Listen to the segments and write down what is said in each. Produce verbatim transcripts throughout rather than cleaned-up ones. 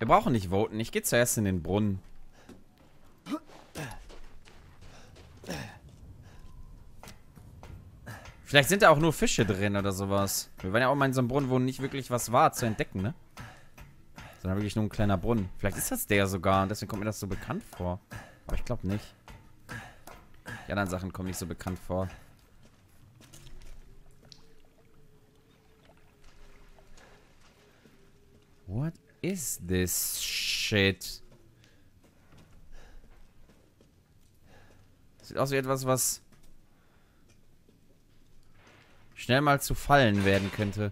Wir brauchen nicht voten. Ich gehe zuerst in den Brunnen. Vielleicht sind da auch nur Fische drin oder sowas. Wir waren ja auch mal in so einem Brunnen, wo nicht wirklich was war zu entdecken, ne? Sondern wirklich nur ein kleiner Brunnen. Vielleicht ist das der sogar und deswegen kommt mir das so bekannt vor. Aber ich glaube nicht. Die anderen Sachen kommen nicht so bekannt vor. What is this shit? Sieht aus wie etwas, was schnell mal zu Fallen werden könnte.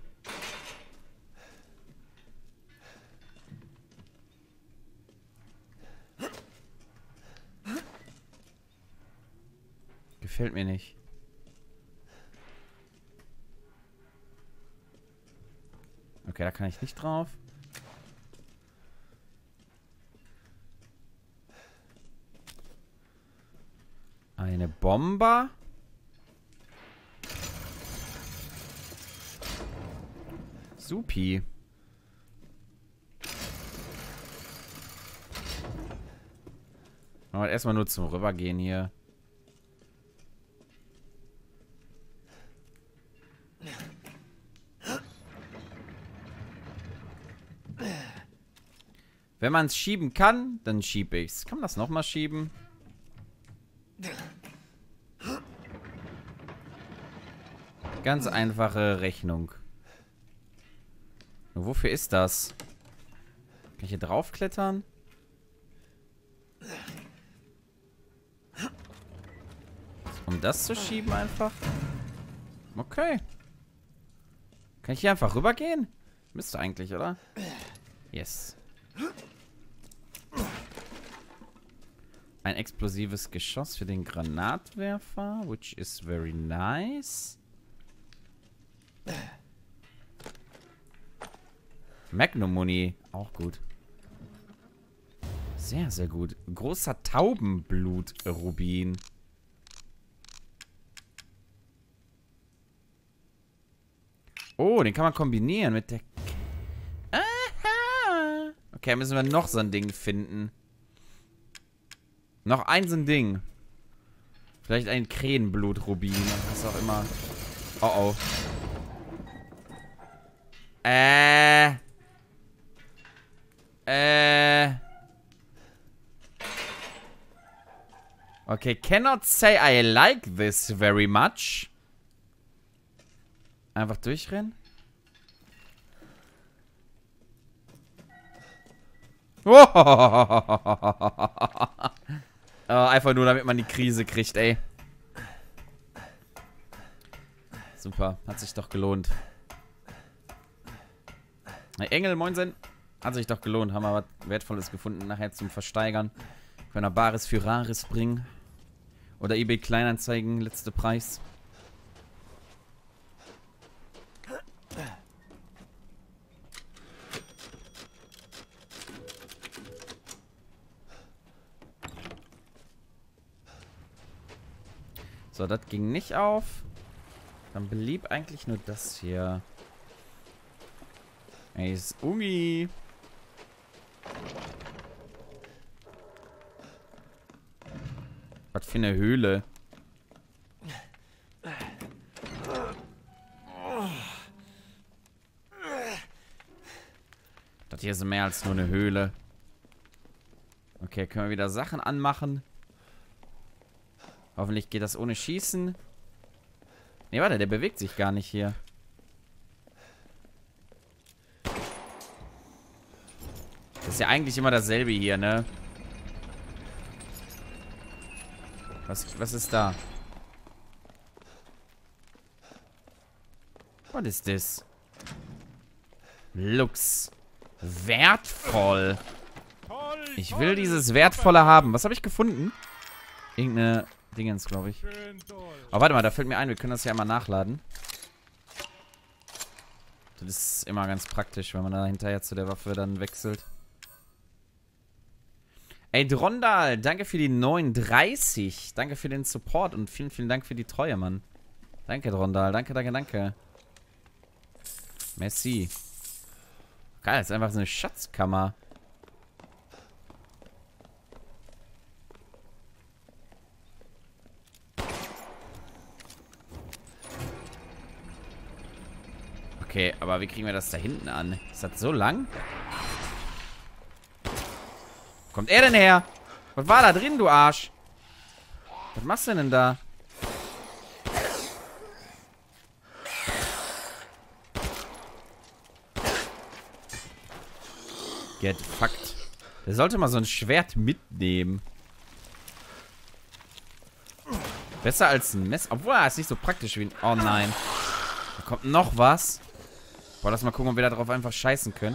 Gefällt mir nicht. Okay, da kann ich nicht drauf. Eine Bombe. Supi. Aber erstmal nur zum Rübergehen hier. Wenn man es schieben kann, dann schiebe ich's. Kann man das nochmal schieben? Ganz einfache Rechnung. Und wofür ist das? Kann ich hier draufklettern? Um das zu schieben einfach? Okay. Kann ich hier einfach rübergehen? Müsste eigentlich, oder? Yes. Ein explosives Geschoss für den Granatwerfer, which is very nice. Magnum-Muni, auch gut. Sehr, sehr gut. Großer Taubenblut-Rubin. Oh, den kann man kombinieren mit der... Aha! Okay, müssen wir noch so ein Ding finden. Noch ein so ein Ding. Vielleicht ein Krähenblut-Rubin. Was auch immer. Oh, oh. Äh... Äh... Okay, cannot say I like this very much. Einfach durchrennen. Oh, einfach nur, damit man die Krise kriegt, ey. Super, hat sich doch gelohnt. Hey, Engel, moinsen. Hat sich doch gelohnt. Haben wir was Wertvolles gefunden nachher zum Versteigern. Können wir Bares für Rares bringen. Oder eBay Kleinanzeigen, letzter Preis. So, das ging nicht auf. Dann blieb eigentlich nur das hier. Ey, ist Umi. Was für eine Höhle. Das hier ist mehr als nur eine Höhle. Okay, können wir wieder Sachen anmachen. Hoffentlich geht das ohne Schießen. Ne, warte, der bewegt sich gar nicht hier. Das ist ja eigentlich immer dasselbe hier, ne? Was, was ist da? What is this? Lux. Wertvoll. Ich will dieses Wertvolle haben. Was habe ich gefunden? Irgendeine Dingens, glaube ich. Aber warte mal, da fällt mir ein, wir können das ja einmal nachladen. Das ist immer ganz praktisch, wenn man da hinterher zu der Waffe dann wechselt. Ey, Drondal, danke für die neununddreißig. Danke für den Support und vielen, vielen Dank für die Treue, Mann. Danke, Drondal. Danke, danke, danke. Merci. Geil, das ist einfach so eine Schatzkammer. Okay, aber wie kriegen wir das da hinten an? Ist das so lang? Wo kommt er denn her? Was war da drin, du Arsch? Was machst du denn da? Get fucked. Der sollte mal so ein Schwert mitnehmen. Besser als ein Messer. Obwohl, er ist nicht so praktisch wie ein... Oh nein. Da kommt noch was. Boah, lass mal gucken, ob wir da drauf einfach scheißen können.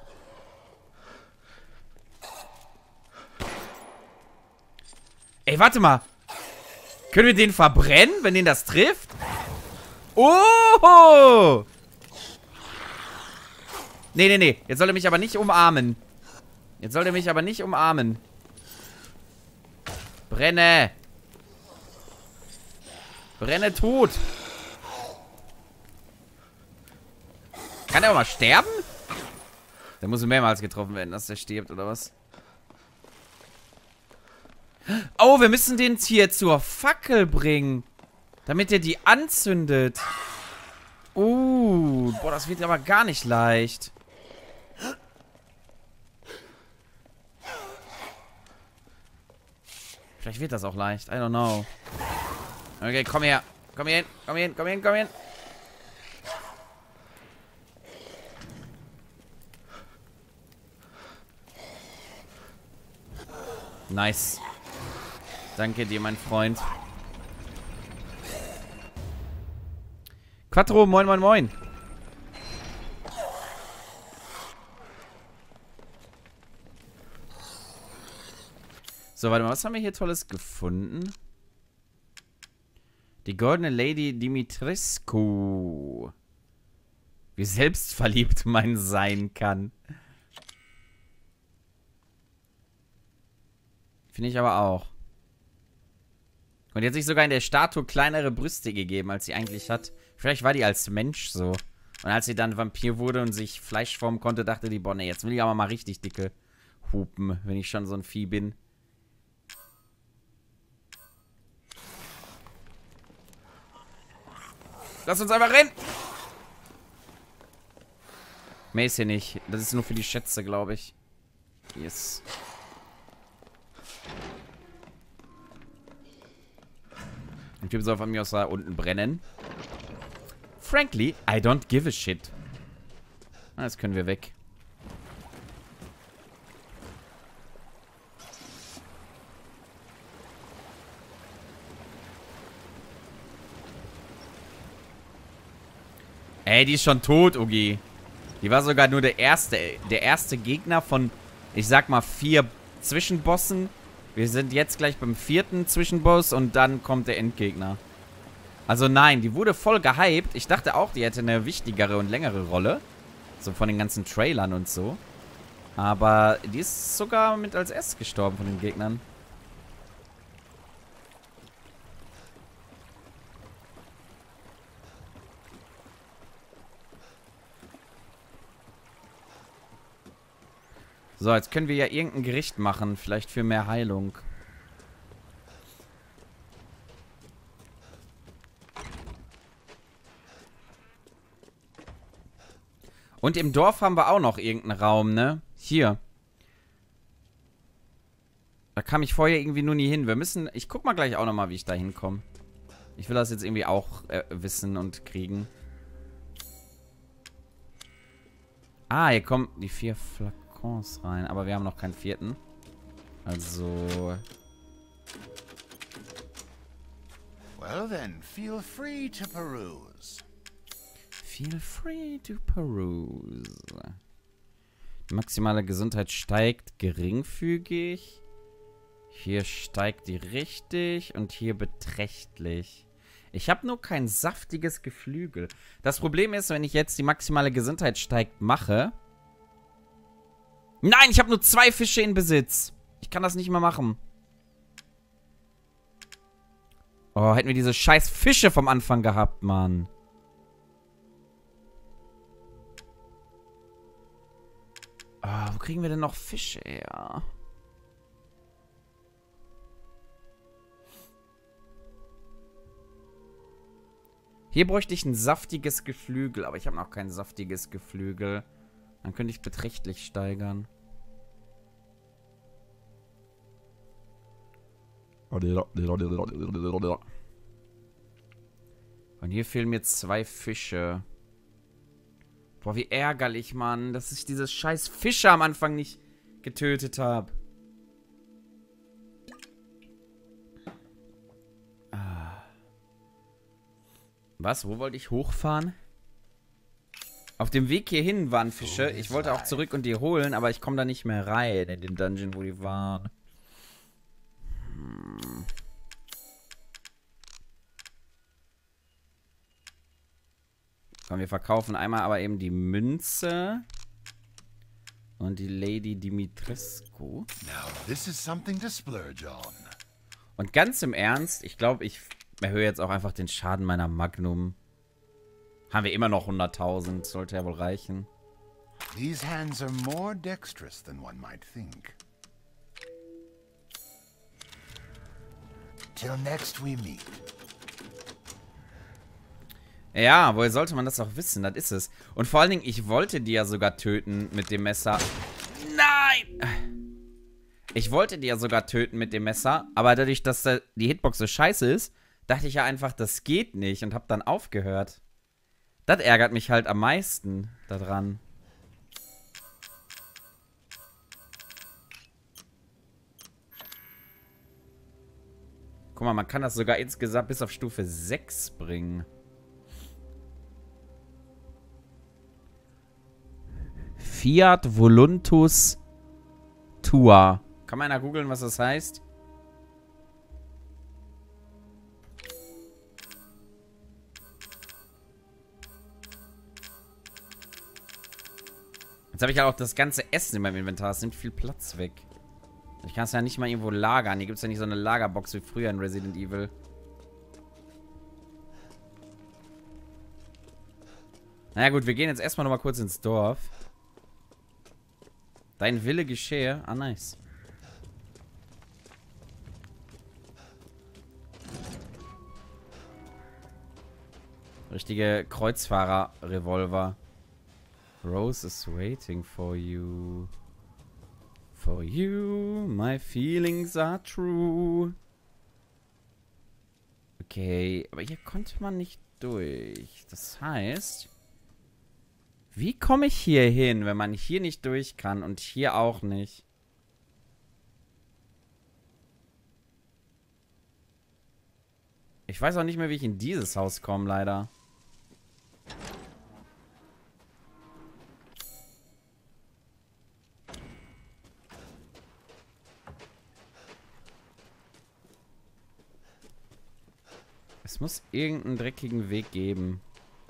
Ey, warte mal. Können wir den verbrennen, wenn den das trifft? Oh! Nee, nee, nee. Jetzt soll er mich aber nicht umarmen. Jetzt soll er mich aber nicht umarmen. Brenne. Brenne tot. Kann er auch mal sterben? Der muss mehrmals getroffen werden, dass er stirbt, oder was? Oh, wir müssen den hier zur Fackel bringen. Damit er die anzündet. Uh, boah, das wird aber gar nicht leicht. Vielleicht wird das auch leicht. I don't know. Okay, komm her. Komm hier hin. Komm hier hin. Komm hier hin. Komm hier hin. Nice. Danke dir, mein Freund. Quattro, moin, moin, moin. So, warte mal, was haben wir hier Tolles gefunden? Die goldene Lady Dimitrescu. Wie selbstverliebt man sein kann. Finde ich aber auch. Und die hat sich sogar in der Statue kleinere Brüste gegeben, als sie eigentlich hat. Vielleicht war die als Mensch so. Und als sie dann Vampir wurde und sich Fleisch formen konnte, dachte die, boah, nee, jetzt will ich aber mal richtig dicke Hupen, wenn ich schon so ein Vieh bin. Lass uns einfach rennen! Mehr ist hier nicht. Das ist nur für die Schätze, glaube ich. Yes. Der Typ soll von mir aus da unten brennen. Frankly, I don't give a shit. Ah, jetzt können wir weg. Ey, die ist schon tot, Ugi. Die war sogar nur der erste, der erste Gegner von, ich sag mal, vier Zwischenbossen. Wir sind jetzt gleich beim vierten Zwischenboss und dann kommt der Endgegner. Also nein, die wurde voll gehypt. Ich dachte auch, die hätte eine wichtigere und längere Rolle. So von den ganzen Trailern und so. Aber die ist sogar mit als erstes gestorben von den Gegnern. So, jetzt können wir ja irgendein Gericht machen. Vielleicht für mehr Heilung. Und im Dorf haben wir auch noch irgendeinen Raum, ne? Hier. Da kam ich vorher irgendwie nur nie hin. Wir müssen... Ich guck mal gleich auch nochmal, wie ich da hinkomme. Ich will das jetzt irgendwie auch äh, wissen und kriegen. Ah, hier kommen die vier Flakons rein. Aber wir haben noch keinen vierten. Also... Well then, feel free to peruse. Feel free to peruse. Die maximale Gesundheit steigt geringfügig. Hier steigt die richtig und hier beträchtlich. Ich habe nur kein saftiges Geflügel. Das Problem ist, wenn ich jetzt die maximale Gesundheit steigt mache... Nein, ich habe nur zwei Fische in Besitz. Ich kann das nicht mehr machen. Oh, hätten wir diese scheiß Fische vom Anfang gehabt, Mann. Oh, wo kriegen wir denn noch Fische her? Hier bräuchte ich ein saftiges Geflügel, aber ich habe noch kein saftiges Geflügel. Dann könnte ich beträchtlich steigern. Und hier fehlen mir zwei Fische. Boah, wie ärgerlich, Mann, dass ich dieses scheiß Fische am Anfang nicht getötet habe. Ah. Was? Wo wollte ich hochfahren? Auf dem Weg hierhin waren Fische. Ich wollte auch zurück und die holen, aber ich komme da nicht mehr rein in den Dungeon, wo die waren. Hm. Komm, wir verkaufen einmal aber eben die Münze und die Lady Dimitrescu. Now this is something to splurge on. Und ganz im Ernst, ich glaube, ich erhöhe jetzt auch einfach den Schaden meiner Magnum. Haben wir immer noch hunderttausend, sollte ja wohl reichen. These hands are more dexterous than one might think. Till next we meet. Ja, woher sollte man das auch wissen? Das ist es. Und vor allen Dingen, ich wollte die ja sogar töten mit dem Messer. Nein! Ich wollte die ja sogar töten mit dem Messer, aber dadurch, dass die Hitbox so scheiße ist, dachte ich ja einfach, das geht nicht und hab dann aufgehört. Das ärgert mich halt am meisten daran. Guck mal, man kann das sogar insgesamt bis auf Stufe sechs bringen. Fiat Voluntus Tua. Kann man ja googeln, was das heißt? Jetzt habe ich ja auch das ganze Essen in meinem Inventar. Es nimmt viel Platz weg. Ich kann es ja nicht mal irgendwo lagern. Hier gibt es ja nicht so eine Lagerbox wie früher in Resident Evil. Naja gut, wir gehen jetzt erstmal nochmal kurz ins Dorf. Dein Wille geschehe. Ah, nice. Richtige Kreuzfahrer-Revolver. Rose is waiting for you. For you, my feelings are true. Okay, aber hier konnte man nicht durch. Das heißt, wie komme ich hier hin, wenn man hier nicht durch kann und hier auch nicht? Ich weiß auch nicht mehr, wie ich in dieses Haus komme, leider. Es muss irgendeinen dreckigen Weg geben.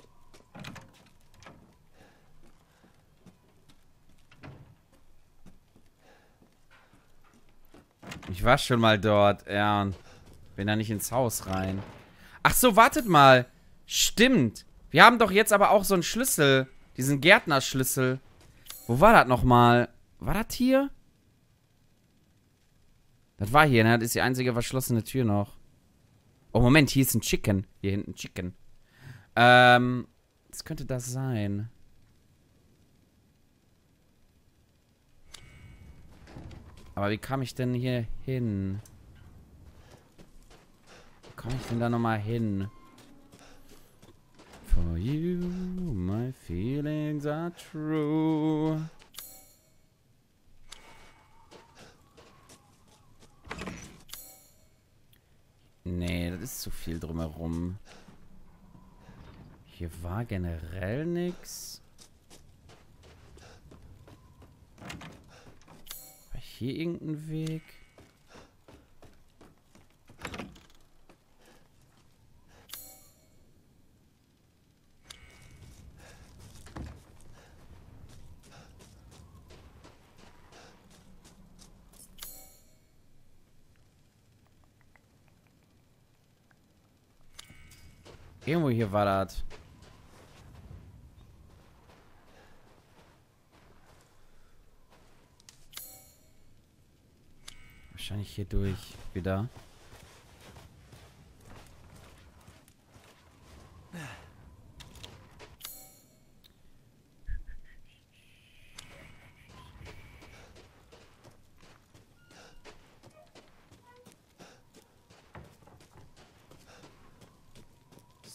Ich war schon mal dort, ja, und bin da nicht ins Haus rein. Ach so, wartet mal. Stimmt. Wir haben doch jetzt aber auch so einen Schlüssel. Diesen Gärtnerschlüssel. Wo war das nochmal? War das hier? Das war hier, ne? Das ist die einzige verschlossene Tür noch. Oh, Moment, hier ist ein Chicken. Hier hinten Chicken. Ähm, was könnte das sein? Aber wie kam ich denn hier hin? Wie komme ich denn da nochmal hin? For you, my feelings are true. Nee, das ist zu viel drumherum. Hier war generell nix. War hier irgendein Weg? Irgendwo hier war das. Wahrscheinlich hier durch wieder.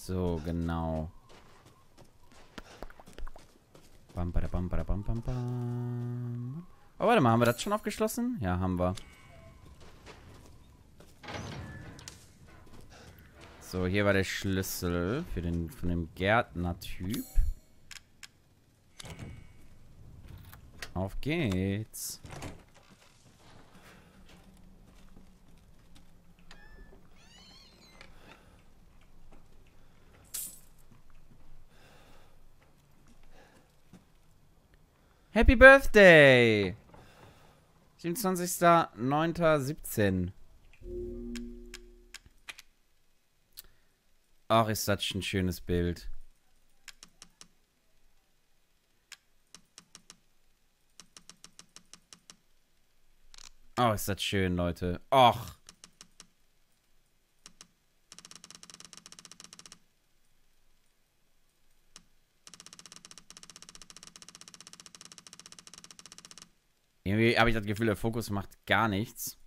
So, genau. Bam, bada, bam, bada, bam, bam, bam. Oh, warte mal, haben wir das schon aufgeschlossen? Ja, haben wir. So, hier war der Schlüssel für den von dem Gärtner-Typ. Auf geht's. Happy Birthday! siebenundzwanzigster neunter siebzehn. Ach, ist das ein schönes Bild. Oh, ist das schön, Leute. Och. Irgendwie habe ich das Gefühl, der Fokus macht gar nichts.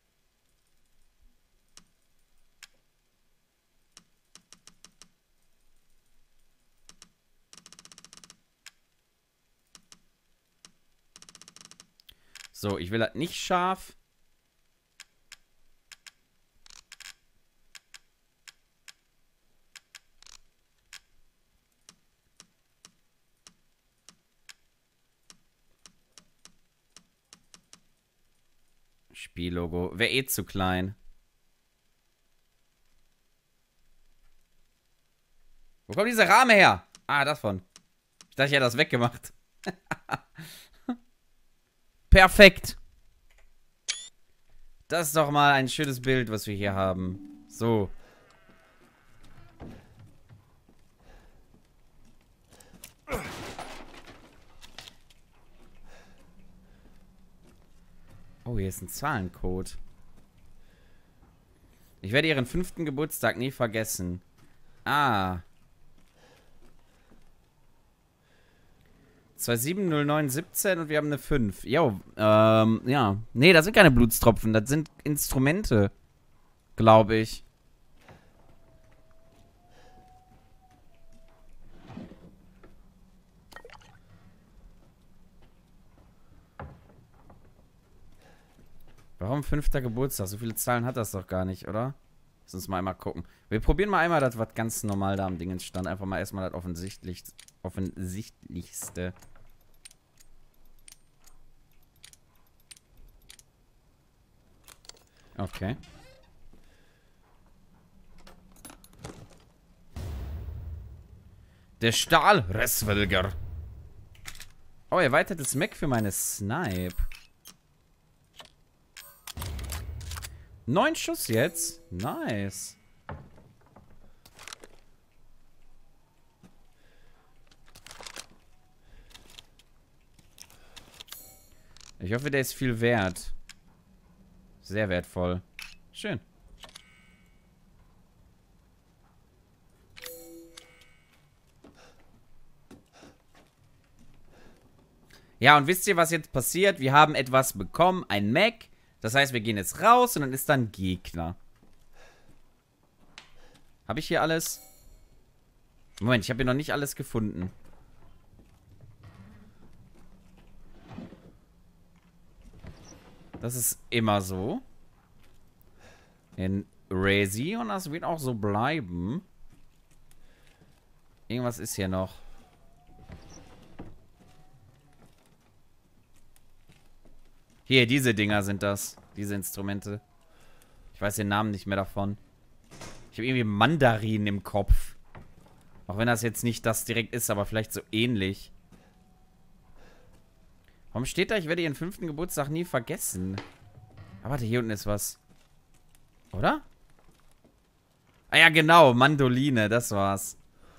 So, ich will das nicht scharf. Spiellogo. Wäre eh zu klein. Wo kommt dieser Rahmen her? Ah, davon. Ich dachte, ich hätte das weggemacht. Perfekt. Das ist doch mal ein schönes Bild, was wir hier haben. So. Oh, hier ist ein Zahlencode. Ich werde ihren fünften Geburtstag nie vergessen. Ah. zwei sieben null neun siebzehn und wir haben eine fünf. Jo, ähm, ja. Nee, das sind keine Blutstropfen. Das sind Instrumente. Glaube ich. Warum fünfter Geburtstag? So viele Zahlen hat das doch gar nicht, oder? Lass uns mal einmal gucken. Wir probieren mal einmal das, was ganz normal da am Dingens stand. Einfach mal erstmal das offensichtlich, offensichtlichste. Okay. Der Stahlresswilger. Oh, erweitertes Mech für meine Snipe. Neun Schuss jetzt. Nice. Ich hoffe, der ist viel wert. Sehr wertvoll. Schön. Ja, und wisst ihr, was jetzt passiert? Wir haben etwas bekommen, ein Mech. Das heißt, wir gehen jetzt raus und dann ist da ein Gegner. Habe ich hier alles? Moment, ich habe hier noch nicht alles gefunden. Das ist immer so. In Resi und das wird auch so bleiben. Irgendwas ist hier noch. Hier, diese Dinger sind das. Diese Instrumente. Ich weiß den Namen nicht mehr davon. Ich habe irgendwie Mandarin im Kopf. Auch wenn das jetzt nicht das direkt ist, aber vielleicht so ähnlich. Warum steht da, ich werde ihren fünften Geburtstag nie vergessen? Aber warte, hier unten ist was. Oder? Ah ja, genau. Mandoline, das war's.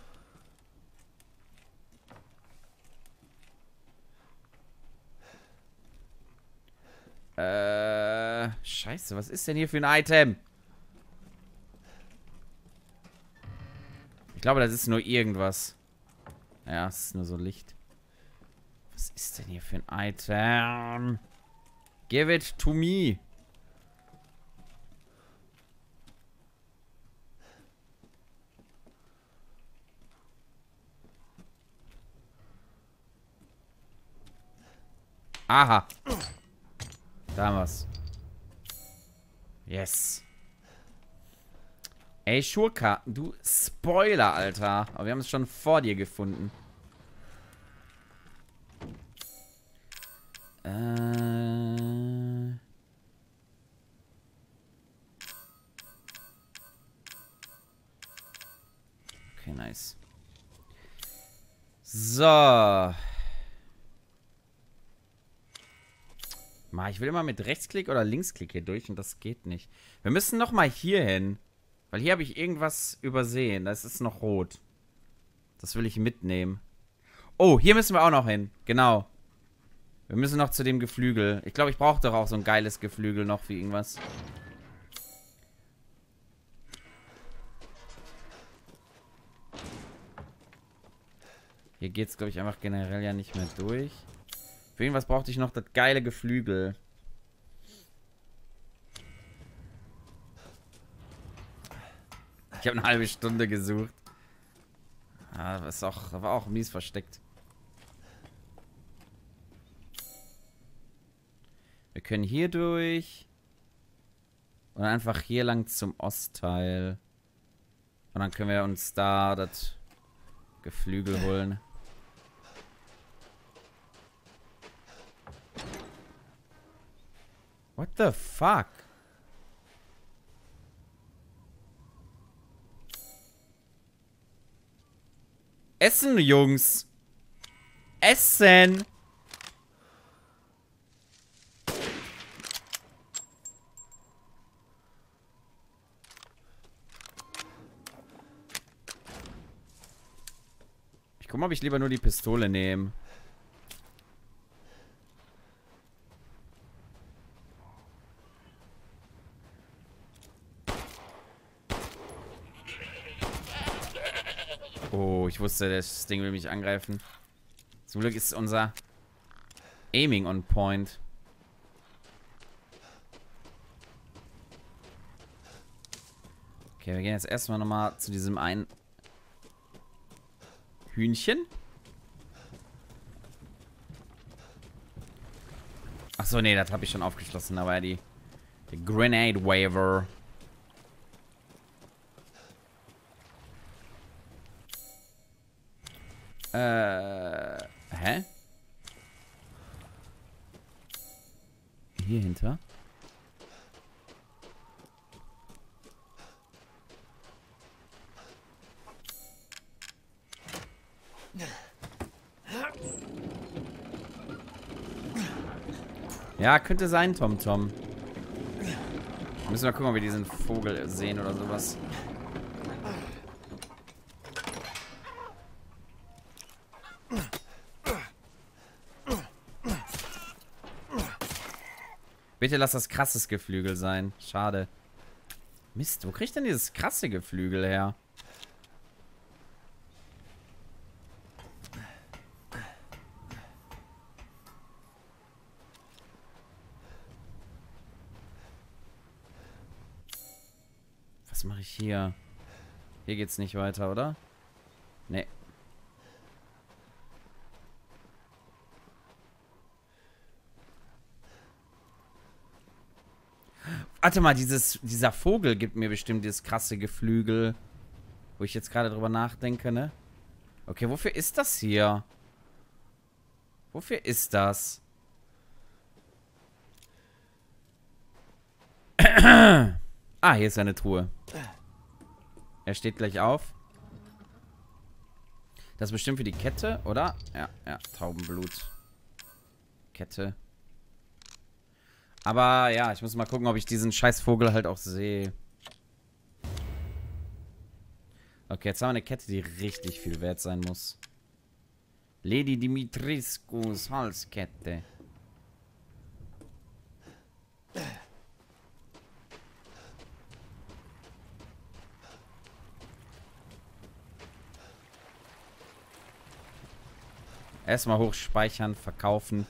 Äh, scheiße, was ist denn hier für ein Item? Ich glaube, das ist nur irgendwas. Ja, es ist nur so Licht. Was ist denn hier für ein Item? Give it to me. Aha. Da haben wir's. Yes. Ey, Schurka, du Spoiler, Alter. Aber wir haben es schon vor dir gefunden. Äh... Okay, nice. So. Ma, ich will immer mit Rechtsklick oder Linksklick hier durch und das geht nicht. Wir müssen noch mal hier hin. Weil hier habe ich irgendwas übersehen. Das ist noch rot. Das will ich mitnehmen. Oh, hier müssen wir auch noch hin. Genau. Wir müssen noch zu dem Geflügel. Ich glaube, ich brauche doch auch so ein geiles Geflügel noch für irgendwas. Hier geht es, glaube ich, einfach generell ja nicht mehr durch. Für irgendwas brauchte ich noch das geile Geflügel. Ich habe eine halbe Stunde gesucht. Ah, das ist auch, das war auch mies versteckt. Wir können hier durch. Und einfach hier lang zum Ostteil. Und dann können wir uns da das Geflügel holen. What the fuck? Essen, Jungs. Essen. Ich guck mal, ob ich lieber nur die Pistole nehme. Oh, ich wusste, das Ding will mich angreifen. Zum Glück ist unser Aiming on point. Okay, wir gehen jetzt erstmal nochmal zu diesem einen Hühnchen. Achso, nee, das habe ich schon aufgeschlossen. Da war ja die, die Grenade Waiver. Äh, hä? Hier hinter? Ja, könnte sein, Tom Tom. Müssen wir gucken, ob wir diesen Vogel sehen oder sowas. Bitte lass das krasses Geflügel sein. Schade. Mist, wo krieg ich denn dieses krasse Geflügel her? Was mache ich hier? Hier geht's nicht weiter, oder? Nee. Warte mal, dieses, dieser Vogel gibt mir bestimmt dieses krasse Geflügel. Wo ich jetzt gerade drüber nachdenke, ne? Okay, wofür ist das hier? Wofür ist das? Ah, hier ist eine Truhe. Er steht gleich auf. Das ist bestimmt für die Kette, oder? Ja, ja, Taubenblut. Kette. Aber ja, ich muss mal gucken, ob ich diesen Scheißvogel halt auch sehe. Okay, jetzt haben wir eine Kette, die richtig viel wert sein muss. Lady Dimitriskus Halskette. Erstmal hochspeichern, verkaufen.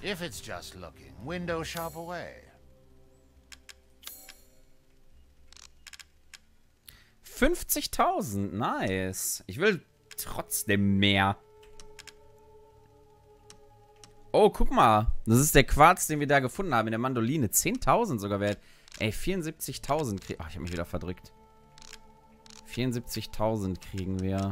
If it's just looking, window shop away. fünfzigtausend, nice. Ich will trotzdem mehr. Oh, guck mal. Das ist der Quarz, den wir da gefunden haben in der Mandoline. zehntausend sogar wert. Ey, vierundsiebzigtausend kriegen. Ach, ich habe mich wieder verdrückt. vierundsiebzigtausend kriegen wir.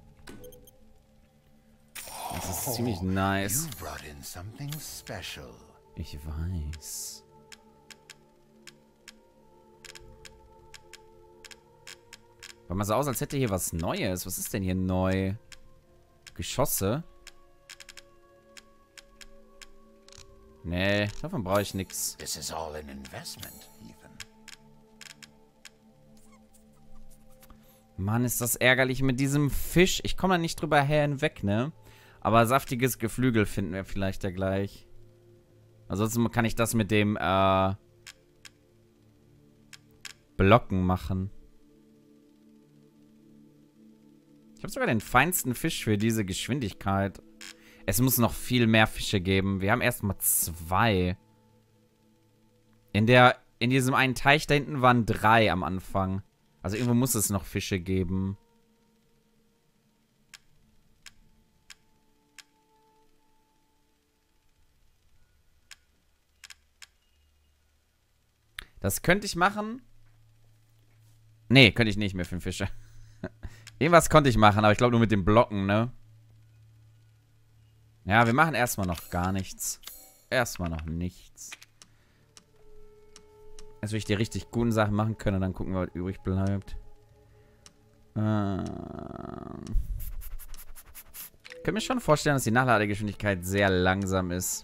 Das ist ziemlich nice. You brought in something special. Ich weiß. Sieht mal so aus, als hätte hier was Neues. Was ist denn hier neu? Geschosse? Nee, davon brauche ich nichts. This is all an investment, Ethan. Mann, ist das ärgerlich mit diesem Fisch. Ich komme da nicht drüber her hinweg, ne? Aber saftiges Geflügel finden wir vielleicht ja gleich. Ansonsten kann ich das mit dem, äh... Blocken machen. Ich habe sogar den feinsten Fisch für diese Geschwindigkeit. Es muss noch viel mehr Fische geben. Wir haben erstmal zwei. In der, in diesem einen Teich da hinten waren drei am Anfang. Also irgendwo muss es noch Fische geben. Das könnte ich machen. Nee, könnte ich nicht mehr für den Fische. Irgendwas konnte ich machen, aber ich glaube nur mit den Blocken, ne? Ja, wir machen erstmal noch gar nichts. Erstmal noch nichts. Jetzt will ich die richtig guten Sachen machen können und dann gucken wir, was übrig bleibt. Ähm. Ich kann mir schon vorstellen, dass die Nachladegeschwindigkeit sehr langsam ist.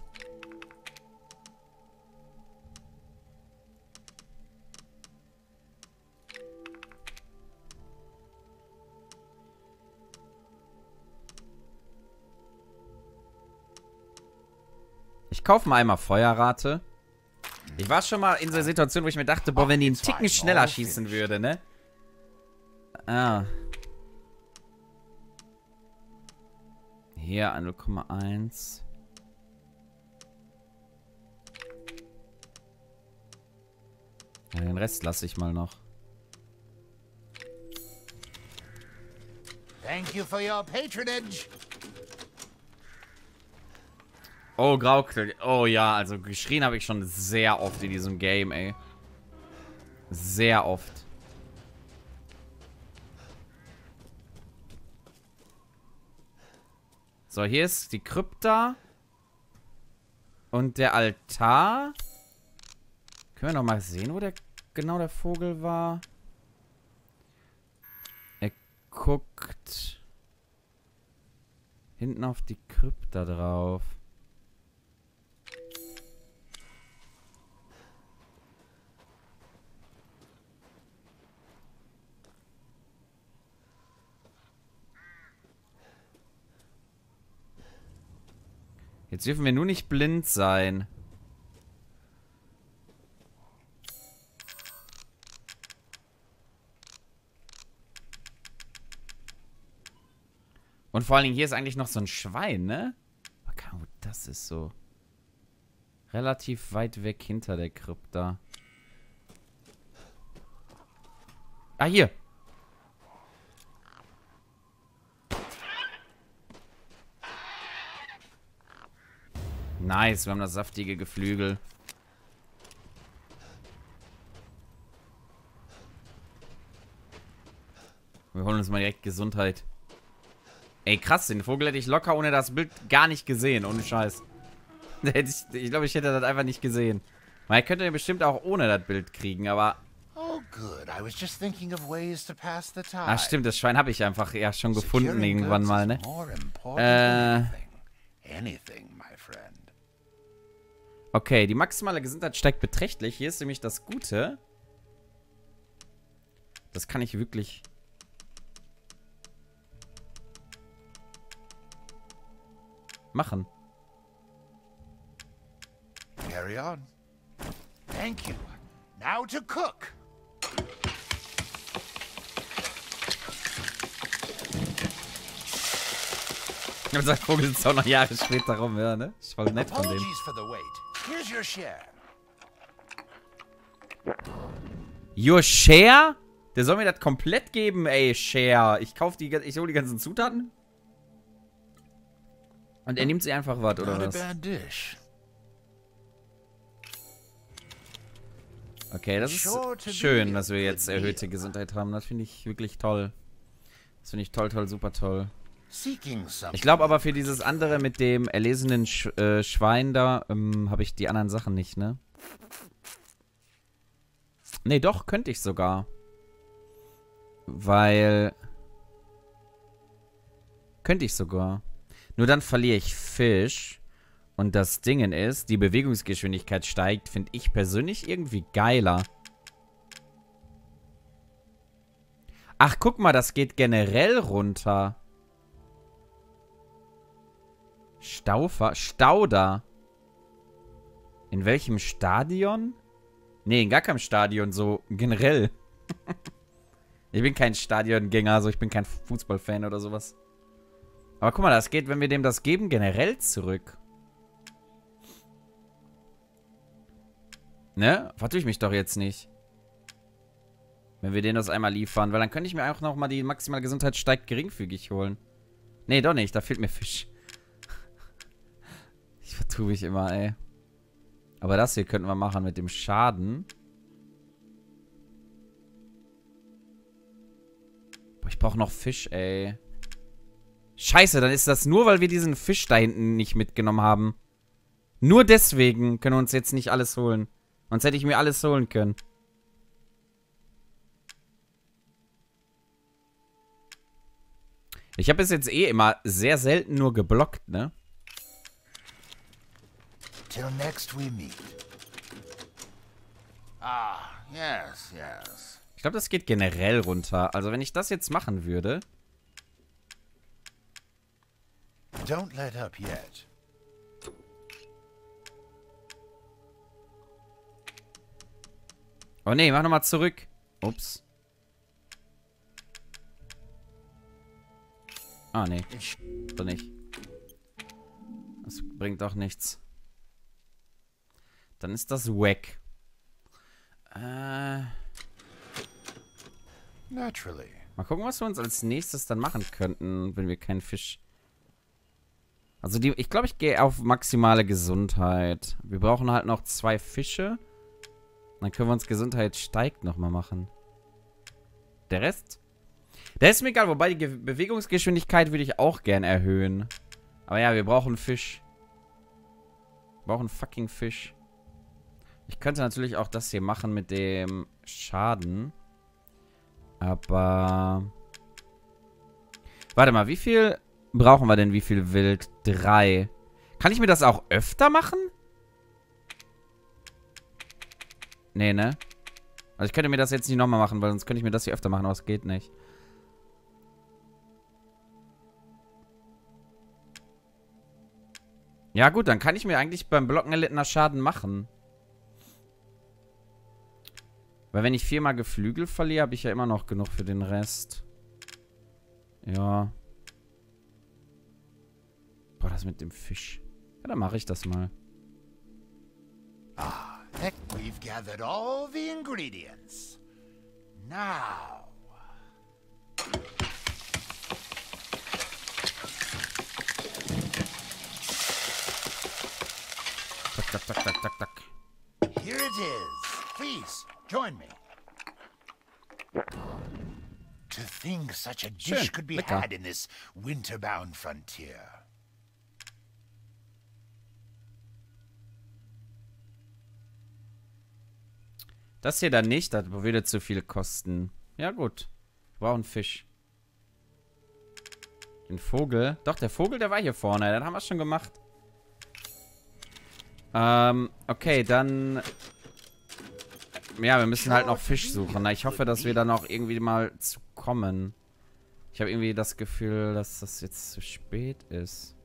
Ich kaufe mal einmal Feuerrate. Ich war schon mal in so einer Situation, wo ich mir dachte, boah, wenn die einen Ticken schneller schießen würde, ne? Ah. Hier, null Komma eins. Ja, den Rest lasse ich mal noch. Thank you for your patronage. Oh, Graukel. Oh ja, also geschrien habe ich schon sehr oft in diesem Game, ey. Sehr oft. So, hier ist die Krypta. Und der Altar. Können wir noch mal sehen, wo der genau der Vogel war? Er guckt hinten auf die Krypta drauf. Jetzt dürfen wir nur nicht blind sein. Und vor allen Dingen, hier ist eigentlich noch so ein Schwein, ne? Das ist so relativ weit weg hinter der Krypta. Ah, hier. Nice, wir haben das saftige Geflügel. Wir holen uns mal direkt Gesundheit. Ey, krass, den Vogel hätte ich locker ohne das Bild gar nicht gesehen, ohne Scheiß. Ich, ich glaube, ich hätte das einfach nicht gesehen. Man könnte den bestimmt auch ohne das Bild kriegen, aber... Oh, good. I was just thinking of ways to pass the time. Ach stimmt, das Schwein habe ich einfach ja schon gefunden Securing irgendwann goods mal, is ne? more important Äh... than anything. Anything, my friend. Okay, die maximale Gesundheit steigt beträchtlich. Hier ist nämlich das Gute. Das kann ich wirklich... machen. Carry on. Thank you. Now to cook. Und sein Vogel sitzt auch noch Jahre später rum, ja, ne? Ist voll nett von denen. Apologies for the wait. Here's your share. Your share? Der soll mir das komplett geben, ey, Share. Ich kauf die, ich hole die ganzen Zutaten. Und er nimmt sie einfach was, oder was? Okay, das ist schön, dass wir jetzt erhöhte Gesundheit haben. Das finde ich wirklich toll. Das finde ich toll, toll, super toll. Ich glaube aber für dieses andere mit dem erlesenen Sch äh, Schwein da, ähm, habe ich die anderen Sachen nicht, ne? Ne, doch, könnte ich sogar. Weil... Könnte ich sogar. Nur dann verliere ich Fisch. Und das Ding ist, die Bewegungsgeschwindigkeit steigt, finde ich persönlich irgendwie geiler. Ach, guck mal, das geht generell runter. Staufer, Stauder. In welchem Stadion? Nee, in gar keinem Stadion, so generell. Ich bin kein Stadiongänger, also ich bin kein Fußballfan oder sowas. Aber guck mal, das geht, wenn wir dem das geben, generell zurück. Ne? Vertue ich mich doch jetzt nicht. Wenn wir denen das einmal liefern. Weil dann könnte ich mir auch noch mal die maximale Gesundheit steigt geringfügig holen. Nee, doch nicht. Da fehlt mir Fisch. Ich vertue mich immer, ey. Aber das hier könnten wir machen mit dem Schaden. Boah, ich brauche noch Fisch, ey. Scheiße, dann ist das nur, weil wir diesen Fisch da hinten nicht mitgenommen haben. Nur deswegen können wir uns jetzt nicht alles holen. Sonst hätte ich mir alles holen können. Ich habe es jetzt eh immer sehr selten nur geblockt, ne? Till next we meet. Ah, yes, yes. Ich glaube, das geht generell runter. Also wenn ich das jetzt machen würde... Don't let up yet. Oh nee, mach nochmal zurück. Ups. Ah, nee. So nicht. Das bringt doch nichts. Dann ist das wack. Äh. Naturally. Mal gucken, was wir uns als nächstes dann machen könnten, wenn wir keinen Fisch... Also die, ich glaube, ich gehe auf maximale Gesundheit. Wir brauchen halt noch zwei Fische. Dann können wir uns Gesundheit steigt nochmal machen. Der Rest? Der ist mir egal, wobei die Ge Bewegungsgeschwindigkeit würde ich auch gern erhöhen. Aber ja, wir brauchen Fisch. Wir brauchen fucking Fisch. Ich könnte natürlich auch das hier machen mit dem Schaden. Aber... Warte mal, wie viel brauchen wir denn? Wie viel Wild? Drei. Kann ich mir das auch öfter machen? Nee, ne? Also ich könnte mir das jetzt nicht nochmal machen, weil sonst könnte ich mir das hier öfter machen, aber es geht nicht. Ja gut, dann kann ich mir eigentlich beim Blocken erlittener Schaden machen. Weil wenn ich viermal Geflügel verliere, habe ich ja immer noch genug für den Rest. Ja. Boah, das mit dem Fisch. Ja, dann mache ich das mal. Ah, heck, we've gathered all the ingredients. Now. Tak, tak, tak, tak, tak, tak. Here it is. Please, join me. To think such a dish Schön, could be lecker. had in this winter-bound frontier. Das hier dann nicht, das würde zu viel kosten. Ja gut, wir brauchen Fisch. Den Vogel. Doch, der Vogel, der war hier vorne. Den haben wir schon gemacht. Ähm, okay, dann... Ja, wir müssen halt noch Fisch suchen. Na, ich hoffe, dass wir dann auch irgendwie mal zu kommen. Ich habe irgendwie das Gefühl, dass das jetzt zu spät ist.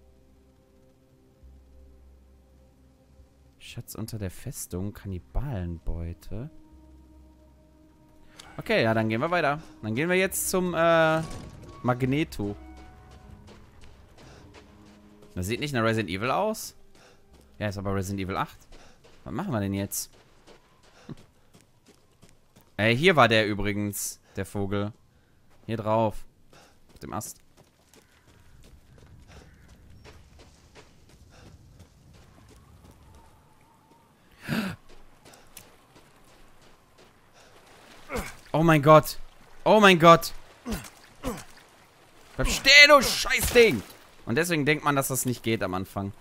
Schatz unter der Festung, Kannibalenbeute. Okay, ja, dann gehen wir weiter. Dann gehen wir jetzt zum, äh, Magneto. Das sieht nicht nach Resident Evil aus. Ja, ist aber Resident Evil acht. Was machen wir denn jetzt? Hm. Ey, hier war der übrigens, der Vogel. Hier drauf. Auf dem Ast. Oh mein Gott. Oh mein Gott. Bleib stehen, du Scheißding. Und deswegen denkt man, dass das nicht geht am Anfang.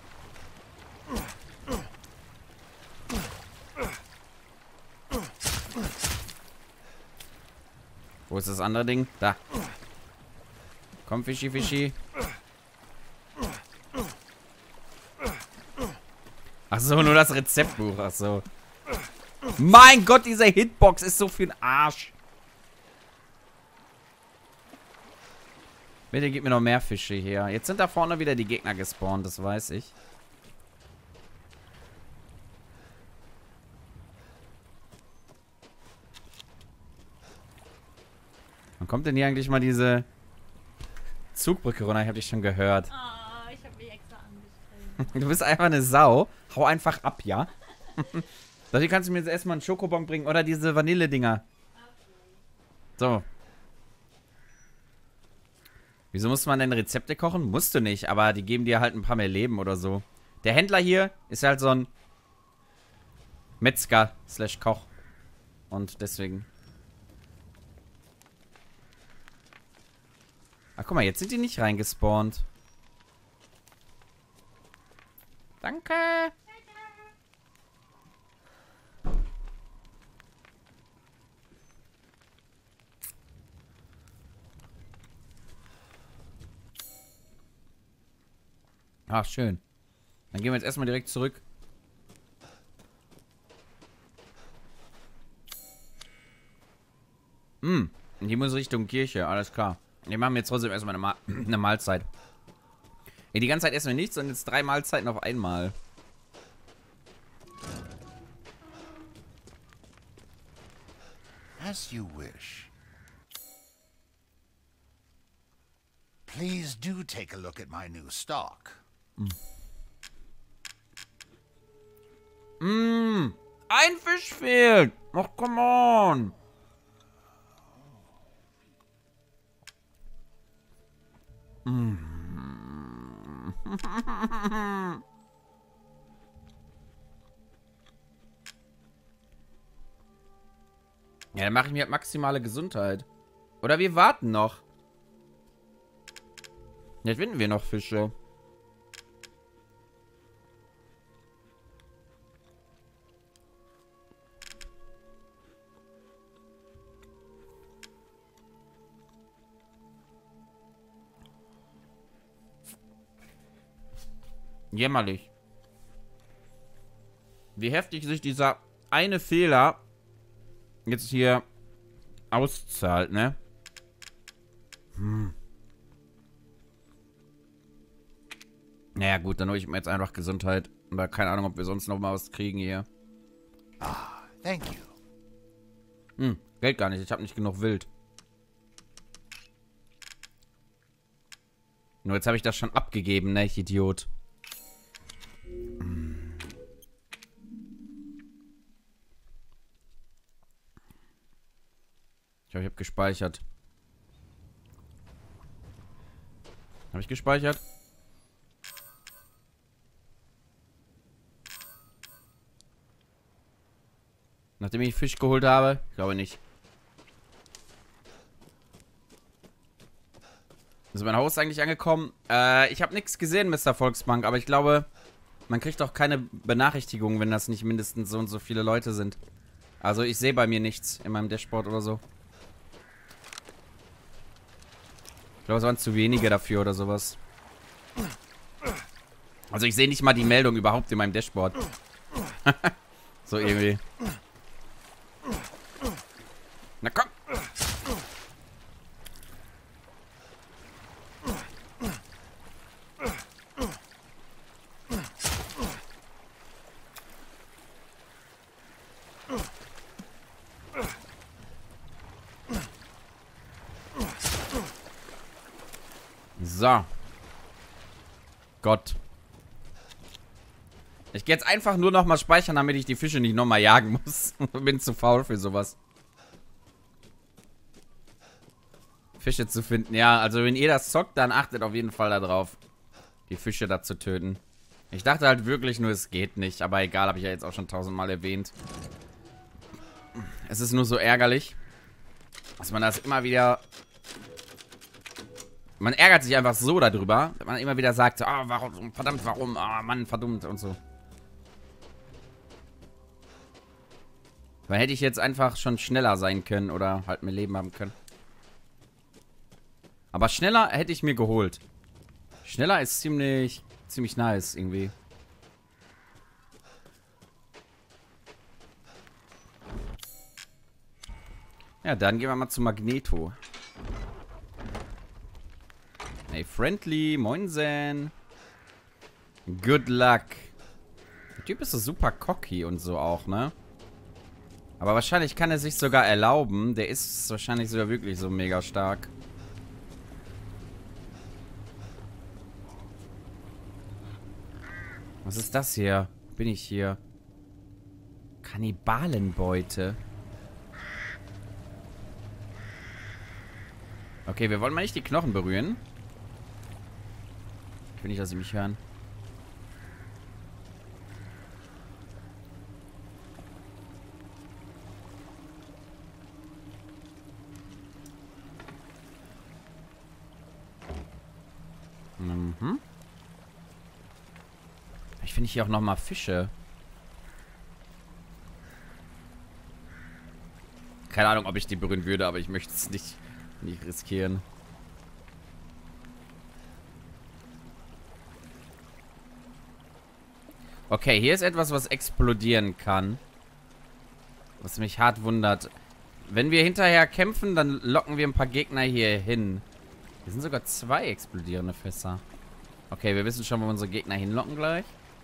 Wo ist das andere Ding? Da. Komm, Fischi, Fischi. Ach so, nur das Rezeptbuch. Ach so. Mein Gott, dieser Hitbox ist so für den Arsch. Bitte gib mir noch mehr Fische hier. Jetzt sind da vorne wieder die Gegner gespawnt, das weiß ich. Wann kommt denn hier eigentlich mal diese Zugbrücke runter? Ich hab dich schon gehört. Oh, ich hab mich extra angestrengt. Du bist einfach eine Sau. Hau einfach ab, ja? Dafür kannst du mir jetzt erstmal einen Schokobon bringen oder diese Vanille-Dinger. So. Wieso muss man denn Rezepte kochen? Musst du nicht, aber die geben dir halt ein paar mehr Leben oder so. Der Händler hier ist halt so ein Metzger slash Koch. Und deswegen. Ach, guck mal, jetzt sind die nicht reingespawnt. Danke. Ach, schön. Dann gehen wir jetzt erstmal direkt zurück. Hm, hier muss Richtung Kirche, alles klar. Wir machen jetzt trotzdem erstmal eine, Ma eine Mahlzeit. Ey, die ganze Zeit essen wir nichts und jetzt drei Mahlzeiten auf einmal. As you wish. Please do take a look at my new stock. Mmm, ein Fisch fehlt. Ach, come on. Mm. Ja, dann mache ich mir halt maximale Gesundheit. Oder wir warten noch. Jetzt finden wir noch Fische. Jämmerlich. Wie heftig sich dieser eine Fehler jetzt hier auszahlt, ne? Hm. Naja, gut, dann hole ich mir jetzt einfach Gesundheit. Aber keine Ahnung, ob wir sonst noch mal was kriegen hier. Ah, thank you. Hm, Geld gar nicht. Ich habe nicht genug Wild. Nur jetzt habe ich das schon abgegeben, ne, ich Idiot. Ich glaube, ich habe gespeichert. Habe ich gespeichert? Nachdem ich Fisch geholt habe? Ich glaube nicht. Ist mein Haus eigentlich angekommen? Äh, ich habe nichts gesehen, Mister Volksbank, aber ich glaube, man kriegt auch keine Benachrichtigung, wenn das nicht mindestens so und so viele Leute sind. Also ich sehe bei mir nichts in meinem Dashboard oder so. Ich glaube, es waren zu wenige dafür oder sowas. Also ich sehe nicht mal die Meldung überhaupt in meinem Dashboard. So irgendwie. Na komm! So. Gott. Ich gehe jetzt einfach nur noch mal speichern, damit ich die Fische nicht noch mal jagen muss. Bin zu faul für sowas. Fische zu finden. Ja, also wenn ihr das zockt, dann achtet auf jeden Fall darauf, die Fische da zu töten. Ich dachte halt wirklich nur, es geht nicht. Aber egal, habe ich ja jetzt auch schon tausendmal erwähnt. Es ist nur so ärgerlich, dass man das immer wieder... Man ärgert sich einfach so darüber, dass man immer wieder sagt, ah, oh, warum, verdammt, warum, ah, oh, Mann, verdammt und so. Weil hätte ich jetzt einfach schon schneller sein können oder halt mehr Leben haben können. Aber schneller hätte ich mir geholt. Schneller ist ziemlich, ziemlich nice irgendwie. Ja, dann gehen wir mal zu Magneto. Hey, friendly, moinsen. Good luck. Der Typ ist so super cocky und so auch, ne? Aber wahrscheinlich kann er sich sogar erlauben. Der ist wahrscheinlich sogar wirklich so mega stark. Was ist das hier? Bin ich hier? Kannibalenbeute. Okay, wir wollen mal nicht die Knochen berühren. Ich will nicht, dass sie mich hören. Mhm. Ich finde hier auch noch mal Fische. Keine Ahnung, ob ich die berühren würde, aber ich möchte es nicht, nicht riskieren. Okay, hier ist etwas, was explodieren kann. Was mich hart wundert. Wenn wir hinterher kämpfen, dann locken wir ein paar Gegner hier hin. Hier sind sogar zwei explodierende Fässer. Okay, wir wissen schon, wo wir unsere Gegner hinlocken gleich.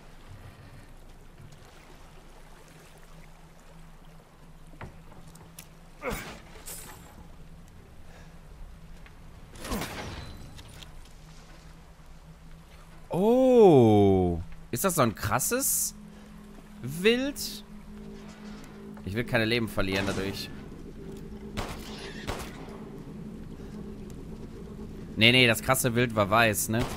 Oh. Ist das so ein krasses Wild? Ich will keine Leben verlieren dadurch. Nee, nee, das krasse Wild war weiß, ne?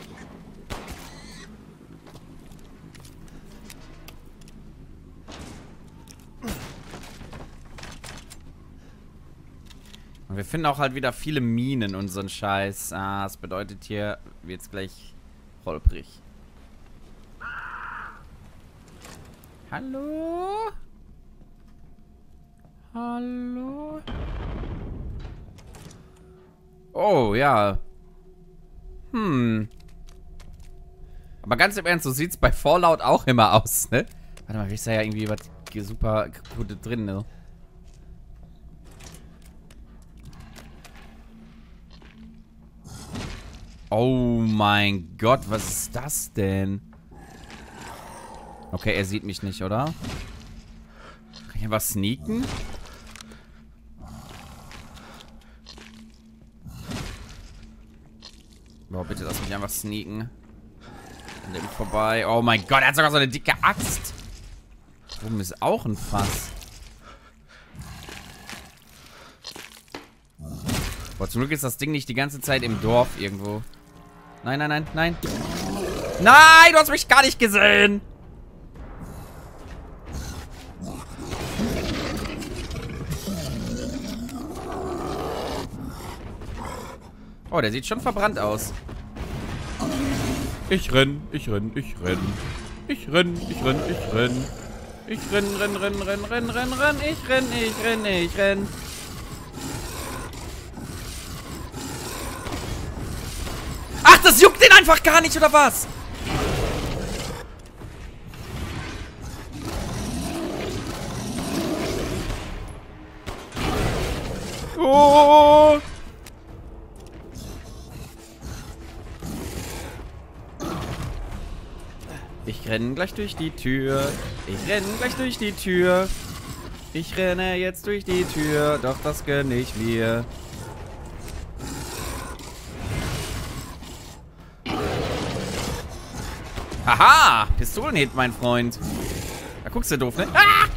Und wir finden auch halt wieder viele Minen und so ein Scheiß. Ah, das bedeutet, hier wird's gleich holprig. Hallo? Hallo? Oh, ja. Hm. Aber ganz im Ernst, so sieht's bei Fallout auch immer aus, ne? Warte mal, ist da ja irgendwie was super Gutes drin, ne? Oh mein Gott, was ist das denn? Okay, er sieht mich nicht, oder? Kann ich einfach sneaken? Boah, bitte lass mich einfach sneaken. An dem vorbei. Oh mein Gott, er hat sogar so eine dicke Axt. Oben ist auch ein Fass. Boah, zum Glück ist das Ding nicht die ganze Zeit im Dorf irgendwo. Nein, nein, nein, nein. Nein, du hast mich gar nicht gesehen. Oh, der sieht schon verbrannt aus. Ich renn, ich renn, ich renn. Ich renn, ich renn, ich renn. Ich renn, renn, renn, renn, renn, renn, renn. Ich renn, ich renn, ich renn. Ach, das juckt den einfach gar nicht, oder was? Oh! Ich renne gleich durch die Tür. Ich renne gleich durch die Tür. Ich renne jetzt durch die Tür. Doch das gönn ich mir. Haha! Pistolenhit, mein Freund. Da guckst du doof, ne? Ah!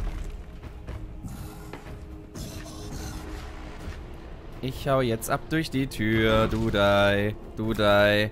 Ich hau jetzt ab durch die Tür. Dudai. Dudai.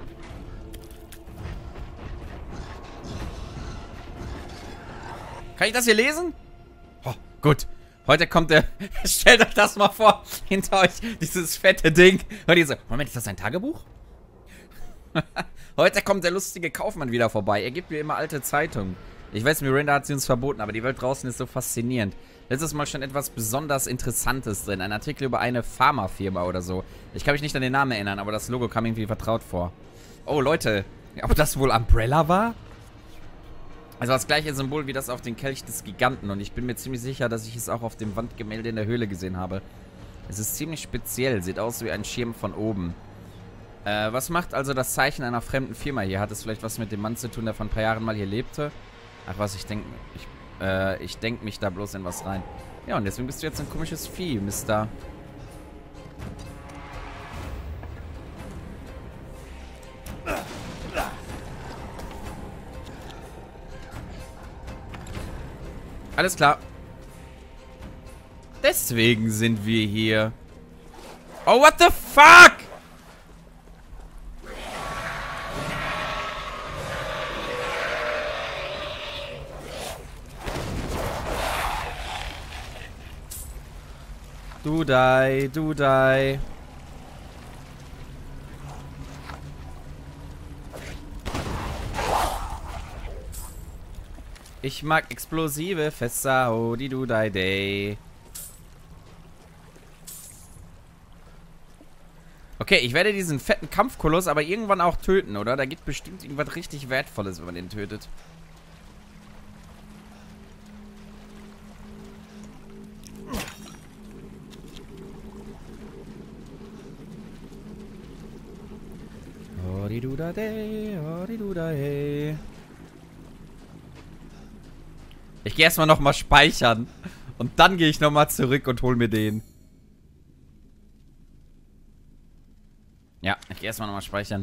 Kann ich das hier lesen? Oh, gut. Heute kommt der... Stellt euch das mal vor. Hinter euch dieses fette Ding. Und ihr so... Moment, ist das ein Tagebuch? Heute kommt der lustige Kaufmann wieder vorbei. Er gibt mir immer alte Zeitungen. Ich weiß, Miranda hat sie uns verboten, aber die Welt draußen ist so faszinierend. Letztes Mal schon etwas besonders Interessantes drin. Ein Artikel über eine Pharmafirma oder so. Ich kann mich nicht an den Namen erinnern, aber das Logo kam irgendwie vertraut vor. Oh, Leute. Ob das wohl Umbrella war? Also das gleiche Symbol wie das auf den Kelch des Giganten. Und ich bin mir ziemlich sicher, dass ich es auch auf dem Wandgemälde in der Höhle gesehen habe. Es ist ziemlich speziell. Sieht aus wie ein Schirm von oben. Äh, was macht also das Zeichen einer fremden Firma hier? Hat es vielleicht was mit dem Mann zu tun, der vor ein paar Jahren mal hier lebte? Ach was, ich denke... Ich, äh, ich denke mich da bloß in was rein. Ja, und deswegen bist du jetzt ein komisches Vieh, Mister... Alles klar. Deswegen sind wir hier. Oh, what the fuck? Dudai, Dudai. Ich mag explosive Fässer, oh, die Dudai Day. Okay, ich werde diesen fetten Kampfkoloss aber irgendwann auch töten, oder? Da gibt bestimmt irgendwas richtig Wertvolles, wenn man den tötet. Oh, die Dudai Day, oh, die Dudai Day. Ich gehe erstmal nochmal speichern. Und dann gehe ich nochmal zurück und hol mir den. Ja, ich gehe erstmal nochmal speichern.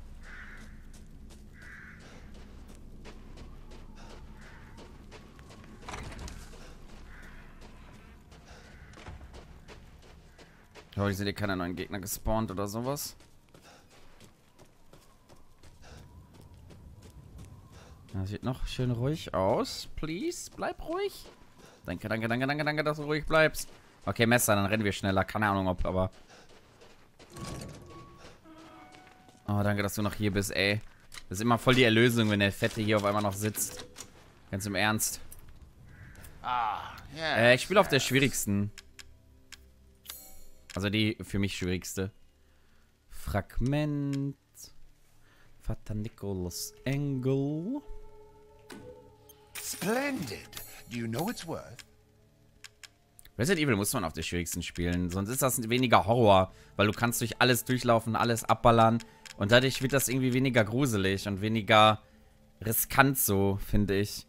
Ich hoffe, ich sehe hier keine neuen Gegner gespawnt oder sowas. Das sieht noch schön ruhig aus. Please, bleib ruhig. Danke, danke, danke, danke, danke, dass du ruhig bleibst. Okay, Messer, dann rennen wir schneller. Keine Ahnung, ob, aber... Oh, danke, dass du noch hier bist, ey. Das ist immer voll die Erlösung, wenn der Fette hier auf einmal noch sitzt. Ganz im Ernst. Ah, yeah. Äh, ich spiele auf der schwierigsten. Also die für mich schwierigste. Fragment. Vater Nicholas Engel. Splendid. Do you know its worth? Resident Evil muss man auf der schwierigsten spielen, sonst ist das weniger Horror, weil du kannst durch alles durchlaufen, alles abballern und dadurch wird das irgendwie weniger gruselig und weniger riskant so, finde ich.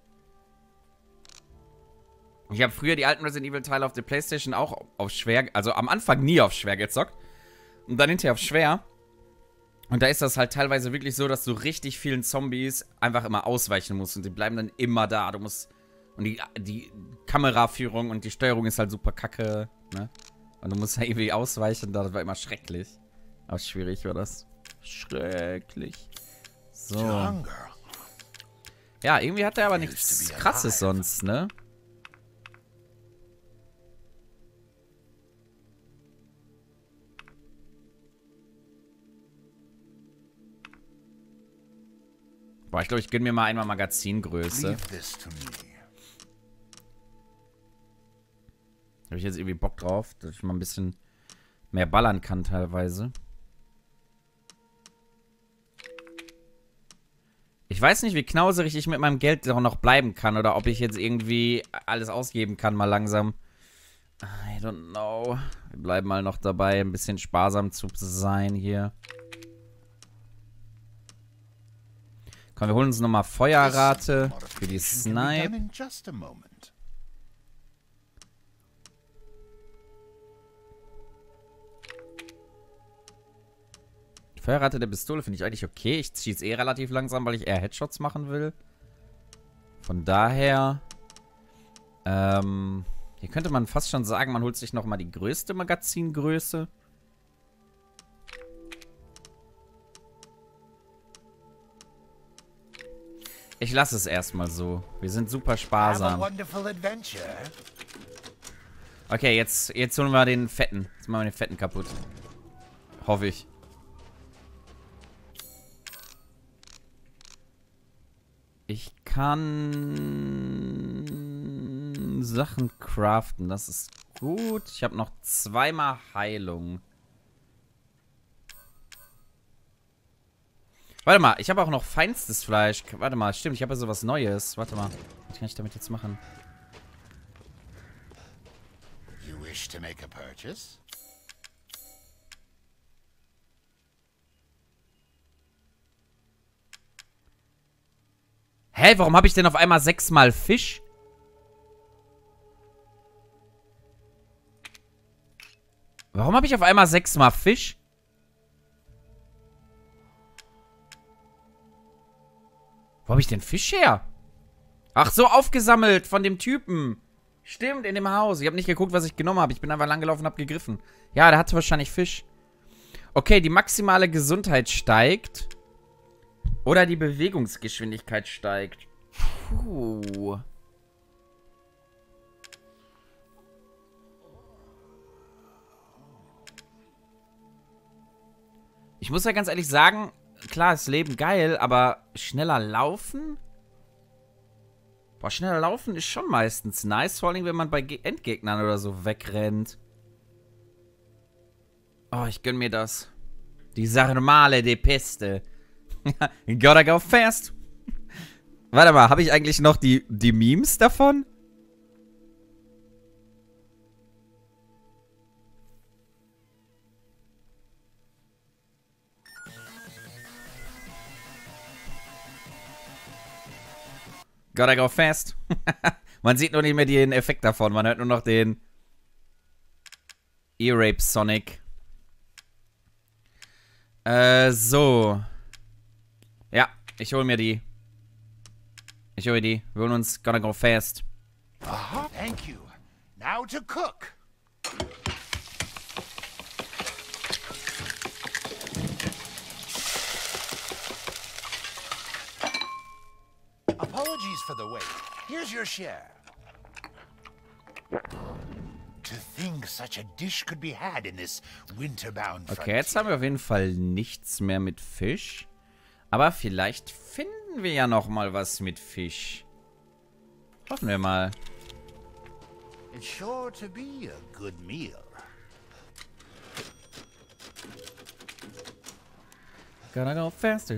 Ich habe früher die alten Resident Evil Teile auf der PlayStation auch auf schwer, also am Anfang nie auf schwer gezockt und dann hinterher auf schwer. Und da ist das halt teilweise wirklich so, dass du richtig vielen Zombies einfach immer ausweichen musst und die bleiben dann immer da. Du musst... Und die, die Kameraführung und die Steuerung ist halt super kacke, ne? Und du musst ja irgendwie ausweichen, das war immer schrecklich. Aber schwierig war das. Schrecklich. So. Ja, irgendwie hat er aber nichts Krasses sonst, ne? Boah, ich glaube, ich gönne mir mal einmal Magazingröße. Da habe ich jetzt irgendwie Bock drauf, dass ich mal ein bisschen mehr ballern kann teilweise. Ich weiß nicht, wie knauserig ich mit meinem Geld auch noch bleiben kann oder ob ich jetzt irgendwie alles ausgeben kann mal langsam. I don't know. Wir bleiben mal noch dabei, ein bisschen sparsam zu sein hier. Komm, wir holen uns nochmal Feuerrate für die Snipe. Feuerrate der Pistole finde ich eigentlich okay. Ich schieße eh relativ langsam, weil ich eher Headshots machen will. Von daher... Ähm... Hier könnte man fast schon sagen, man holt sich nochmal die größte Magazingröße. Ich lasse es erstmal so. Wir sind super sparsam. Okay, jetzt, jetzt holen wir den fetten. Jetzt machen wir den fetten kaputt. Hoffe ich. Ich kann Sachen craften. Das ist gut. Ich habe noch zweimal Heilung. Warte mal, ich habe auch noch feinstes Fleisch. Warte mal, stimmt, ich habe ja sowas Neues. Warte mal, was kann ich damit jetzt machen? You wish to make a purchase? Hä, warum habe ich denn auf einmal sechsmal Fisch? Warum habe ich auf einmal sechsmal Fisch? Wo habe ich denn Fisch her? Ach so, aufgesammelt von dem Typen. Stimmt, in dem Haus. Ich habe nicht geguckt, was ich genommen habe. Ich bin einfach langgelaufen und habe gegriffen. Ja, der hatte wahrscheinlich Fisch. Okay, die maximale Gesundheit steigt. Oder die Bewegungsgeschwindigkeit steigt. Puh. Ich muss ja ganz ehrlich sagen, klar, ist Leben geil, aber schneller laufen? Boah, schneller laufen ist schon meistens nice, vor allem wenn man bei Ge- Endgegnern oder so wegrennt. Oh, ich gönn mir das. Dieser Male de Peste. Gotta go fast. Warte mal, habe ich eigentlich noch die, die Memes davon? Gotta go fast. Man sieht nur nicht mehr den Effekt davon. Man hört nur noch den E-Rape Sonic. Äh, so. Ja, ich hol mir die. Ich hol die. Wir holen uns Gotta go fast. Aha, thank you. Now to cook. Apologies for the wait. Here's your share. To think such a dish could be had in this winterbound Okay, jetzt haben wir auf jeden Fall nichts mehr mit Fisch. Aber vielleicht finden wir ja noch mal was mit Fisch. Hoffen wir mal. It's sure to be a good meal. Gotta go faster.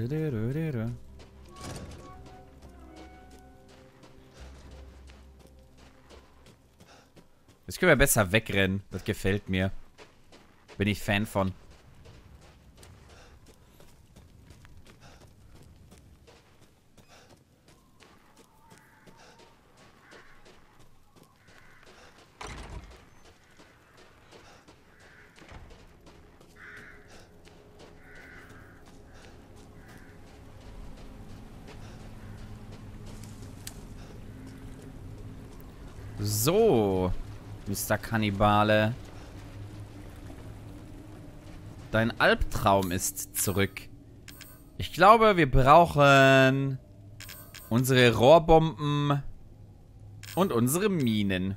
Jetzt können wir besser wegrennen. Das gefällt mir. Bin ich Fan von. So, Mister Kannibale. Dein Albtraum ist zurück. Ich glaube, wir brauchen unsere Rohrbomben und unsere Minen.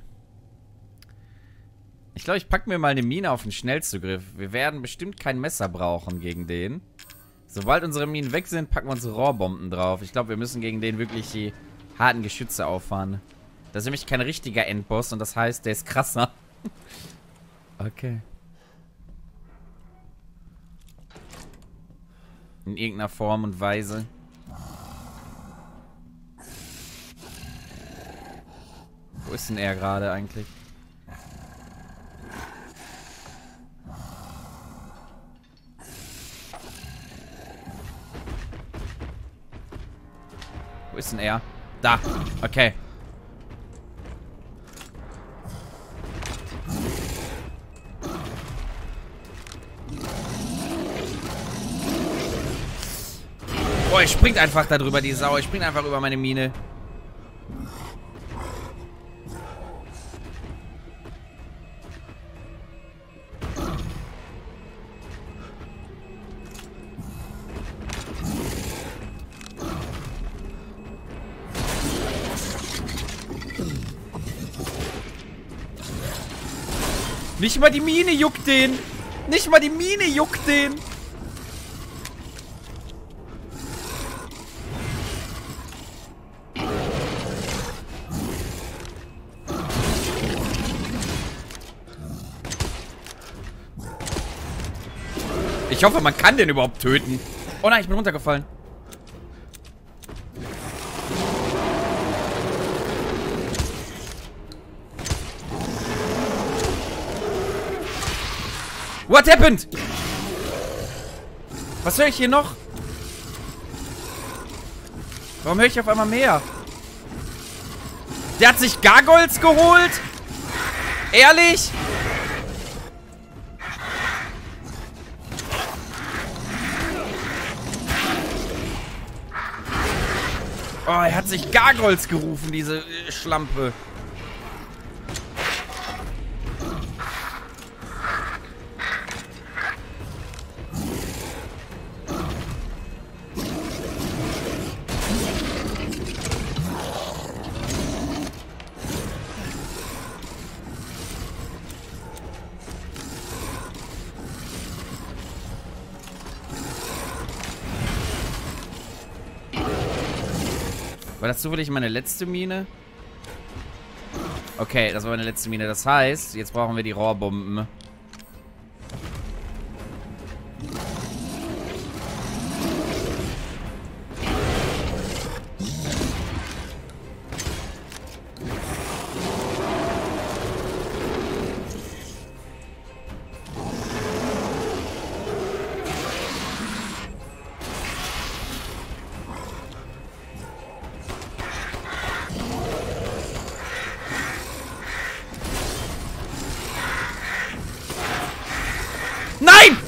Ich glaube, ich packe mir mal eine Mine auf den Schnellzugriff. Wir werden bestimmt kein Messer brauchen gegen den. Sobald unsere Minen weg sind, packen wir unsere Rohrbomben drauf. Ich glaube, wir müssen gegen den wirklich die harten Geschütze auffahren. Das ist nämlich kein richtiger Endboss und das heißt, der ist krasser. Okay. In irgendeiner Form und Weise. Wo ist denn er gerade eigentlich? Wo ist denn er? Da. Okay. Boah, er springt einfach da drüber, die Sau. Er springt einfach über meine Mine. Nicht mal die Mine juckt den. Nicht mal die Mine juckt den. Ich hoffe, man kann den überhaupt töten. Oh nein, ich bin runtergefallen. What happened? Was höre ich hier noch? Warum höre ich auf einmal mehr? Der hat sich Gargoyles geholt? Ehrlich? Oh, er hat sich Gargoyles gerufen, diese äh, Schlampe. War das zufällig meine letzte Mine? Okay, das war meine letzte Mine. Das heißt, jetzt brauchen wir die Rohrbomben. Nein!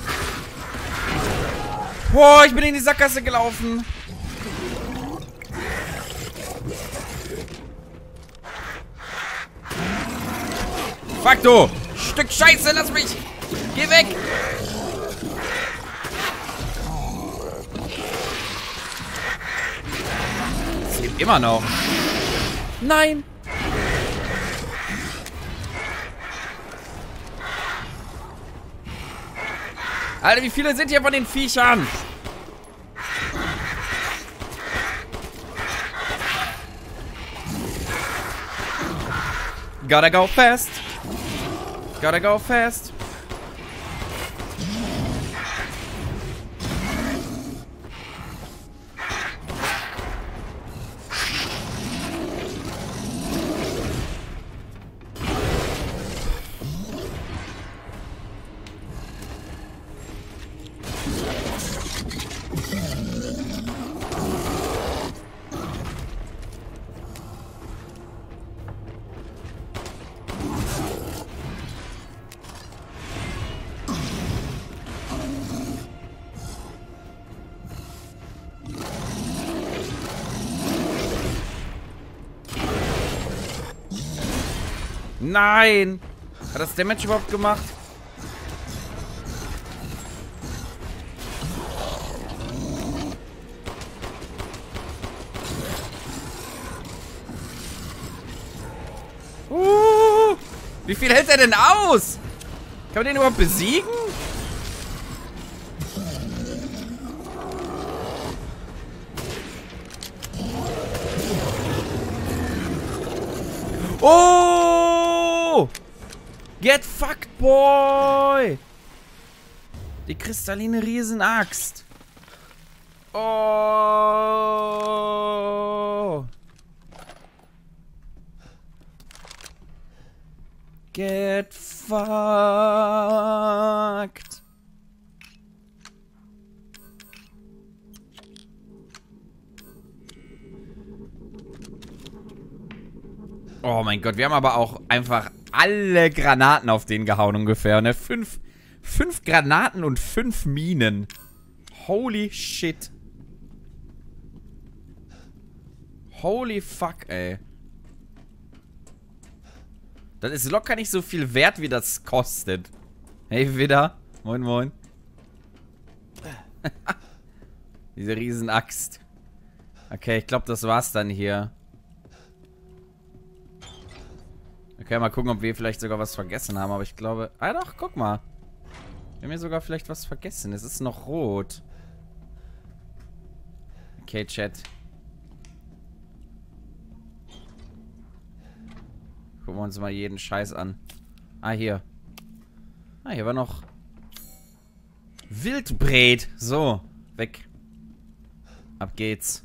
Boah, ich bin in die Sackgasse gelaufen. Fuck du! Stück Scheiße, lass mich! Geh weg! Es lebt immer noch. Nein! Alter, wie viele sind hier von den Viechern? Gotta go fast. Gotta go fast. Nein! Hat das Damage überhaupt gemacht? Uh, wie viel hält er denn aus? Kann man den überhaupt besiegen? Oh! Get fucked, boy! Die kristalline Riesenaxt. Oh! Get fucked. Oh mein Gott, wir haben aber auch einfach alle Granaten auf den gehauen ungefähr, ne? Fünf, fünf Granaten und fünf Minen. Holy shit. Holy fuck, ey. Das ist locker nicht so viel wert, wie das kostet. Hey, wieder. Moin, moin. Diese Riesenaxt. Okay, ich glaube, das war's dann hier. Okay, mal gucken, ob wir vielleicht sogar was vergessen haben. Aber ich glaube... Ah doch, guck mal. Wir haben hier sogar vielleicht was vergessen. Es ist noch rot. Okay, Chat. Gucken wir uns mal jeden Scheiß an. Ah, hier. Ah, hier war noch... Wildbret. So, weg. Ab geht's.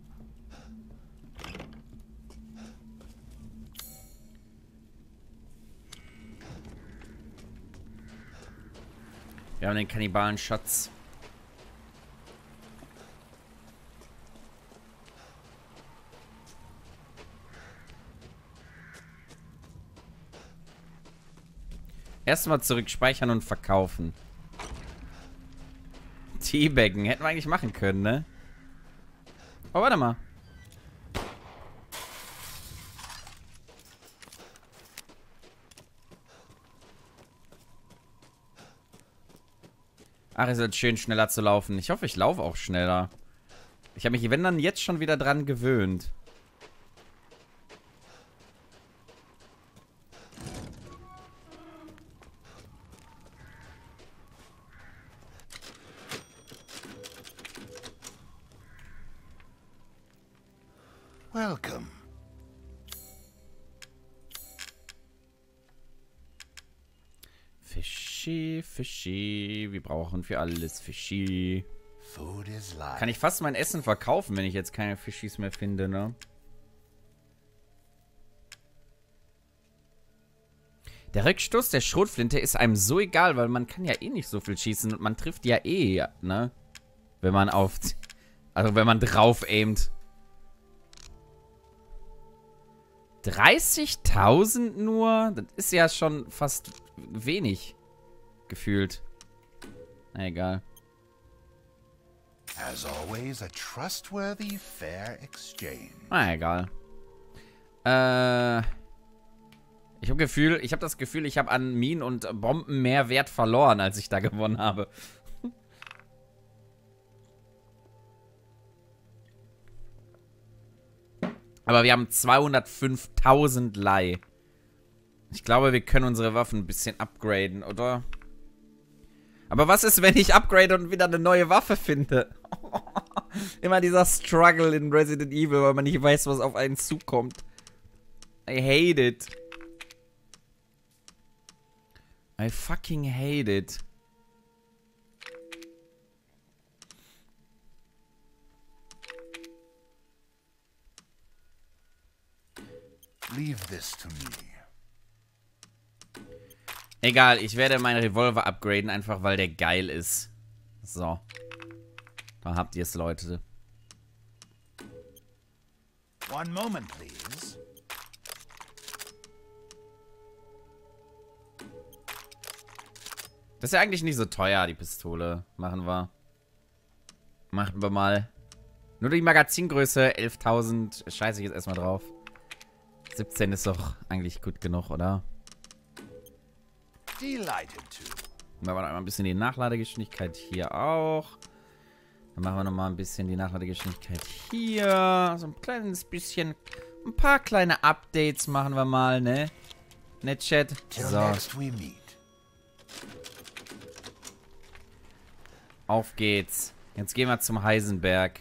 Wir haben den Kannibalen-Schatz. Erstmal zurück speichern und verkaufen. Teabaggen. Hätten wir eigentlich machen können, ne? Oh, warte mal. Ach, es wird schön, schneller zu laufen. Ich hoffe, ich laufe auch schneller. Ich habe mich, wenn dann, jetzt schon wieder dran gewöhnt. Welcome. Fischi, Fischi. Wir brauchen für alles Fischi. Food is life. Kann ich fast mein Essen verkaufen, wenn ich jetzt keine Fischis mehr finde, ne? Der Rückstoß der Schrotflinte ist einem so egal, weil man kann ja eh nicht so viel schießen und man trifft ja eh, ne? Wenn man auf... Also wenn man drauf aimt. dreißigtausend nur? Das ist ja schon fast wenig. Gefühlt. Na egal. As always, a trustworthy, fair exchange. Na egal. Äh... Ich habe Gefühl, ich habe das Gefühl, ich habe an Minen und Bomben mehr Wert verloren, als ich da gewonnen habe. Aber wir haben zweihundertfünftausend Leih. Ich glaube, wir können unsere Waffen ein bisschen upgraden, oder? Aber was ist, wenn ich upgrade und wieder eine neue Waffe finde? Immer dieser Struggle in Resident Evil, weil man nicht weiß, was auf einen zukommt. I hate it. I fucking hate it. Leave this to me. Egal, ich werde meinen Revolver upgraden, einfach weil der geil ist. So. Da habt ihr es, Leute. One moment, please. Das ist ja eigentlich nicht so teuer, die Pistole. Machen wir. Machen wir mal. Nur die Magazingröße, elftausend. Scheiße ich jetzt erstmal drauf. siebzehn ist doch eigentlich gut genug, oder? Delighted to. Dann machen wir noch mal ein bisschen die Nachladegeschwindigkeit hier auch. Dann machen wir noch mal ein bisschen die Nachladegeschwindigkeit hier. So ein kleines bisschen. Ein paar kleine Updates machen wir mal, ne? Ne, Chat? Till So. next we meet. Auf geht's. Jetzt gehen wir zum Heisenberg.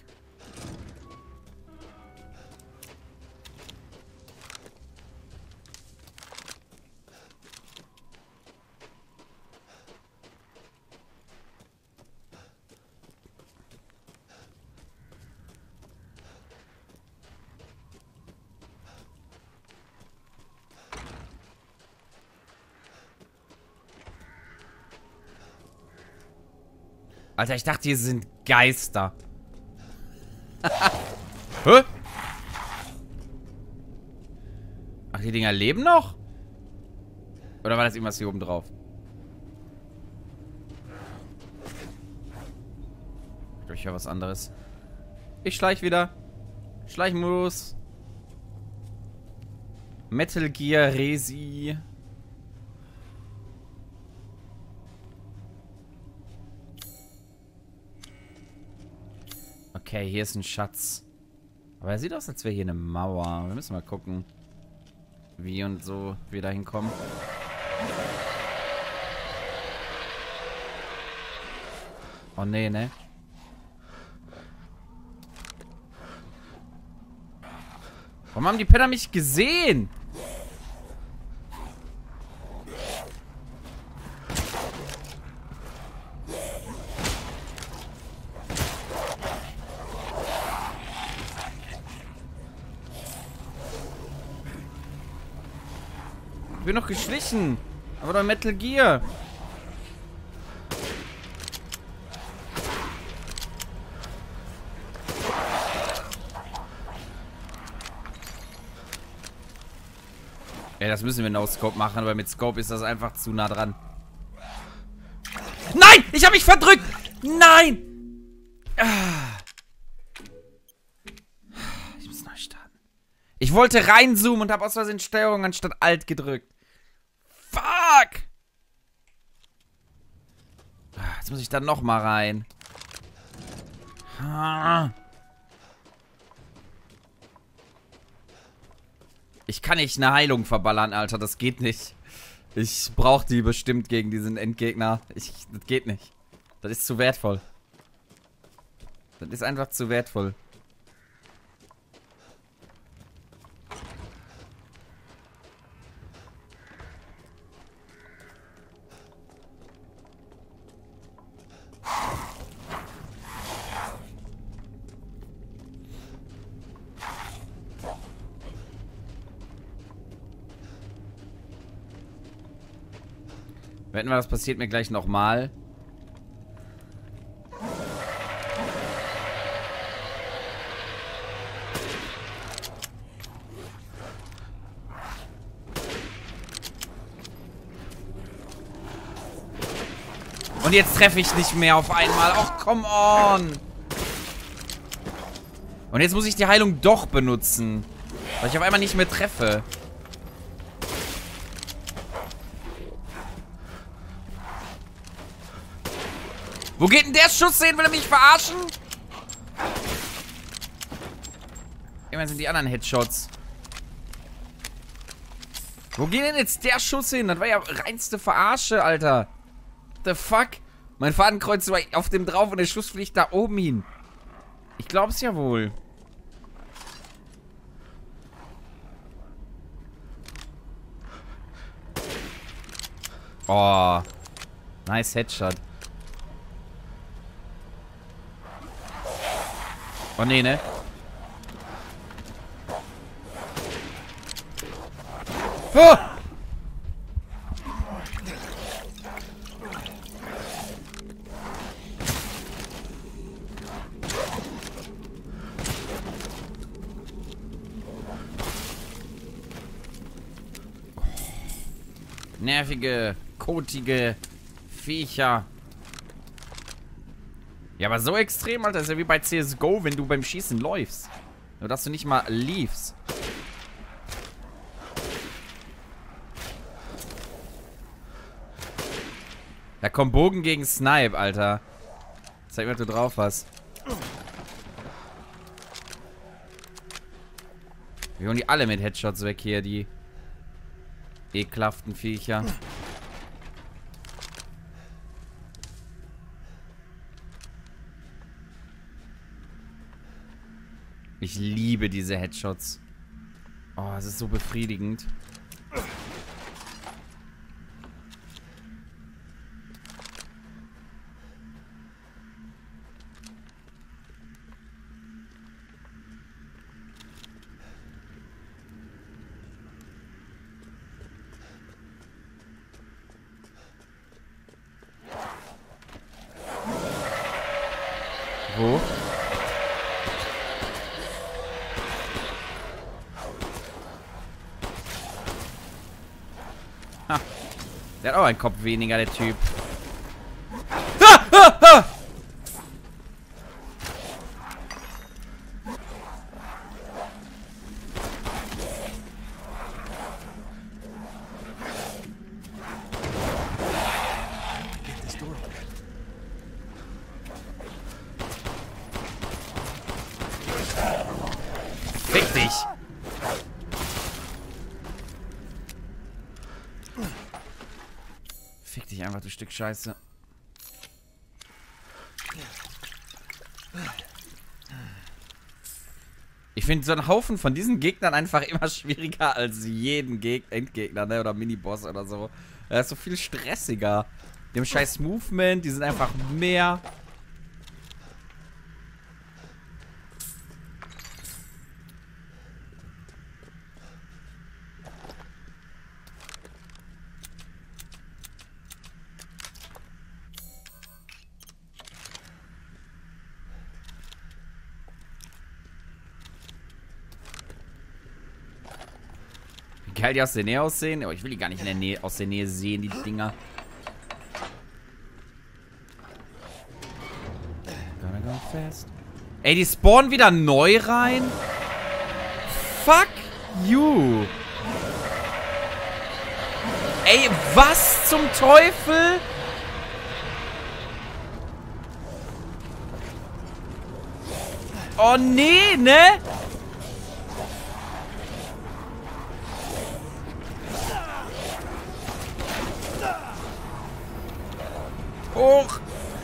Alter, ich dachte, hier sind Geister. Hä? Ach, die Dinger leben noch? Oder war das irgendwas hier oben drauf? Ich höre was anderes. Ich schleich wieder. Schleichmodus. Metal Gear Resi. Okay, hier ist ein Schatz. Aber er sieht aus, als wäre hier eine Mauer. Wir müssen mal gucken, wie und so wir da hinkommen. Oh nee, ne? Warum haben die Penner mich gesehen? Ich bin noch geschlichen. Aber doch Metal Gear. Ja, das müssen wir no Scope machen, aber mit Scope ist das einfach zu nah dran. Nein! Ich habe mich verdrückt! Nein! Ah. Ich muss neu starten. Ich wollte reinzoomen und habe aus Versehen Steuerung anstatt Alt gedrückt. Fuck! Jetzt muss ich da nochmal rein. Ah. Ich kann nicht eine Heilung verballern, Alter. Das geht nicht. Ich brauche die bestimmt gegen diesen Endgegner. Ich, das geht nicht. Das ist zu wertvoll. Das ist einfach zu wertvoll. Wetten wir, das passiert mir gleich nochmal. Und jetzt treffe ich nicht mehr auf einmal. Ach, come on. Und jetzt muss ich die Heilung doch benutzen. Weil ich auf einmal nicht mehr treffe. Wo geht denn der Schuss hin? Will er mich verarschen? Immerhin sind die anderen Headshots. Wo geht denn jetzt der Schuss hin? Das war ja reinste Verarsche, Alter. The fuck? Mein Fadenkreuz war auf dem drauf und der Schuss fliegt da oben hin. Ich glaub's ja wohl. Oh. Nice Headshot. Oh nee, ne? Oh! Nervige, kotige Viecher. Ja, aber so extrem, Alter. Das ist ja wie bei C S G O, wenn du beim Schießen läufst. Nur, dass du nicht mal liefst. Da kommt Bogen gegen Snipe, Alter. Zeig mir, was du drauf hast. Wir holen die alle mit Headshots weg hier, die ekelhaften Viecher. Ich liebe diese Headshots. Oh, es ist so befriedigend. Wo? Ha. Der hat auch einen Kopf weniger, der Typ. Ah, ah, ah. Fick dich einfach, du Stück Scheiße. Ich finde so einen Haufen von diesen Gegnern einfach immer schwieriger als jeden Geg Endgegner, ne? Oder Miniboss oder so. Das ist so viel stressiger. Die haben scheiß Movement, die sind einfach mehr. Wie geil die aus der Nähe aussehen. Aber ich will die gar nicht in der Nähe, aus der Nähe sehen, die Dinger. Gotta go fast. Ey, die spawnen wieder neu rein. Fuck you. Ey, was zum Teufel? Oh nee, ne? Hoch!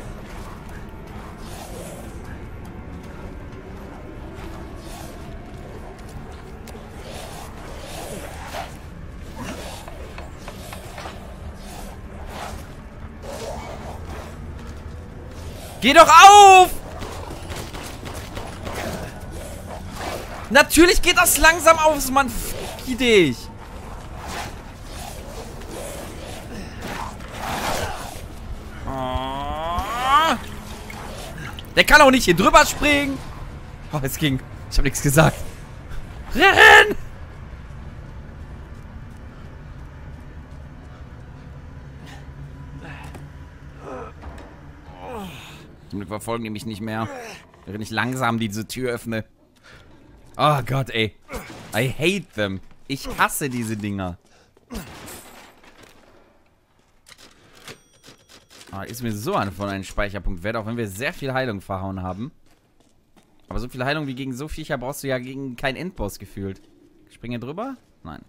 Geh doch auf! Natürlich geht das langsam auf, Mann. Fick dich. Der kann auch nicht hier drüber springen. Oh, es ging. Ich habe nichts gesagt. Renn! Zum Glück verfolgen die mich nicht mehr. Während ich langsam diese Tür öffne. Oh Gott, ey. I hate them. Ich hasse diese Dinger. Ah, ist mir so eine von einem Speicherpunkt wert, auch wenn wir sehr viel Heilung verhauen haben. Aber so viel Heilung wie gegen so Viecher brauchst du ja gegen keinen Endboss gefühlt. Springe drüber? Nein.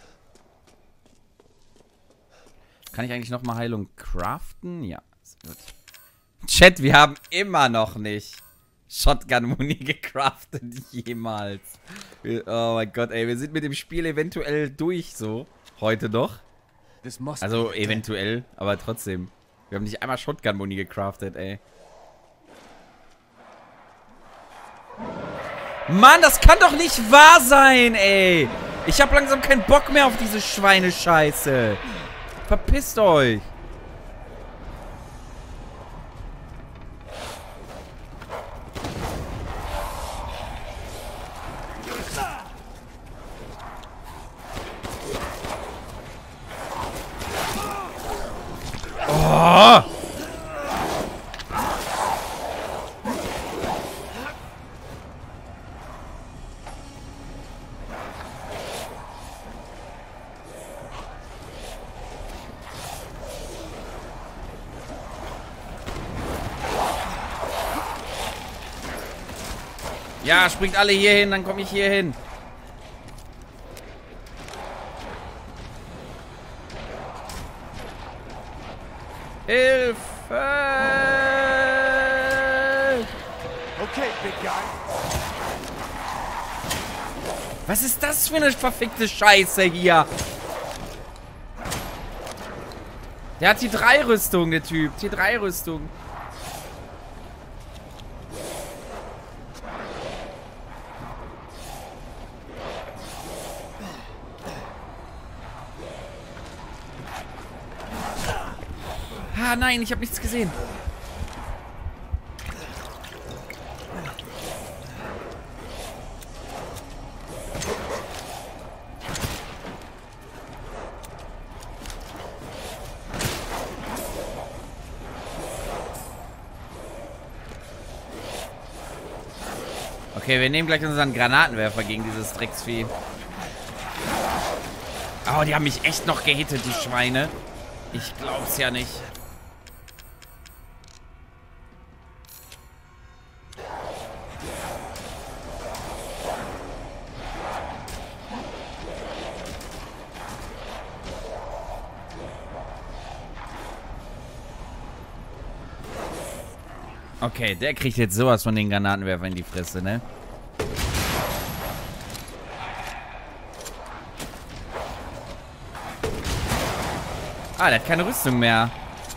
Kann ich eigentlich nochmal Heilung craften? Ja, ist gut. Chat, wir haben immer noch nicht Shotgun-Muni gecraftet. Jemals. Oh mein Gott, ey. Wir sind mit dem Spiel eventuell durch so. Heute noch. Also eventuell, aber trotzdem. Wir haben nicht einmal Shotgun-Muni gecraftet, ey. Mann, das kann doch nicht wahr sein, ey. Ich hab langsam keinen Bock mehr auf diese Schweinescheiße. Verpisst euch. Oh! Ja, springt alle hier hin, dann komme ich hier hin. Hilfe! Okay, big guy. Was ist das für eine verfickte Scheiße hier? Der hat die drei Rüstung, der Typ. Die drei Rüstung. Ah, nein, ich habe nichts gesehen. Okay, wir nehmen gleich unseren Granatenwerfer gegen dieses Drecksvieh. Oh, die haben mich echt noch gehittet, die Schweine. Ich glaub's ja nicht. Okay, der kriegt jetzt sowas von den Granatenwerfer in die Fresse, ne? Ah, der hat keine Rüstung mehr.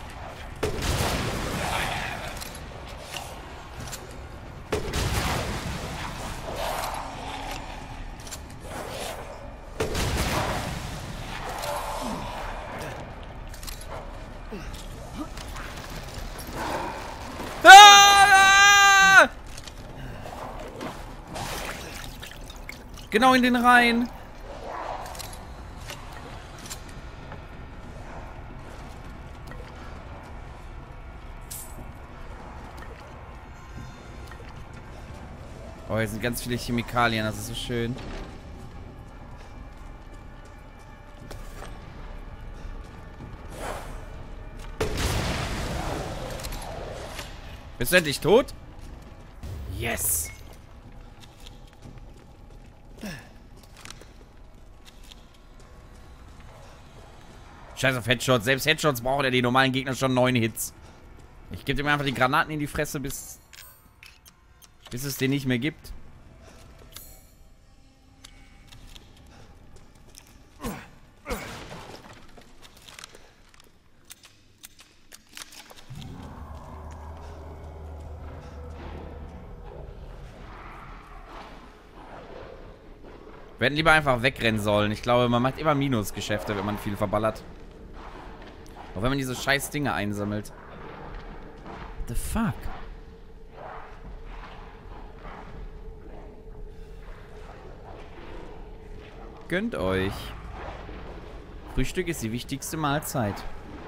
Ah! Genau in den Rhein. Oh, hier sind ganz viele Chemikalien, das ist so schön. Bist du endlich tot? Yes! Scheiß auf Headshots. Selbst Headshots brauchen ja die normalen Gegner schon neun Hits. Ich gebe ihm einfach die Granaten in die Fresse, bis... bis es den nicht mehr gibt. Wir hätten lieber einfach wegrennen sollen. Ich glaube, man macht immer Minusgeschäfte, wenn man viel verballert. Auch wenn man diese scheiß Dinge einsammelt. What the fuck? Gönnt euch. Frühstück ist die wichtigste Mahlzeit.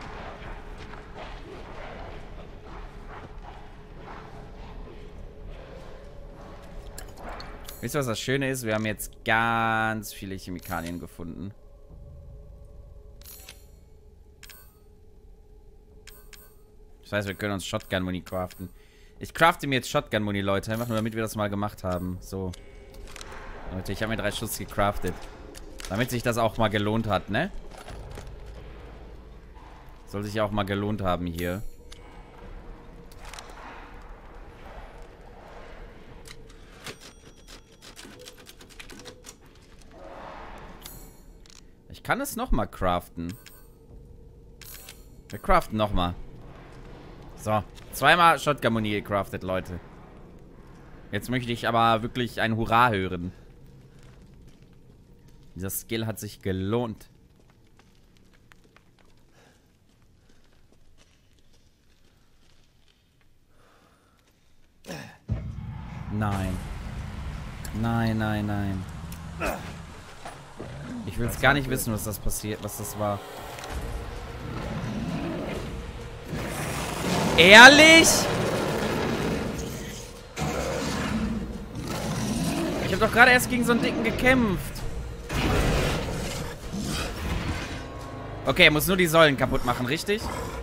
Wisst ihr, was das Schöne ist? Wir haben jetzt ganz viele Chemikalien gefunden. Das heißt, wir können uns Shotgun-Muni craften. Ich crafte mir jetzt Shotgun-Muni, Leute. Einfach nur, damit wir das mal gemacht haben. So. Leute, ich habe mir drei Schuss gecraftet. Damit sich das auch mal gelohnt hat, ne? Soll sich ja auch mal gelohnt haben hier. Ich kann es nochmal craften. Wir craften nochmal. So. Zweimal Shotgun-Muni gecraftet, Leute. Jetzt möchte ich aber wirklich ein Hurra hören. Dieser Skill hat sich gelohnt. Nein. Nein, nein, nein. Ich will es gar nicht wissen, was das passiert, was das war. Ehrlich? Ich habe doch gerade erst gegen so einen Dicken gekämpft. Okay, er muss nur die Säulen kaputt machen, richtig?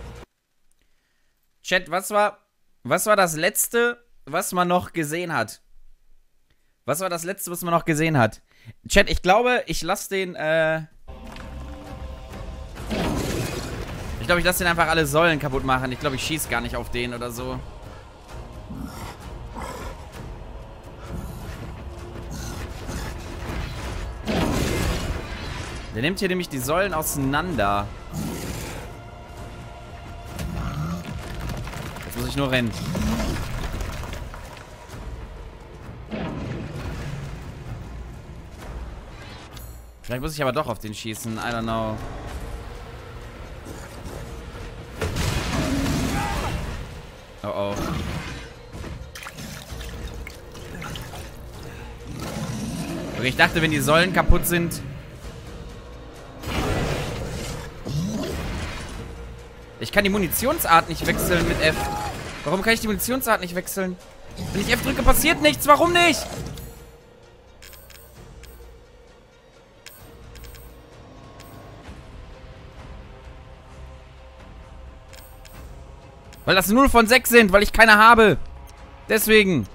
Chat, was war, was war das Letzte, was man noch gesehen hat? Was war das Letzte, was man noch gesehen hat? Chat, ich glaube, ich lasse den, äh... Ich glaube, ich lasse den einfach alle Säulen kaputt machen. Ich glaube, ich schieße gar nicht auf den oder so. Der nimmt hier nämlich die Säulen auseinander. Jetzt muss ich nur rennen. Vielleicht muss ich aber doch auf den schießen. I don't know. Oh oh. Okay, ich dachte, wenn die Säulen kaputt sind... Ich kann die Munitionsart nicht wechseln mit F. Warum kann ich die Munitionsart nicht wechseln? Wenn ich F drücke, passiert nichts. Warum nicht? Weil das null von sechs sind, weil ich keine habe. Deswegen.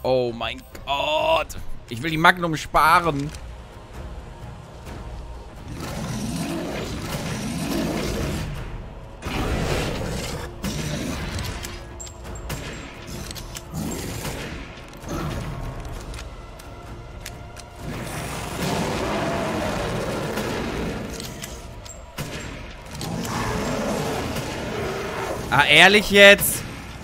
Oh mein Gott. Ich will die Magnum sparen. Ah, ehrlich jetzt?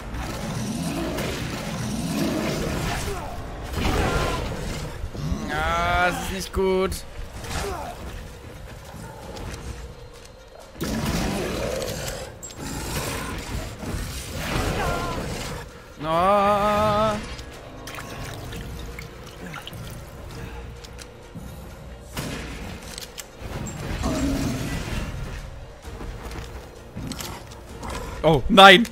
Ah, das ist nicht gut. Oh. Oh, nein!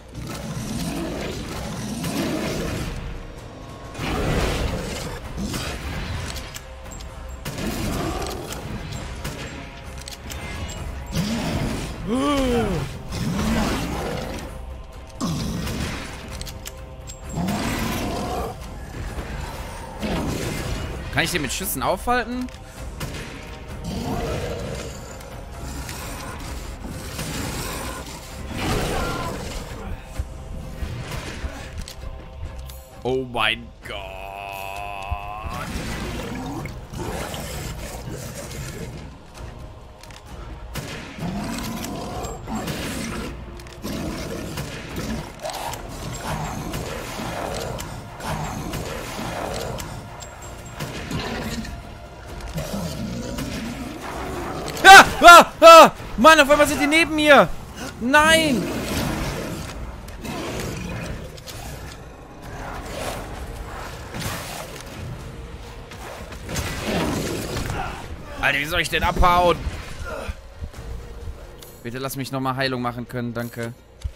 Kann ich den mit Schüssen aufhalten? Oh mein Gott. Ah, ah, ah! Mann, auf einmal sind die neben mir. Nein! Alter, wie soll ich denn abhauen? Bitte lass mich nochmal Heilung machen können, danke.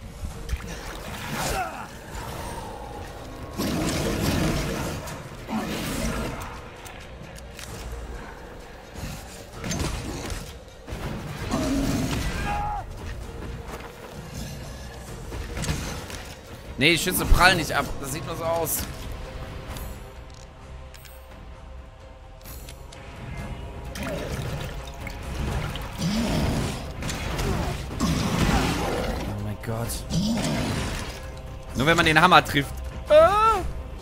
Nee, die Schüsse prallen nicht ab. Das sieht nur so aus. Oh mein Gott. Nur wenn man den Hammer trifft. Ah!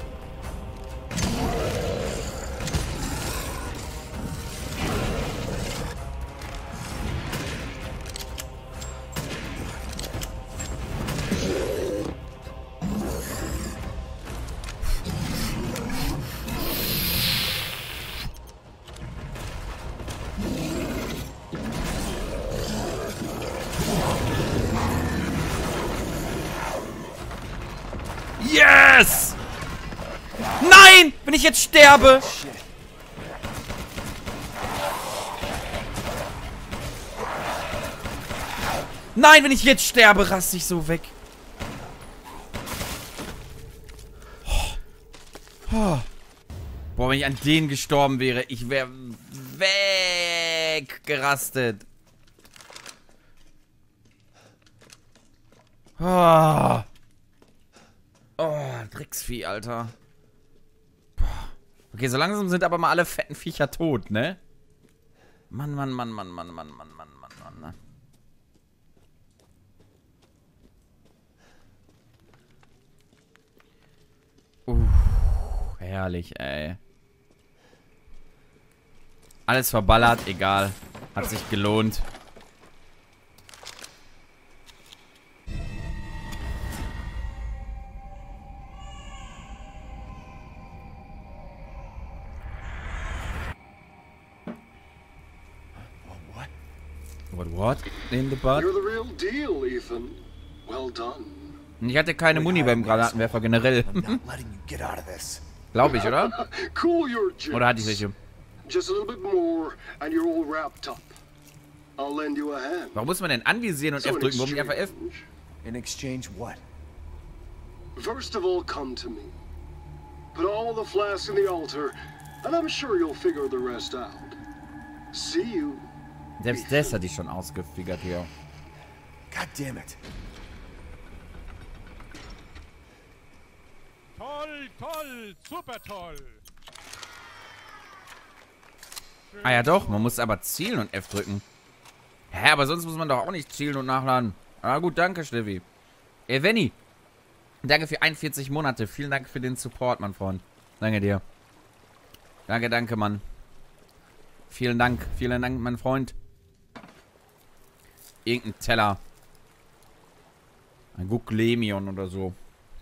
Yes! Nein! Wenn ich jetzt sterbe! Nein, wenn ich jetzt sterbe, raste ich so weg. Oh. Oh. Boah, wenn ich an den gestorben wäre, ich wäre weggerastet. Oh. Oh, Drecksvieh, Alter. Boah. Okay, so langsam sind aber mal alle fetten Viecher tot, ne? Mann, Mann, Mann, Mann, Mann, Mann, Mann, Mann, Mann, Mann, Mann. Uh, herrlich, ey. Alles verballert, egal. Hat sich gelohnt. What, what? In the butt? You're the real deal, Ethan. Well done. Ich hatte keine Muni beim Granatenwerfer generell. Glaube ich, oder? Cool your jets. Oder hatte ich welche? Just a little bit more and you're all wrapped up. I'll lend you a hand. Warum muss man denn anvisieren und So F in drücken? Warum nicht einfach F? exchange- In exchange, what? First of all, come to me. Put all the flasks in the altar, and I'm sure you'll figure the rest out. See you. Selbst das hatte ich schon ausgefigert hier. God damn it. Toll toll, super toll. Ah ja doch, man muss aber zielen und F drücken. Hä, aber sonst muss man doch auch nicht zielen und nachladen. Ah gut, danke, Steffi. Ey, Venny. Danke für einundvierzig Monate. Vielen Dank für den Support, mein Freund. Danke dir. Danke, danke, Mann. Vielen Dank. Vielen Dank, mein Freund. Irgendein Teller. Ein Guglemion oder so.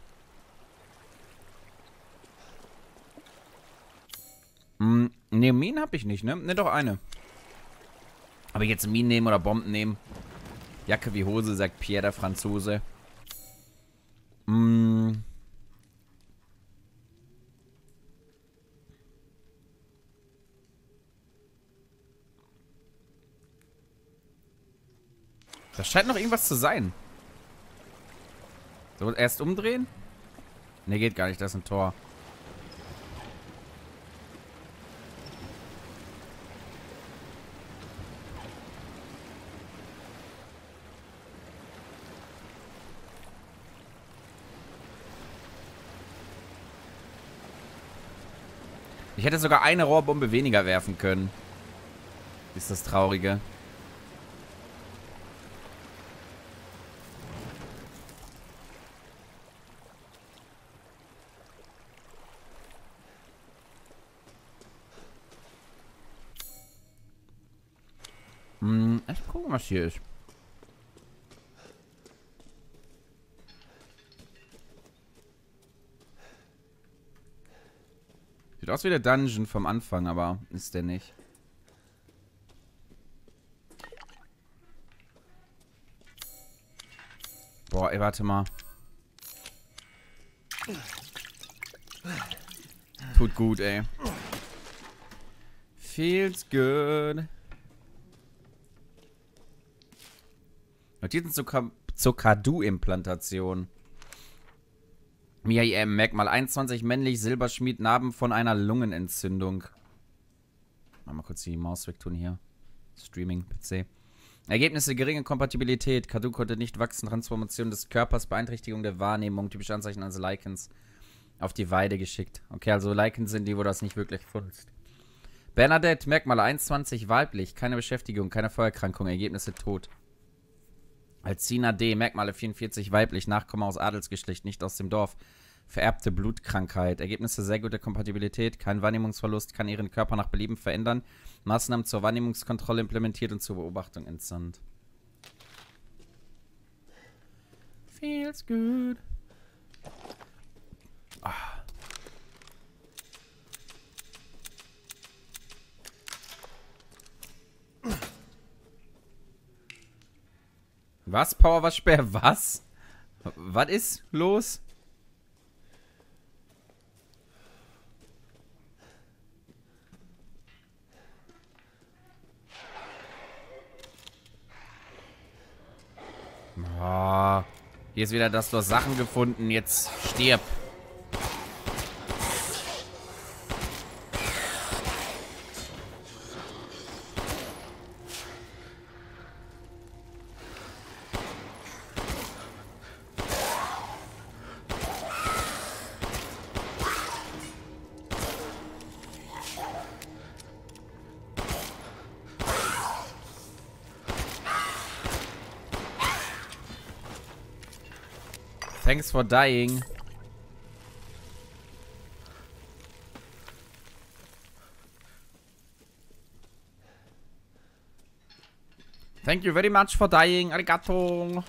Hm, ne, Minen habe ich nicht, ne? Ne, doch eine. Aber jetzt Minen nehmen oder Bomben nehmen. Jacke wie Hose, sagt Pierre, der Franzose. Hm. Da scheint noch irgendwas zu sein. So, erst umdrehen? Ne, geht gar nicht, das ist ein Tor. Ich hätte sogar eine Rohrbombe weniger werfen können. Ist das Traurige. Hm, echt gucken, was hier ist. Sieht aus wie der Dungeon vom Anfang, aber ist der nicht. Boah, ey, warte mal. Tut gut, ey. Feels good. Notizen zur, Ka zur Kadu-Implantation. Mia I M, Merkmal einundzwanzig, männlich, Silberschmied, Narben von einer Lungenentzündung. Mal kurz die Maus wegtun hier. Streaming, P C. Ergebnisse, geringe Kompatibilität. Kadu konnte nicht wachsen, Transformation des Körpers, Beeinträchtigung der Wahrnehmung, typische Anzeichen als Lycans. Auf die Weide geschickt. Okay, also Lycans sind die, wo das nicht wirklich funzt. Bernadette, Merkmal einundzwanzig, weiblich, keine Beschäftigung, keine Vorerkrankung, Ergebnisse tot. Alcina D, Merkmale vierundvierzig, weiblich, Nachkomme aus Adelsgeschlecht, nicht aus dem Dorf. Vererbte Blutkrankheit. Ergebnisse sehr gute Kompatibilität, kein Wahrnehmungsverlust, kann ihren Körper nach Belieben verändern. Maßnahmen zur Wahrnehmungskontrolle implementiert und zur Beobachtung entsandt. Feels good. Ah. Was? Powerwaschbär? Was? Was ist los? Oh, hier ist wieder das, du hast Sachen gefunden. Jetzt stirb. Thanks for dying. Thank you very much for dying. Arigato.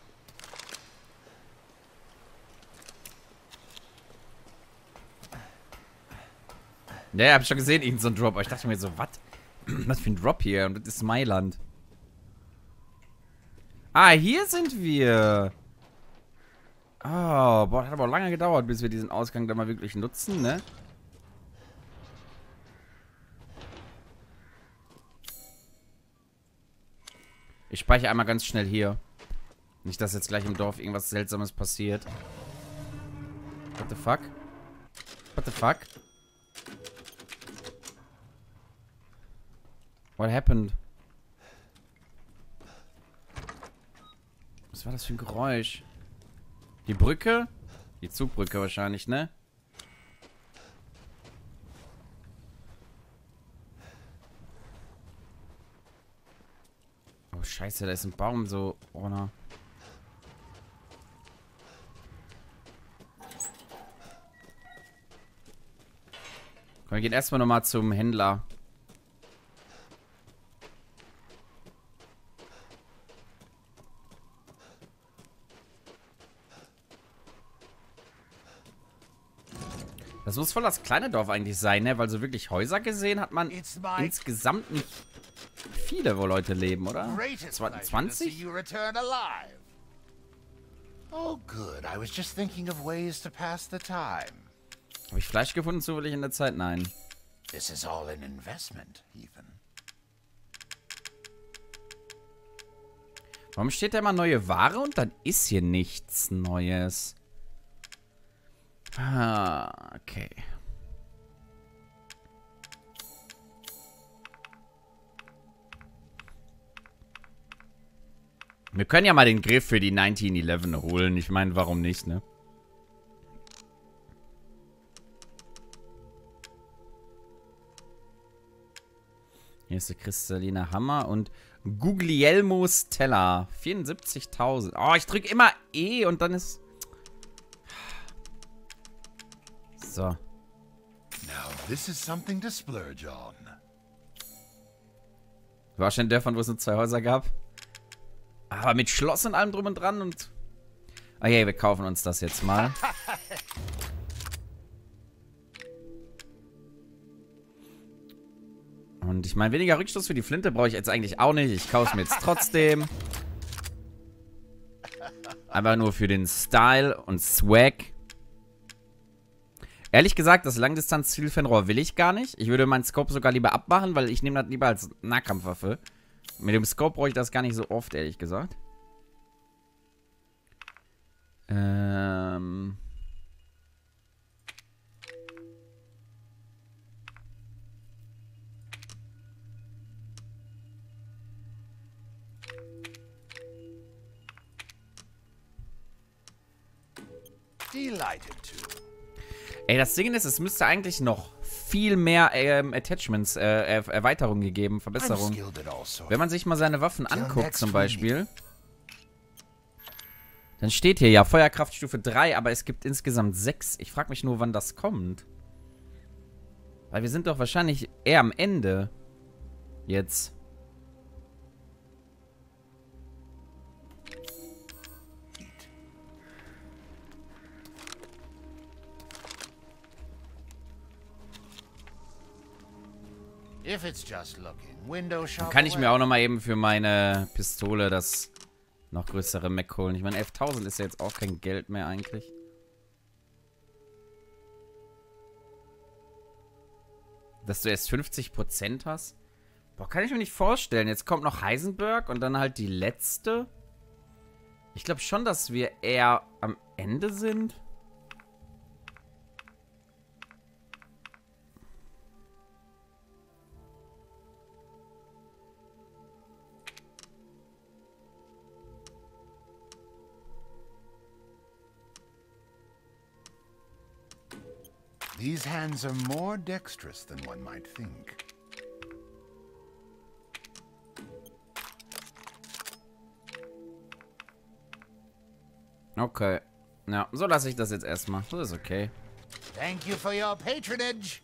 Ja, ja, hab ich schon gesehen, irgend so ein Drop. Aber ich dachte mir so, was? Was für ein Drop hier? Und das ist Mailand. Ah, hier sind wir. Oh, boah, das hat aber lange gedauert, bis wir diesen Ausgang da mal wirklich nutzen, ne? Ich speichere einmal ganz schnell hier. Nicht, dass jetzt gleich im Dorf irgendwas Seltsames passiert. What the fuck? What the fuck? What happened? Was war das für ein Geräusch? Die Brücke? Die Zugbrücke wahrscheinlich, ne? Oh, scheiße, da ist ein Baum so. Oh, na. Komm, wir gehen erstmal nochmal zum Händler. Das muss voll das kleine Dorf eigentlich sein, ne? Weil so wirklich Häuser gesehen hat man It's my insgesamt nicht viele, wo Leute leben, oder? greatest Zwa- pleasure to see zwanzig? you return alive. Oh, good. I was just thinking of ways to pass the time. Habe ich Fleisch gefunden zufällig in der Zeit? Nein. This is all an investment, Ethan. Warum steht da immer neue Ware und dann ist hier nichts Neues? Ah, okay. Wir können ja mal den Griff für die neunzehnhundertelf holen. Ich meine, warum nicht, ne? Hier ist der kristalline Hammer und Guglielmo's Teller. vierundsiebzigtausend. Oh, ich drücke immer E und dann ist... So. Now this is something to splurge on. War schon der von, wo es nur zwei Häuser gab. Aber mit Schloss und allem drum und dran und... Okay, wir kaufen uns das jetzt mal. Und ich meine, weniger Rückstoß für die Flinte brauche ich jetzt eigentlich auch nicht. Ich kaufe es mir jetzt trotzdem. Einfach nur für den Style und Swag. Ehrlich gesagt, das Langdistanz-Zielfernrohr will ich gar nicht. Ich würde meinen Scope sogar lieber abmachen, weil ich nehme das lieber als Nahkampfwaffe. Mit dem Scope brauche ich das gar nicht so oft, ehrlich gesagt. Ähm... Delighted to. Ey, das Ding ist, es müsste eigentlich noch viel mehr ähm, Attachments, äh, Er- Erweiterungen gegeben, I'm Verbesserungen. skilled at all sorts. Wenn man sich mal seine Waffen anguckt next zum week. Beispiel, dann steht hier ja Feuerkraftstufe drei, aber es gibt insgesamt sechs. Ich frage mich nur, wann das kommt. Weil wir sind doch wahrscheinlich eher am Ende. Jetzt. If it's just looking, window shop. Dann kann ich mir away. auch nochmal eben für meine Pistole das noch größere Mech holen. Ich meine, elftausend ist ja jetzt auch kein Geld mehr eigentlich. Dass du erst fünfzig Prozent hast? Boah, kann ich mir nicht vorstellen. Jetzt kommt noch Heisenberg und dann halt die letzte. Ich glaube schon, dass wir eher am Ende sind. These hands are more dexterous than one might think. Okay. Ja, so lasse ich das jetzt erstmal. Das ist okay. Thank you for your patronage.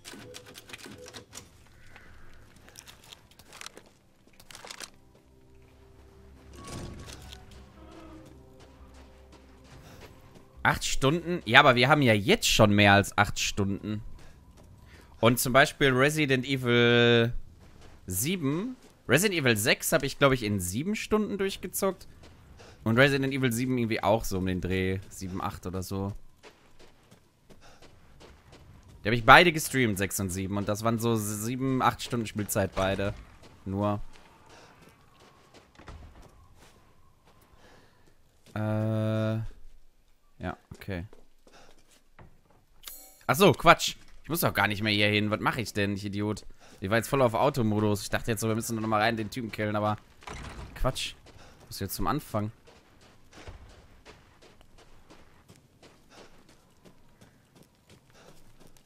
Acht Stunden? Ja, aber wir haben ja jetzt schon mehr als acht Stunden. Und zum Beispiel Resident Evil sieben. Resident Evil sechs habe ich, glaube ich, in sieben Stunden durchgezockt. Und Resident Evil sieben irgendwie auch so um den Dreh. sieben, acht oder so. Die habe ich beide gestreamt, sechs und sieben. Und das waren so sieben, acht Stunden Spielzeit beide. Nur. Äh... Ja, okay. Achso, Quatsch. Ich muss doch gar nicht mehr hier hin. Was mache ich denn, ich Idiot? Ich war jetzt voll auf Automodus. Ich dachte jetzt so, wir müssen nur noch mal rein den Typen killen, aber... Quatsch. Ich muss jetzt zum Anfang.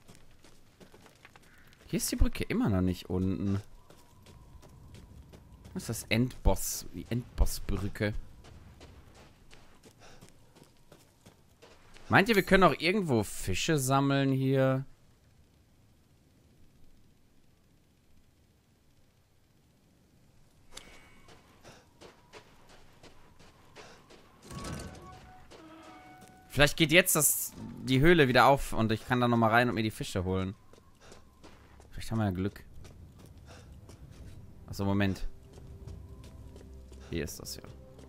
Hier ist die Brücke immer noch nicht unten. Was ist das Endboss? Die Endbossbrücke. Meint ihr, wir können auch irgendwo Fische sammeln hier? Vielleicht geht jetzt das, die Höhle wieder auf und ich kann da nochmal rein und mir die Fische holen. Vielleicht haben wir ja Glück. Achso, Moment. Hier ist das ja.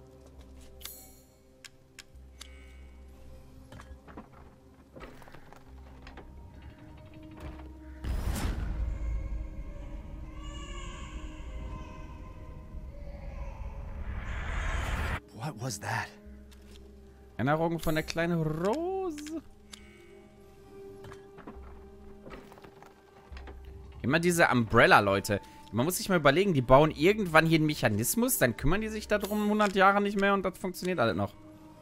What was that? Erinnerung von der kleinen Rose. Immer diese Umbrella, Leute. Man muss sich mal überlegen, die bauen irgendwann hier einen Mechanismus, dann kümmern die sich darum hundert Jahre nicht mehr und das funktioniert alles noch.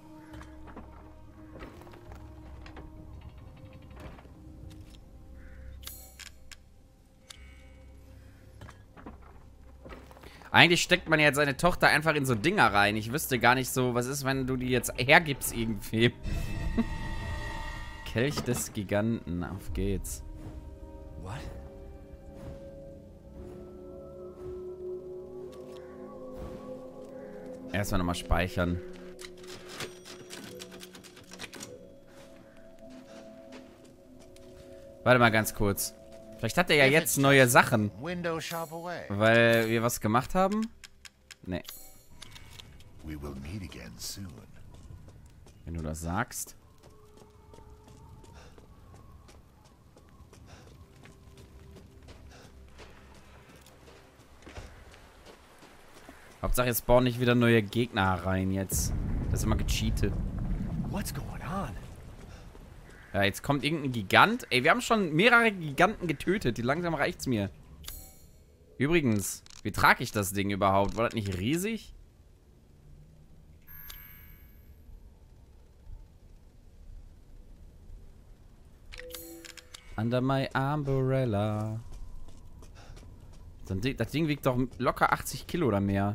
Eigentlich steckt man ja jetzt seine Tochter einfach in so Dinger rein. Ich wüsste gar nicht so, was ist, wenn du die jetzt hergibst irgendwie. Kelch des Giganten. Auf geht's. What? Erstmal nochmal speichern. Warte mal ganz kurz. Vielleicht hat er ja jetzt neue Sachen. Window shop away. Weil wir was gemacht haben? Nee. We will meet again soon. Wenn du das sagst. Hauptsache, es spawnen nicht wieder neue Gegner rein jetzt. Das ist immer gecheatet. What's going on? Ja, jetzt kommt irgendein Gigant. Ey, wir haben schon mehrere Giganten getötet. Die langsam reicht's mir. Übrigens, wie trage ich das Ding überhaupt? War das nicht riesig? Under my umbrella. Das Ding wiegt doch locker achtzig Kilo oder mehr.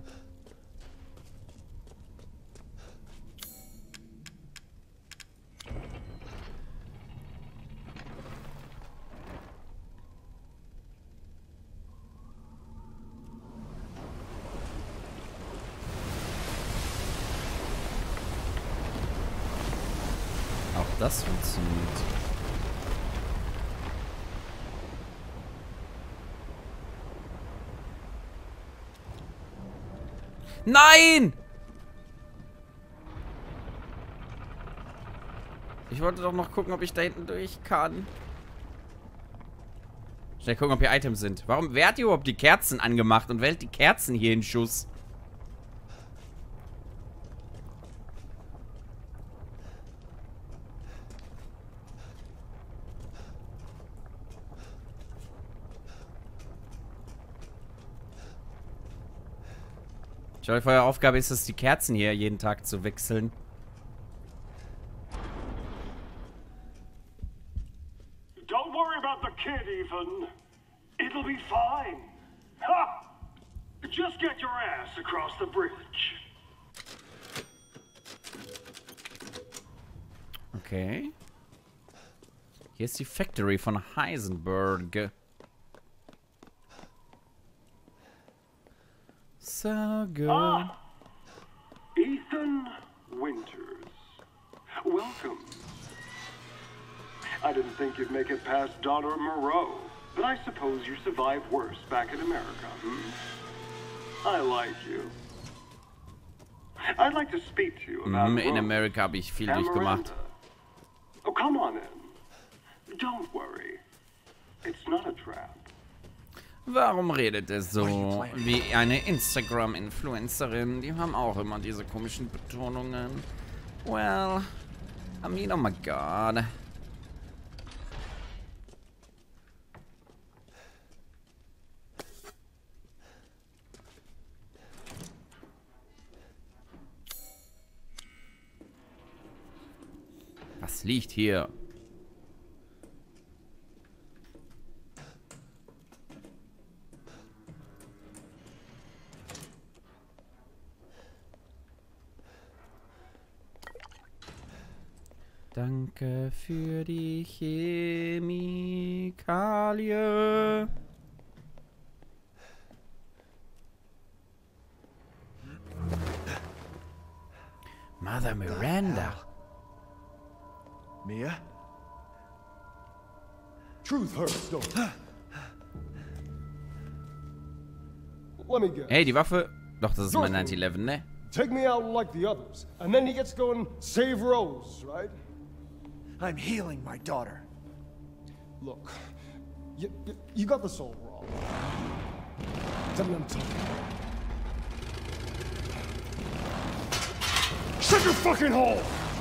Auch das funktioniert. Nein! Ich wollte doch noch gucken, ob ich da hinten durch kann. Schnell gucken, ob hier Items sind. Warum, wer hat hier überhaupt die Kerzen angemacht und wer hält die Kerzen hier in Schuss? Ich glaube, eure Aufgabe ist es, die Kerzen hier jeden Tag zu wechseln. Don't worry about the kid, Ethan. It'll be fine. Ha! Just get your ass across the bridge. Okay. Hier ist die Factory von Heisenberg. So good. Ah, Ethan Winters. Welcome. I didn't think you'd make it past Daughter Moreau, but I suppose you survived worse back in America, hmm? I like you. I'd like to speak to you about Mm, in Rose America habe ich viel and durchgemacht. Miranda. Oh, come on in. Don't worry. It's not a trap. Warum redet er so wie eine Instagram-Influencerin? Die haben auch immer diese komischen Betonungen. Well, I mean, oh my God. Was liegt hier? Danke für die Chemikalie. Mother Miranda. Mia? Truth hurts, don't it? Let me guess. Hey, die Waffe. Doch, das ist mein nine eleven, ne? Take me out like the others, and then he gets to go and save Rose, right? I'm healing my daughter. Look, you, you, you got this all wrong. Tell me I'm talking. Shut your fucking hole!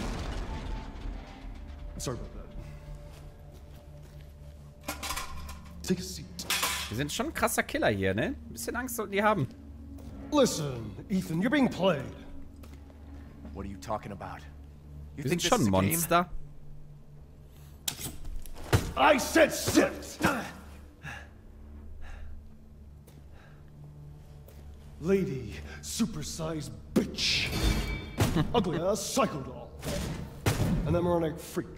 Sorry about that. Take a seat. Wir sind schon ein krasser Killer hier, ne? Ein bisschen Angst sollten die haben. Listen, Ethan, you're being played. What are you talking about? You Wir sind this schon is a game? Monster. I said sit! Lady, supersized bitch. Ugly ass psycho doll. And that moronic freak.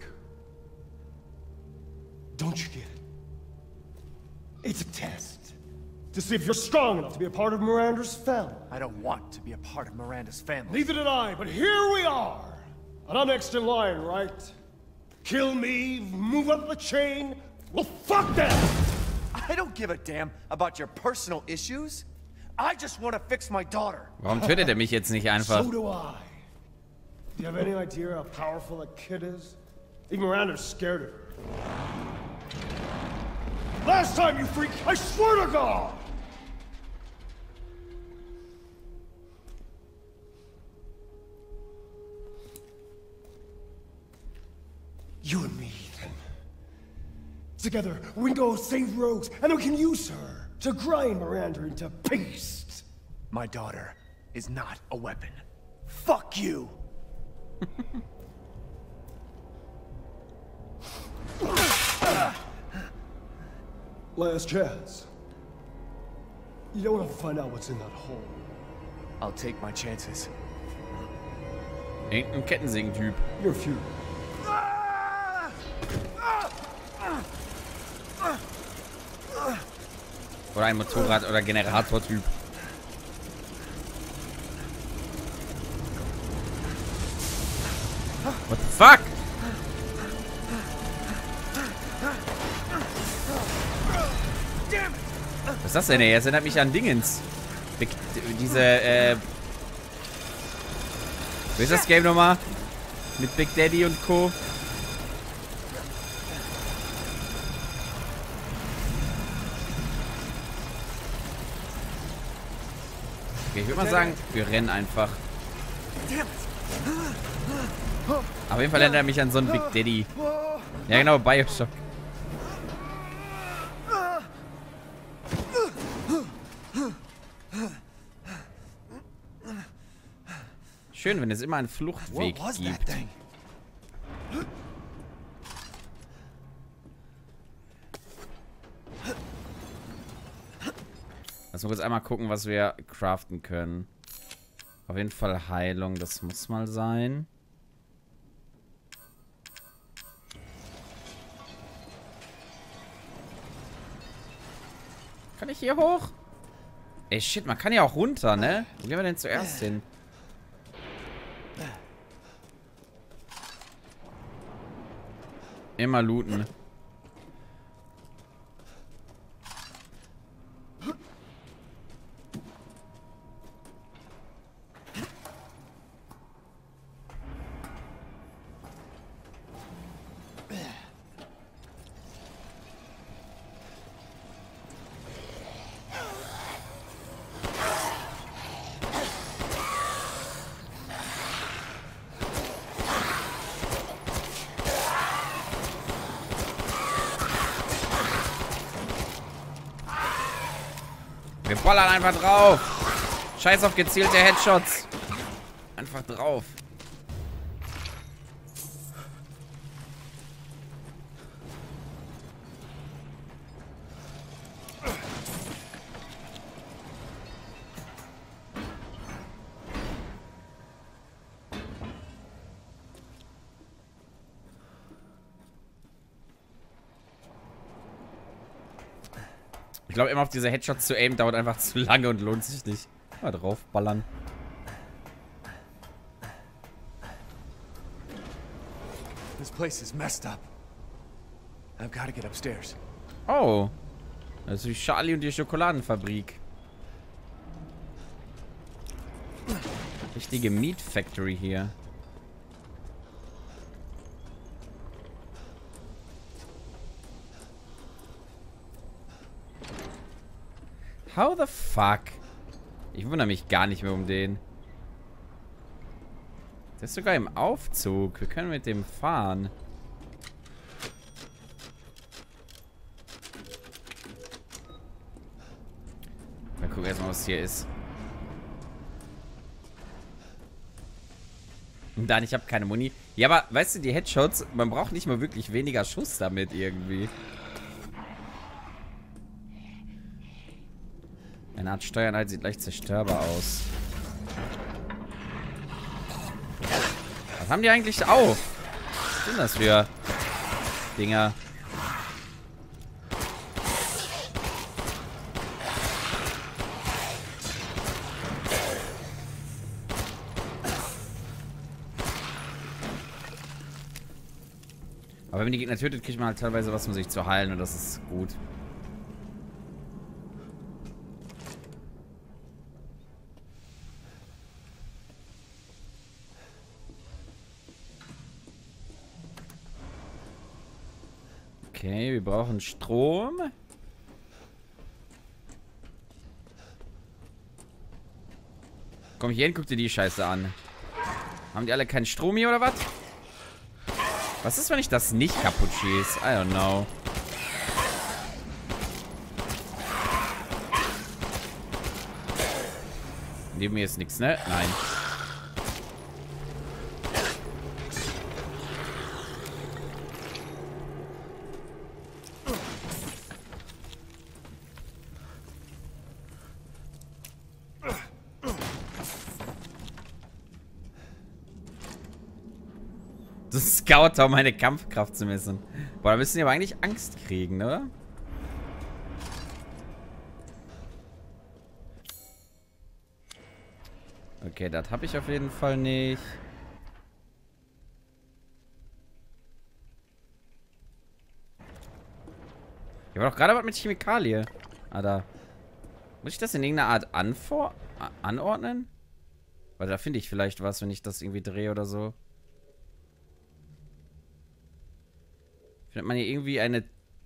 Don't you get it? It's a test. To see if you're strong enough to be a part of Miranda's family. I don't want to be a part of Miranda's family. Neither did I, but here we are. And I'm next in line, right? Kill me, move up the chain. Well, fuck that! I don't give a damn about your personal issues. I just want to fix my daughter. Warum tötet er mich jetzt nicht einfach? So do I. Do you have any idea how powerful that kid is? Even Miranda's scared of her. Last time, you freak, I swear to God! You and me, Ethan. Together, we can go save Rose, and we can use her to grind Miranda into paste. My daughter is not a weapon. Fuck you! Last chance. You don't want to find out what's in that hole. I'll take my chances. Irgendein Kettensägen-Typ. You're few. Oder ein Motorrad- oder Generator-Typ. What the fuck? Was ist das denn, ey? Das erinnert mich an Dingens. Big, diese, äh... Wie ist das Game nochmal? Mit Big Daddy und Co. Okay, ich würde mal sagen, wir rennen einfach. Auf jeden Fall erinnert er mich an so einen Big Daddy. Ja genau, Bioshock. Schön, wenn es immer einen Fluchtweg gibt. Lass mal kurz einmal gucken, was wir craften können. Auf jeden Fall Heilung, das muss mal sein. Kann ich hier hoch? Ey, shit, man kann ja auch runter, ne? Wo gehen wir denn zuerst hin? Immer looten. Wir ballern einfach drauf. Scheiß auf gezielte Headshots. Einfach drauf. glaube immer auf diese Headshots zu aimen dauert einfach zu lange und lohnt sich nicht. Mal draufballern. This place is messed up. I've got to get upstairs. Oh. Das ist wie Charlie und die Schokoladenfabrik. Richtige Meat Factory hier. How the fuck? Ich wundere mich gar nicht mehr um den. Der ist sogar im Aufzug. Wir können mit dem fahren. Mal gucken erstmal, was hier ist. Und dann, ich habe keine Muni. Ja, aber weißt du, die Headshots, man braucht nicht mal wirklich weniger Schuss damit irgendwie. Eine Art Steuereinheit sieht leicht zerstörbar aus. Was haben die eigentlich auf? Was sind das für Dinger? Aber wenn die Gegner tötet, kriegt man halt teilweise was, um sich zu heilen, und das ist gut. Okay, wir brauchen Strom. Komm hier hin, guck dir die Scheiße an. Haben die alle keinen Strom hier oder was? Was ist, wenn ich das nicht kaputt schieße? I don't know. Neben mir ist nichts, ne? Nein. Das Scout, um meine Kampfkraft zu messen. Boah, da müssen die aber eigentlich Angst kriegen, oder? Okay, das habe ich auf jeden Fall nicht. Ich habe doch gerade was mit Chemikalie. Ah, da. Muss ich das in irgendeiner Art anvor anordnen? Weil da finde ich vielleicht was, wenn ich das irgendwie drehe oder so. Findet man hier irgendwie eine...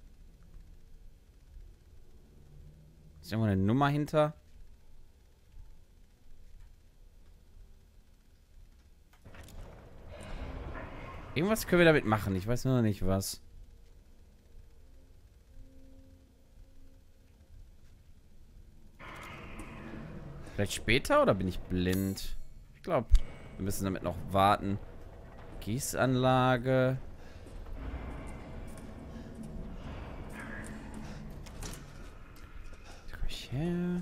Ist irgendwo eine Nummer hinter? Irgendwas können wir damit machen. Ich weiß nur noch nicht, was. Vielleicht später, oder bin ich blind? Ich glaube, wir müssen damit noch warten. Gießanlage... Yeah.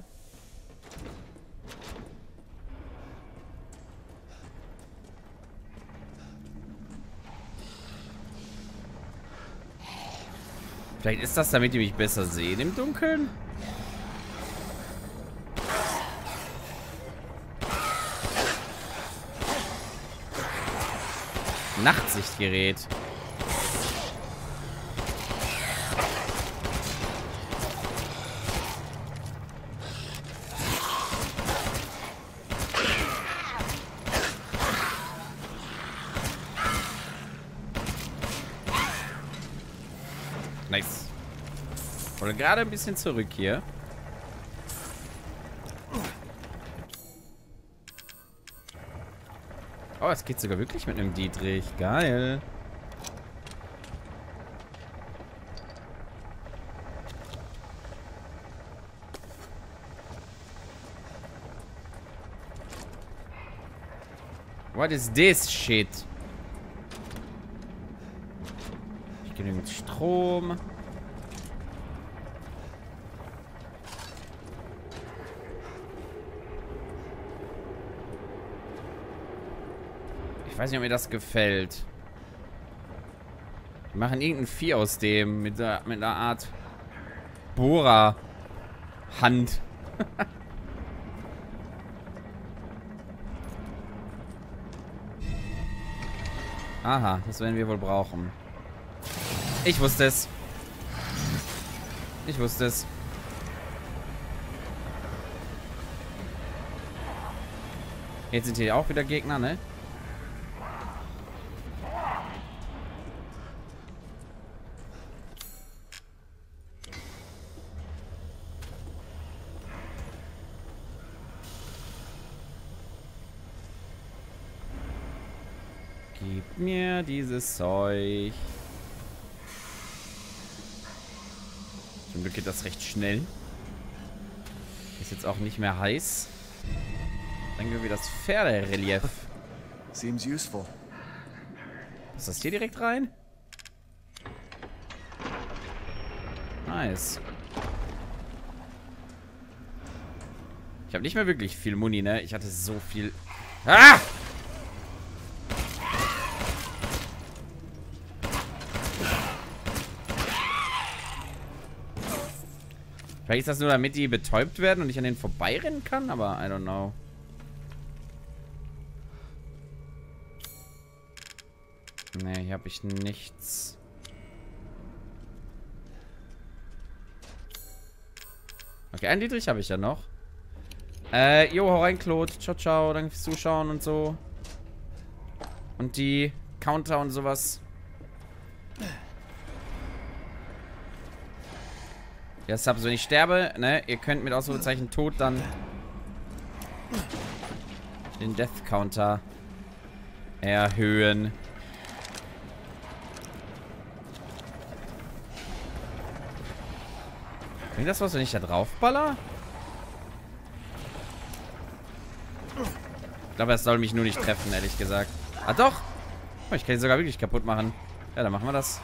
Vielleicht ist das, damit die mich besser sehen im Dunkeln? Nachtsichtgerät. Nice. Oder gerade ein bisschen zurück hier. Oh, es geht sogar wirklich mit einem Dietrich. Geil. What is this shit? Genügend Strom. Ich weiß nicht, ob mir das gefällt. Wir machen irgendein Vieh aus dem. Mit, der, mit einer Art Bohrer. Hand. Aha, das werden wir wohl brauchen. Ich wusste es. Ich wusste es. Jetzt sind hier auch wieder Gegner, ne? Gib mir dieses Zeug. Zum Glück geht das recht schnell. Ist jetzt auch nicht mehr heiß. Dann gehen wir das Pferderelief. Seems useful. Ist das hier direkt rein? Nice. Ich habe nicht mehr wirklich viel Muni, ne? Ich hatte so viel... Ah! Vielleicht ist das nur, damit die betäubt werden und ich an denen vorbeirennen kann, aber I don't know. Ne, hier habe ich nichts. Okay, einen Dietrich habe ich ja noch. Äh, jo, hau rein, Claude. Ciao, ciao. Danke fürs Zuschauen und so. Und die Counter und sowas. Ja, Subs, wenn ich sterbe, ne, ihr könnt mit Ausrufezeichen Tod dann den Death Counter erhöhen. Bringt das was, wenn ich da draufballer? Ich glaube, das soll mich nur nicht treffen, ehrlich gesagt. Ah, doch! Oh, ich kann ihn sogar wirklich kaputt machen. Ja, dann machen wir das.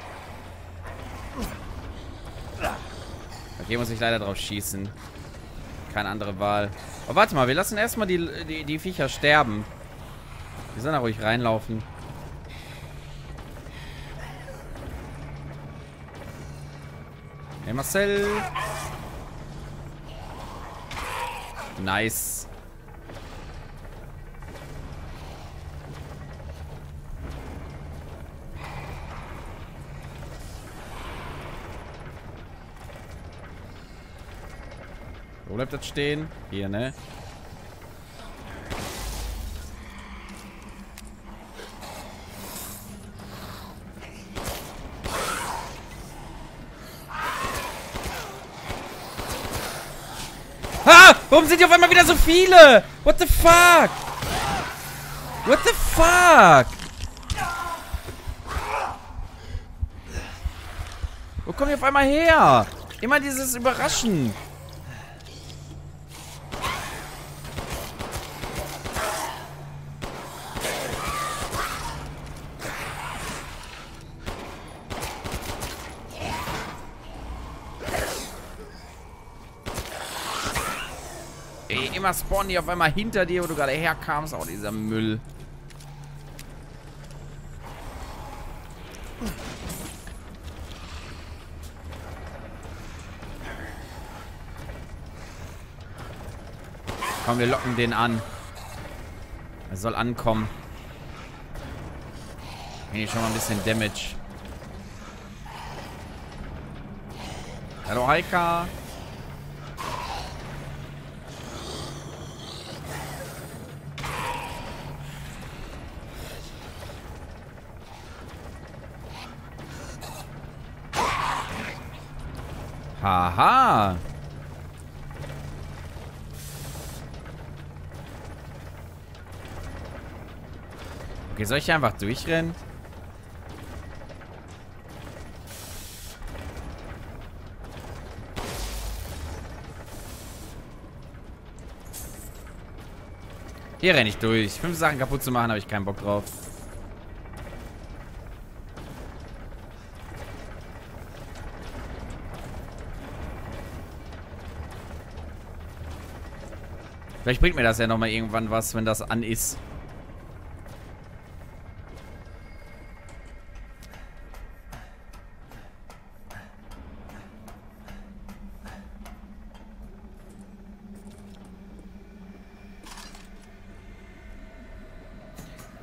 Okay, muss ich leider drauf schießen. Keine andere Wahl. Aber warte mal, wir lassen erstmal die, die, die Viecher sterben. Wir sollen da ruhig reinlaufen. Hey Marcel. Nice. Wo bleibt das stehen? Hier, ne? Ah! Warum sind hier auf einmal wieder so viele? What the fuck? What the fuck? Wo kommen die auf einmal her? Immer dieses Überraschen. Ey, immer spawnen die auf einmal hinter dir, wo du gerade herkamst. Auch dieser Müll. Komm, wir locken den an. Er soll ankommen. Hier schon mal ein bisschen Damage. Hallo, Heika. Haha. Okay, soll ich hier einfach durchrennen? Hier renne ich durch. Fünf Sachen kaputt zu machen, habe ich keinen Bock drauf. Vielleicht bringt mir das ja nochmal irgendwann was, wenn das an ist.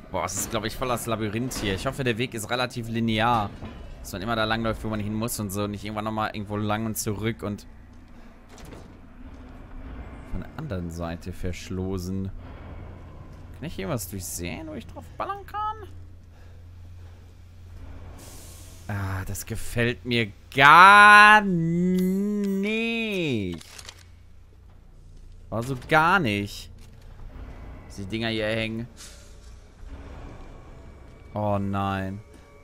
Boah, es ist, glaube ich, voll das Labyrinth hier. Ich hoffe, der Weg ist relativ linear. Dass man immer da langläuft, wo man hin muss und so. Nicht irgendwann nochmal irgendwo lang und zurück und von der anderen Seite verschlossen. Kann ich hier was durchsehen, wo ich drauf ballern kann? Ah, das gefällt mir gar nicht. Also gar nicht. Die Dinger hier hängen. Oh nein.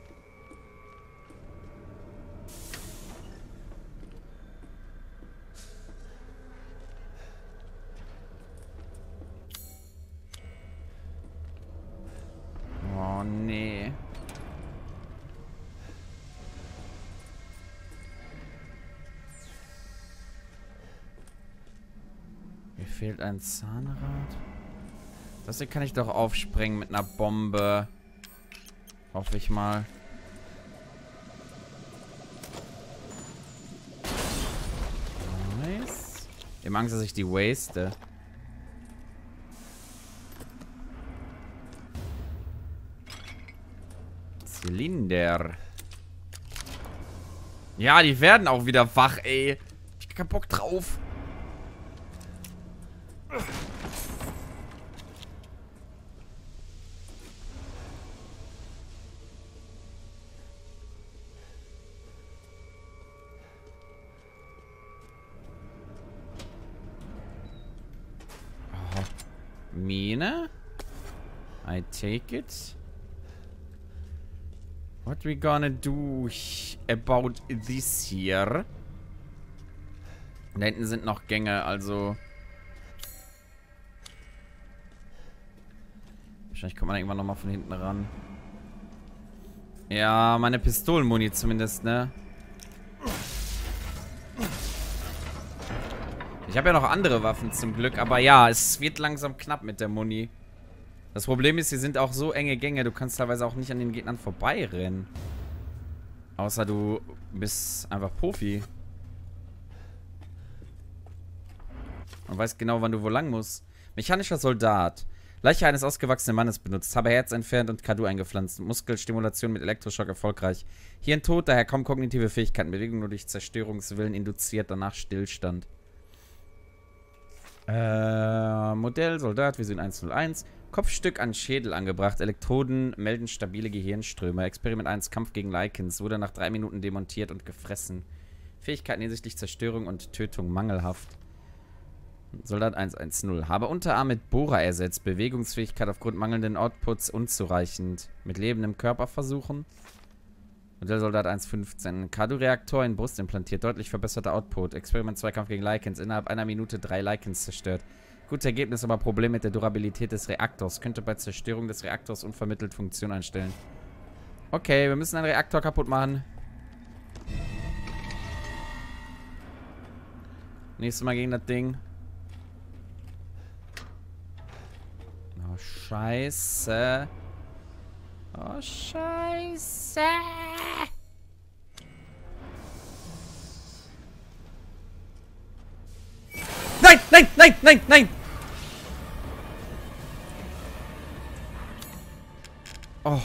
Oh nee. Mir fehlt ein Zahnrad. Das hier kann ich doch aufsprengen mit einer Bombe. Hoffe ich mal. Nice. Ich habe Angst, dass ich die waste. Zylinder. Ja, die werden auch wieder wach, ey. Ich hab keinen Bock drauf. Mine. I take it. What we gonna do about this here? Da hinten sind noch Gänge, also wahrscheinlich kommt man irgendwann nochmal von hinten ran. Ja, meine Pistolenmuni zumindest, ne? Ich habe ja noch andere Waffen zum Glück, aber ja, es wird langsam knapp mit der Muni. Das Problem ist, hier sind auch so enge Gänge, du kannst teilweise auch nicht an den Gegnern vorbeirennen. Außer du bist einfach Profi. Und weißt genau, wann du wo lang musst. Mechanischer Soldat. Leiche eines ausgewachsenen Mannes benutzt. Habe Herz entfernt und Kadu eingepflanzt. Muskelstimulation mit Elektroschock erfolgreich. Hirn tot, daher kaum kognitive Fähigkeiten. Bewegung nur durch Zerstörungswillen induziert, danach Stillstand. Äh, Modell, Soldat, Vision eins null eins. Kopfstück an Schädel angebracht. Elektroden melden stabile Gehirnströme. Experiment eins, Kampf gegen Lycans. Wurde nach drei Minuten demontiert und gefressen. Fähigkeiten hinsichtlich Zerstörung und Tötung mangelhaft. Soldat eins eins null. Habe Unterarm mit Bohrer ersetzt. Bewegungsfähigkeit aufgrund mangelnden Outputs unzureichend. Mit lebendem Körper versuchen. Modellsoldat eins fünfzehn. Kadu-Reaktor in Brust implantiert. Deutlich verbesserter Output. Experiment zwei, Kampf gegen Lycans. Innerhalb einer Minute drei Lycans zerstört. Gutes Ergebnis, aber Problem mit der Durabilität des Reaktors. Könnte bei Zerstörung des Reaktors unvermittelt Funktion einstellen. Okay, wir müssen einen Reaktor kaputt machen. Nächstes Mal gegen das Ding. Oh, scheiße. Oh, scheiße. Nein, nein, nein, nein, nein. Oh.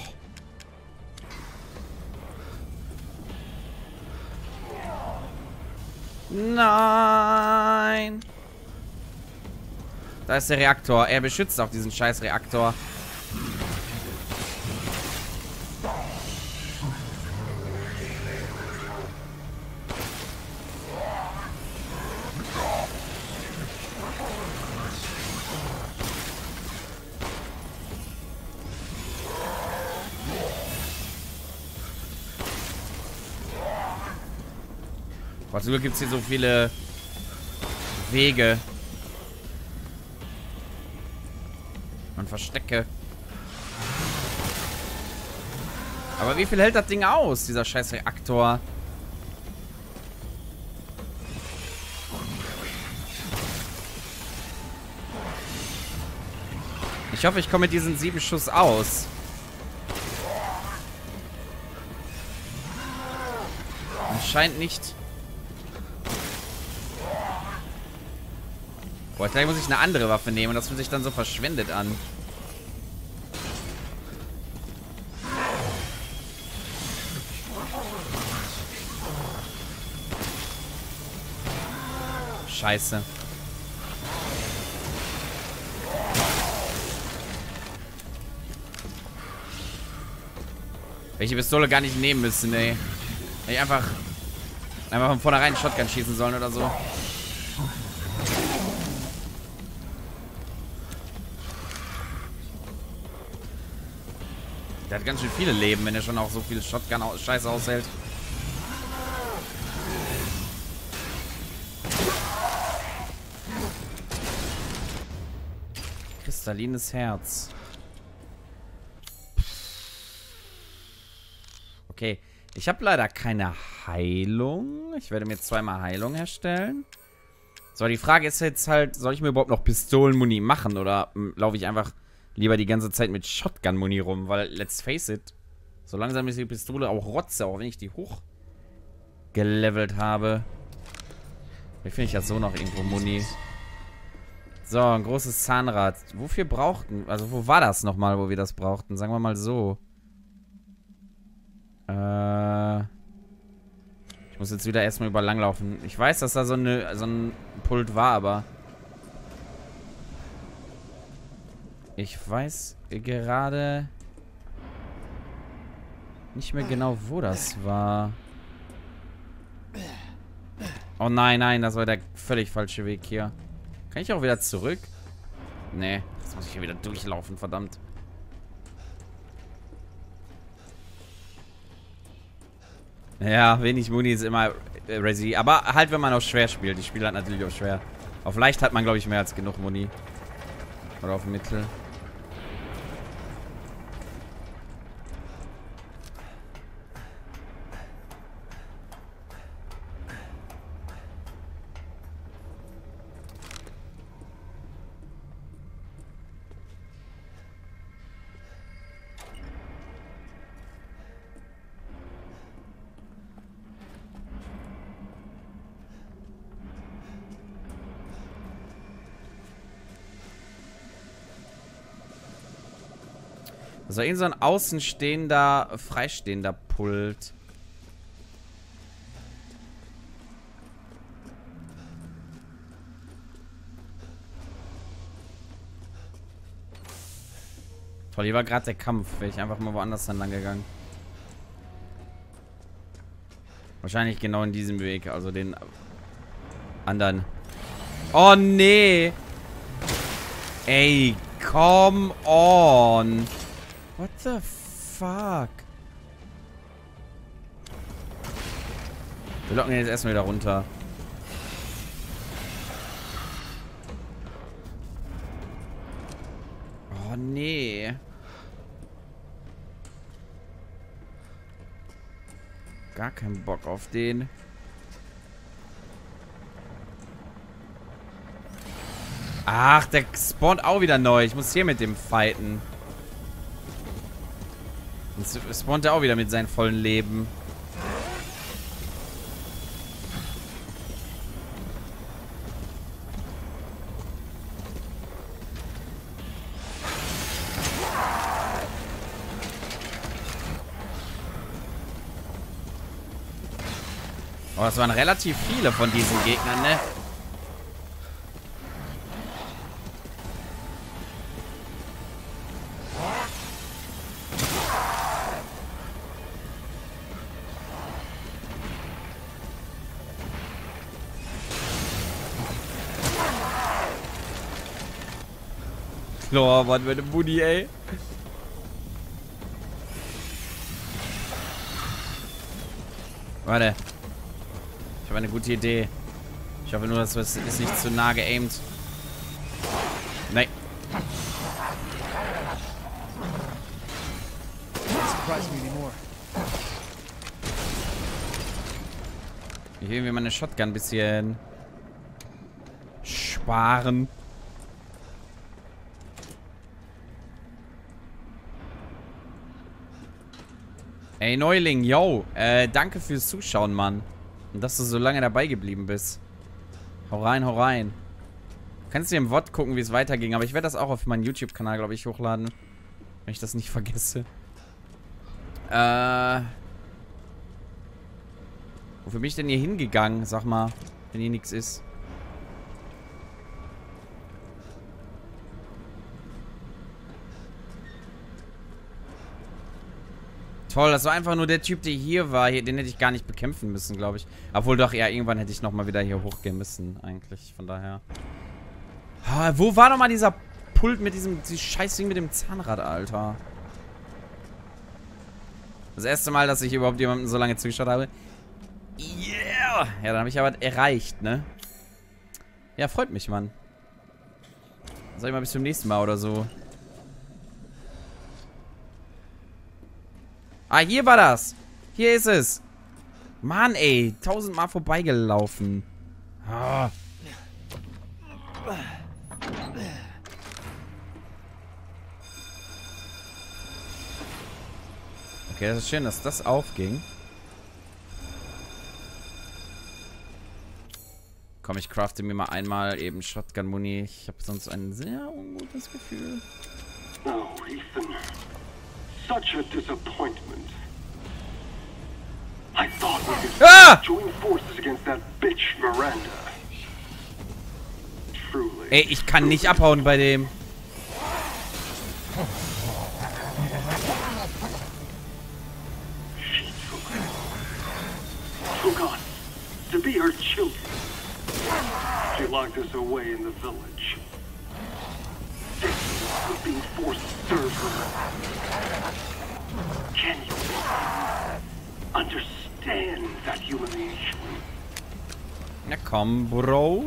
Nein. Da ist der Reaktor. Er beschützt auch diesen scheiß Reaktor. Was nur gibt es hier so viele Wege und Verstecke. Aber wie viel hält das Ding aus, dieser scheiß Reaktor? Ich hoffe, ich komme mit diesen sieben Schuss aus. Anscheinend nicht. Boah, vielleicht muss ich eine andere Waffe nehmen und das fühlt sich dann so verschwendet an. Scheiße. Welche Pistole gar nicht nehmen müssen, ey. Hätte ich einfach, einfach von vornherein Shotgun schießen sollen oder so. Der hat ganz schön viele Leben, wenn er schon auch so viel Shotgun-Scheiße aushält. Kristallines Herz. Okay. Ich habe leider keine Heilung. Ich werde mir zweimal Heilung herstellen. So, die Frage ist jetzt halt, soll ich mir überhaupt noch Pistolenmuni machen? Oder laufe ich einfach lieber die ganze Zeit mit Shotgun-Muni rum? Weil, let's face it, so langsam ist die Pistole auch Rotze, auch wenn ich die hoch gelevelt habe. Wie finde ich das so noch irgendwo Muni? So, ein großes Zahnrad. Wofür brauchten... Also, wo war das nochmal, wo wir das brauchten? Sagen wir mal so. Äh... Ich muss jetzt wieder erstmal über langlaufen. Ich weiß, dass da so, eine, so ein Pult war, aber... Ich weiß gerade... nicht mehr genau, wo das war. Oh nein, nein, das war der völlig falsche Weg hier. Kann ich auch wieder zurück? Nee, jetzt muss ich hier wieder durchlaufen, verdammt. Ja, wenig Muni ist immer äh, Resi. Aber halt, wenn man auf schwer spielt. Ich spiele halt natürlich auf schwer. Auf leicht hat man, glaube ich, mehr als genug Muni. Oder auf mittel. Das war irgend so ein außenstehender, freistehender Pult. Toll, hier war gerade der Kampf. Wäre ich einfach mal woanders dann lang gegangen. Wahrscheinlich genau in diesem Weg, also den anderen. Oh nee! Ey, come on! What the fuck? Wir locken ihn jetzt erstmal wieder runter. Oh nee. Gar keinen Bock auf den. Ach, der spawnt auch wieder neu. Ich muss hier mit dem fighten. Jetzt spawnt er auch wieder mit seinem vollen Leben. Oh, das waren relativ viele von diesen Gegnern, ne? Oh, Mann, meine Buddy, ey. Warte. Ich habe eine gute Idee. Ich hoffe nur, dass es ist nicht zu nah geaimt. Nein. Ich will irgendwie meine Shotgun ein bisschen sparen. Ey, Neuling, yo. Äh, danke fürs Zuschauen, Mann. Und dass du so lange dabei geblieben bist. Hau rein, hau rein. Du kannst dir im V O D gucken, wie es weiterging. Aber ich werde das auch auf meinen YouTube-Kanal, glaube ich, hochladen. Wenn ich das nicht vergesse. Äh. Wo für mich denn hier hingegangen, sag mal. Wenn hier nichts ist. Toll, das war einfach nur der Typ, der hier war. Hier, den hätte ich gar nicht bekämpfen müssen, glaube ich. Obwohl doch, ja, irgendwann hätte ich nochmal wieder hier hochgehen müssen, eigentlich. Von daher. Ah, wo war nochmal dieser Pult mit diesem, dieses Scheißding mit dem Zahnrad, Alter? Das erste Mal, dass ich überhaupt jemandem so lange zugeschaut habe. Yeah! Ja, dann habe ich aber erreicht, ne? Ja, freut mich, Mann. Sag ich mal bis zum nächsten Mal oder so. Ah, hier war das. Hier ist es. Mann, ey. Tausendmal vorbeigelaufen. Ah. Okay, das ist schön, dass das aufging. Komm, ich crafte mir mal einmal eben Shotgun-Muni. Ich habe sonst ein sehr ungutes Gefühl. Oh, Ethan. Such a disappointment. I thought we could Ah! join forces against that bitch Miranda. Truly. Ey, ich kann nicht abhauen bei dem. She took, took us to be her children. She locked us away in the village. We're being forced to serve her. Can you understand that humiliation? Na komm, Bro.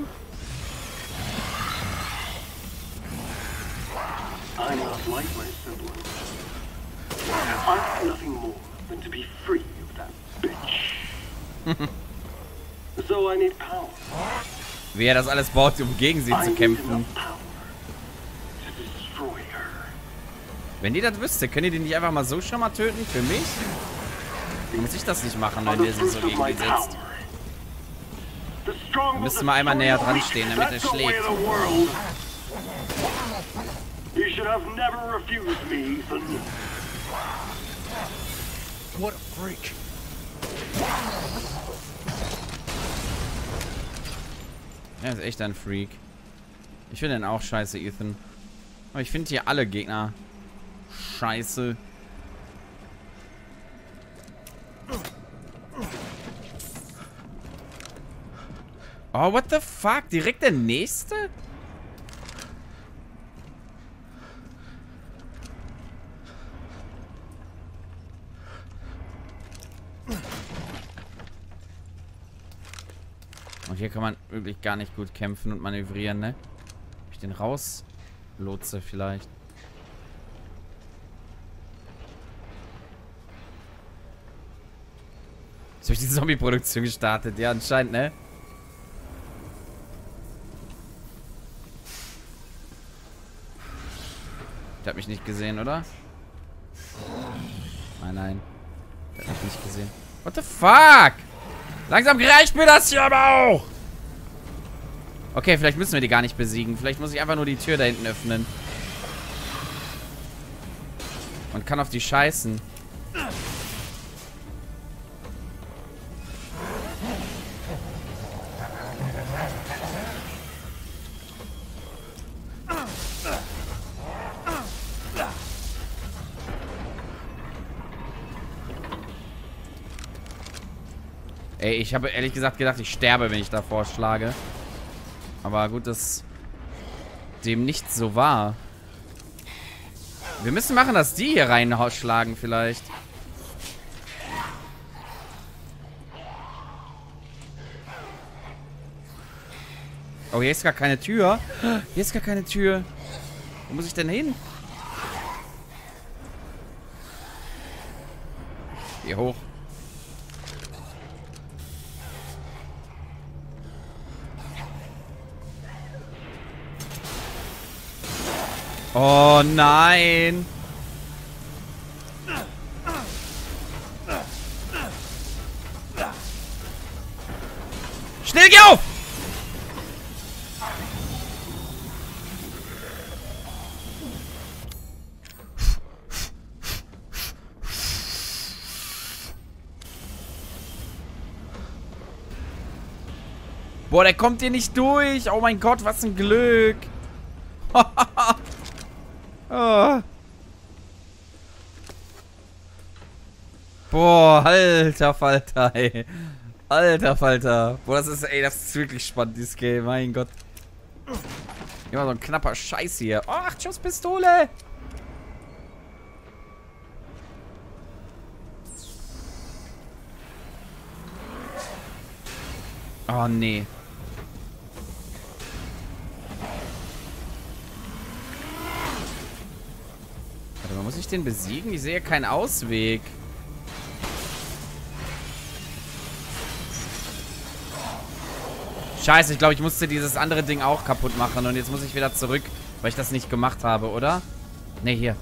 I'm not like my siblings. I want nothing more than to be free of that bitch. So I need power. Wie er das alles baut, um gegen sie I zu need kämpfen. enough power to destroy her. Wenn ihr das wüsste, könnt ihr die nicht einfach mal so schon mal töten? Für mich? Wie muss ich das nicht machen, wenn On der the sich so fruit of gegen my die setzt? power. The strong will Müsste mal einmal destroy näher the dran weak. stehen, damit er That's the way schlägt. of the world. You should have never refused me, Ethan. What a freak. Er ist echt ein Freak. Ich finde den auch scheiße, Ethan. Aber ich finde hier alle Gegner scheiße. Oh, what the fuck? Direkt der nächste? Und hier kann man wirklich gar nicht gut kämpfen und manövrieren, ne? Ob ich den rauslotse vielleicht. Jetzt habe ich die Zombie-Produktion gestartet. Ja, anscheinend, ne? Der hat mich nicht gesehen, oder? Nein, nein. Der hat mich nicht gesehen. What the fuck? Langsam reicht mir das hier aber auch. Okay, vielleicht müssen wir die gar nicht besiegen. Vielleicht muss ich einfach nur die Tür da hinten öffnen. Und kann auf die scheißen. Ey, ich habe ehrlich gesagt gedacht, ich sterbe, wenn ich davor schlage. Aber gut, dass dem nicht so war. Wir müssen machen, dass die hier reinschlagen vielleicht. Oh, hier ist gar keine Tür. Hier ist gar keine Tür. Wo muss ich denn hin? Hier hoch. Oh nein! Schnell, geh auf! Boah, der kommt hier nicht durch. Oh mein Gott, was ein Glück. Oh. Boah, alter Falter, ey. Alter Falter. Boah, das ist, ey, das ist wirklich spannend, dieses Game. Mein Gott. Immer so ein knapper Scheiß hier. Oh, acht Schuss Pistole. Oh, nee. Warte mal, muss ich den besiegen? Ich sehe keinen Ausweg. Scheiße, ich glaube, ich musste dieses andere Ding auch kaputt machen. Und jetzt muss ich wieder zurück, weil ich das nicht gemacht habe, oder? Ne, hier.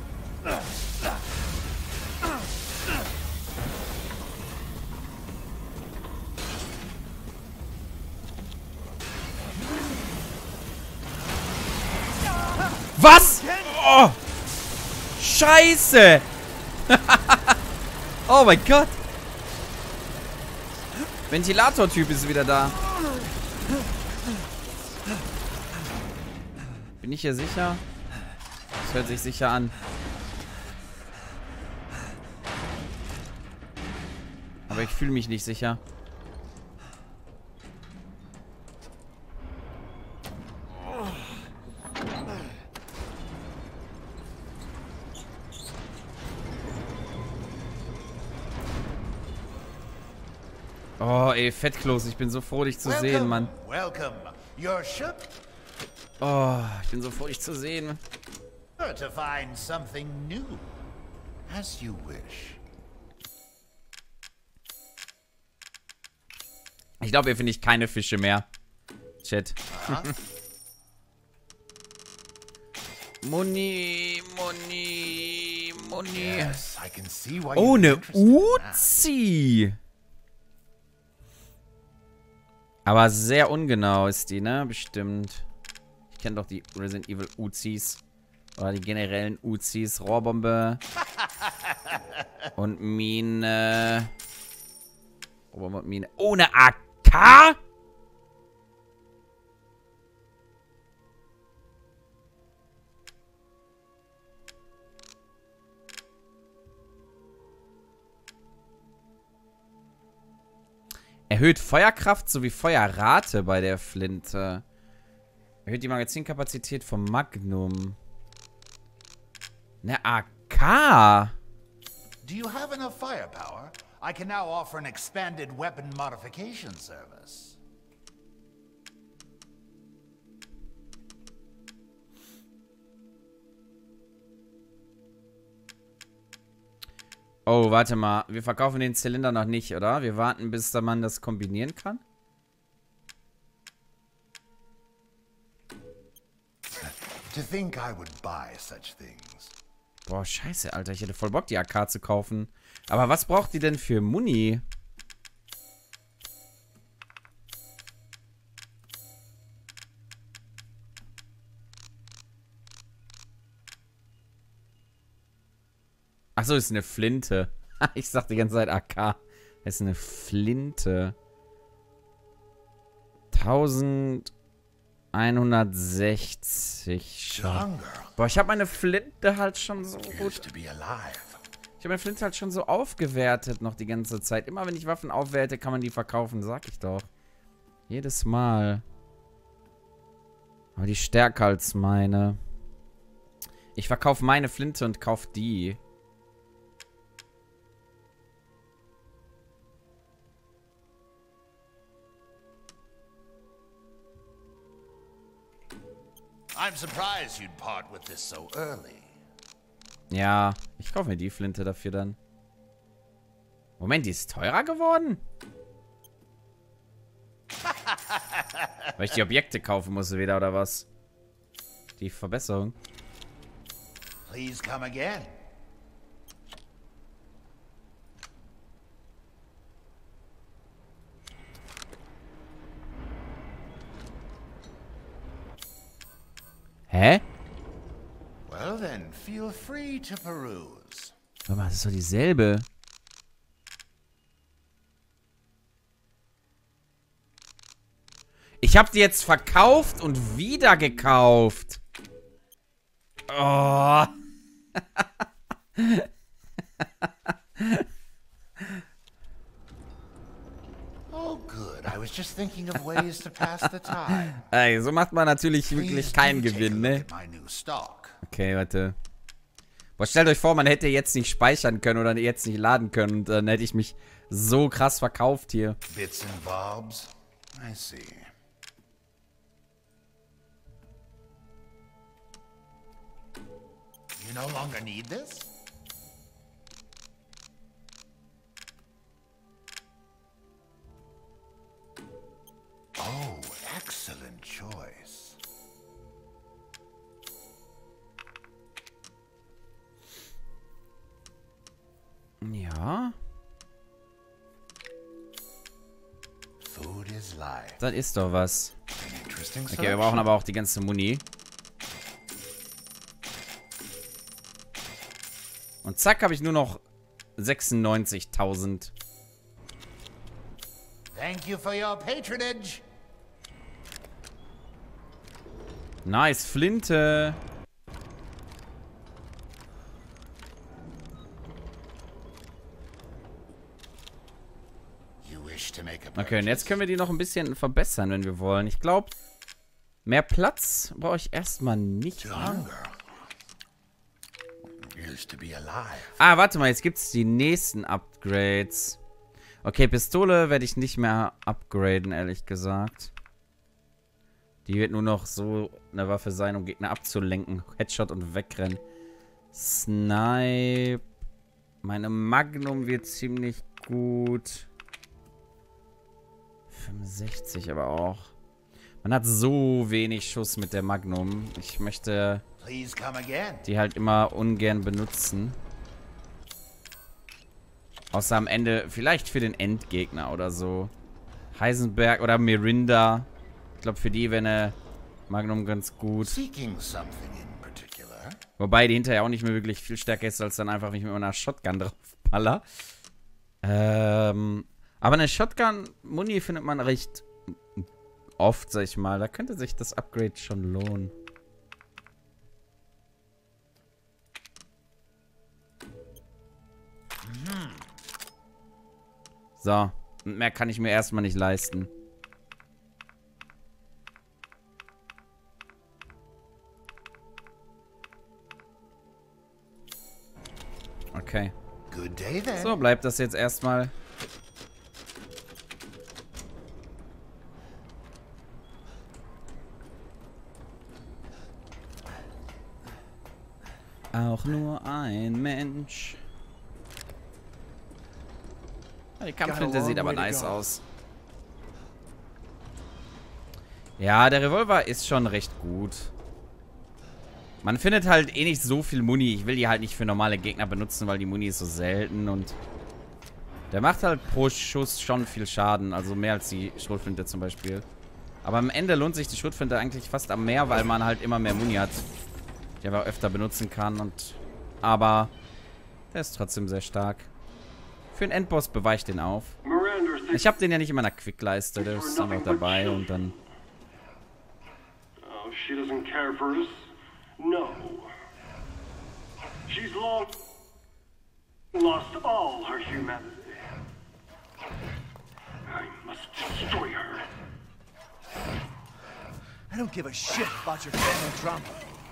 Was? Oh! Scheiße! Oh mein Gott! Ventilator-Typ ist wieder da. Bin ich hier sicher? Das hört sich sicher an. Aber ich fühle mich nicht sicher. Oh, ey, Fettklos, ich bin so froh, dich zu sehen, Mann. Welcome. Your ship? Oh, ich bin so froh, dich zu sehen. Sure to find something new. As you wish. Ich glaube, hier finde ich keine Fische mehr. Chat. Muni, Muni, Muni. Yes, I can see why Oh, you're eine interested in that. Uzi. Aber sehr ungenau ist die, ne? Bestimmt. Ich kenne doch die Resident Evil Uzis. Oder die generellen Uzis. Rohrbombe. Und Mine. Rohrbombe und Mine. Oh, eine A K? Erhöht Feuerkraft sowie Feuerrate bei der Flinte. Erhöht die Magazinkapazität vom Magnum. Eine A K. Do you have enough firepower? I can now offer an expanded weapon modification service. Oh, warte mal. Wir verkaufen den Zylinder noch nicht, oder? Wir warten, bis der Mann das kombinieren kann. To think I would buy such things. Boah, scheiße, Alter. Ich hätte voll Bock, die A K zu kaufen. Aber was braucht die denn für Muni? Achso, ist eine Flinte. Ich sag die ganze Zeit A K. Das ist eine Flinte. elfhundertsechzig. Younger. Boah, ich habe meine Flinte halt schon so Used gut. to be alive. Ich habe meine Flinte halt schon so aufgewertet noch die ganze Zeit. Immer wenn ich Waffen aufwerte, kann man die verkaufen, sag ich doch. Jedes Mal. Aber die stärker als meine. Ich verkaufe meine Flinte und kaufe die. I'm surprised you'd part with this so early. Ja, ich kaufe mir die Flinte dafür dann. Moment, die ist teurer geworden? Weil ich die Objekte kaufen muss wieder, oder was? Die Verbesserung. Please come again. Hä? Well then, feel free to peruse. Warte mal, das ist doch dieselbe. Ich habe die jetzt verkauft und wieder gekauft. Oh. thinking of ways to pass the time. Ey, so macht man natürlich Please wirklich do keinen take a Gewinn, look ne? at my new stock. Okay, warte. Boah, stellt euch vor, man hätte jetzt nicht speichern können oder jetzt nicht laden können. Und dann hätte ich mich so krass verkauft hier. Bits and bobs. I see. You no longer need this? Oh, excellent choice. Ja. Food is life. Das ist doch was. An interesting Okay, wir brauchen aber auch die ganze Muni. Und zack, habe ich nur noch sechsundneunzigtausend. Thank you for your patronage. Nice, Flinte. You wish to make a Okay, und jetzt purchase? können wir die noch ein bisschen verbessern, wenn wir wollen. Ich glaube, mehr Platz brauche ich erstmal nicht. To hunger. Used to be alive. Ah, warte mal, jetzt gibt es die nächsten Upgrades. Okay, Pistole werde ich nicht mehr upgraden, ehrlich gesagt. Die wird nur noch so eine Waffe sein, um Gegner abzulenken. Headshot und wegrennen. Snipe. Meine Magnum wird ziemlich gut. fünfundsechzig aber auch. Man hat so wenig Schuss mit der Magnum. Ich möchte Please come again. die halt immer ungern benutzen. Außer am Ende, vielleicht für den Endgegner oder so. Heisenberg oder Mirinda. Ich glaube, für die wäre eine Magnum ganz gut. Seeking something in particular. Wobei die hinterher auch nicht mehr wirklich viel stärker ist, als dann einfach, wenn ich mit meiner Shotgun draufballer. Ähm, aber eine Shotgun-Muni findet man recht oft, sag ich mal. Da könnte sich das Upgrade schon lohnen. So, und mehr kann ich mir erstmal nicht leisten. Okay. Good day then. So bleibt das jetzt erstmal. Auch nur ein Mensch. Die Kampfflinte sieht aber nice aus. Ja, der Revolver ist schon recht gut. Man findet halt eh nicht so viel Muni. Ich will die halt nicht für normale Gegner benutzen, weil die Muni ist so selten und der macht halt pro Schuss schon viel Schaden. Also mehr als die Schrotflinte zum Beispiel. Aber am Ende lohnt sich die Schrotflinte eigentlich fast am mehr, weil man halt immer mehr Muni hat. Die aber öfter benutzen kann und... Aber der ist trotzdem sehr stark. Für den Endboss beweiche ich den auf. Ich habe den ja nicht in meiner Quickleiste. Der ist einfach dabei und dann... Oh, she doesn't care for us. No. She's long lost all her humanity. I must destroy her. I don't give a shit about your family drama.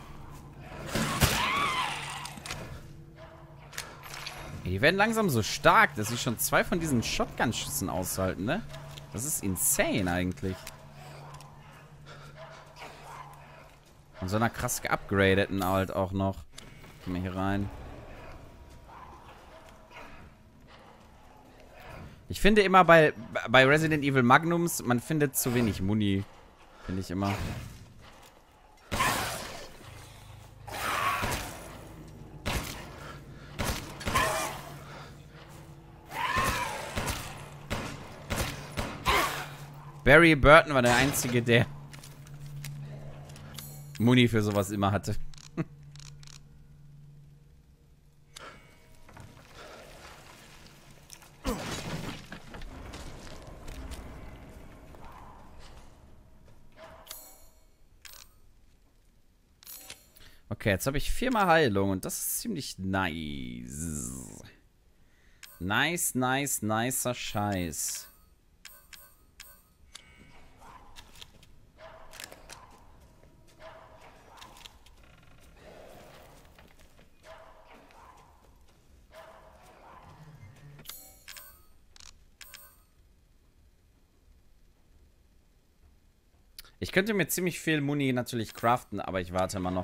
Die werden langsam so stark, dass sie schon zwei von diesen Shotgun-Schüssen aushalten, ne? Das ist insane eigentlich. Und so einer krass geupgradeten halt auch noch. Gehen wir hier rein. Ich finde immer bei, bei Resident Evil Magnums, man findet zu wenig Muni. Finde ich immer. Barry Burton war der Einzige, der Muni für sowas immer hatte. Okay, jetzt habe ich viermal Heilung und das ist ziemlich nice. Nice, nice, nicer Scheiß. Ich könnte mir ziemlich viel Muni natürlich craften, aber ich warte mal noch.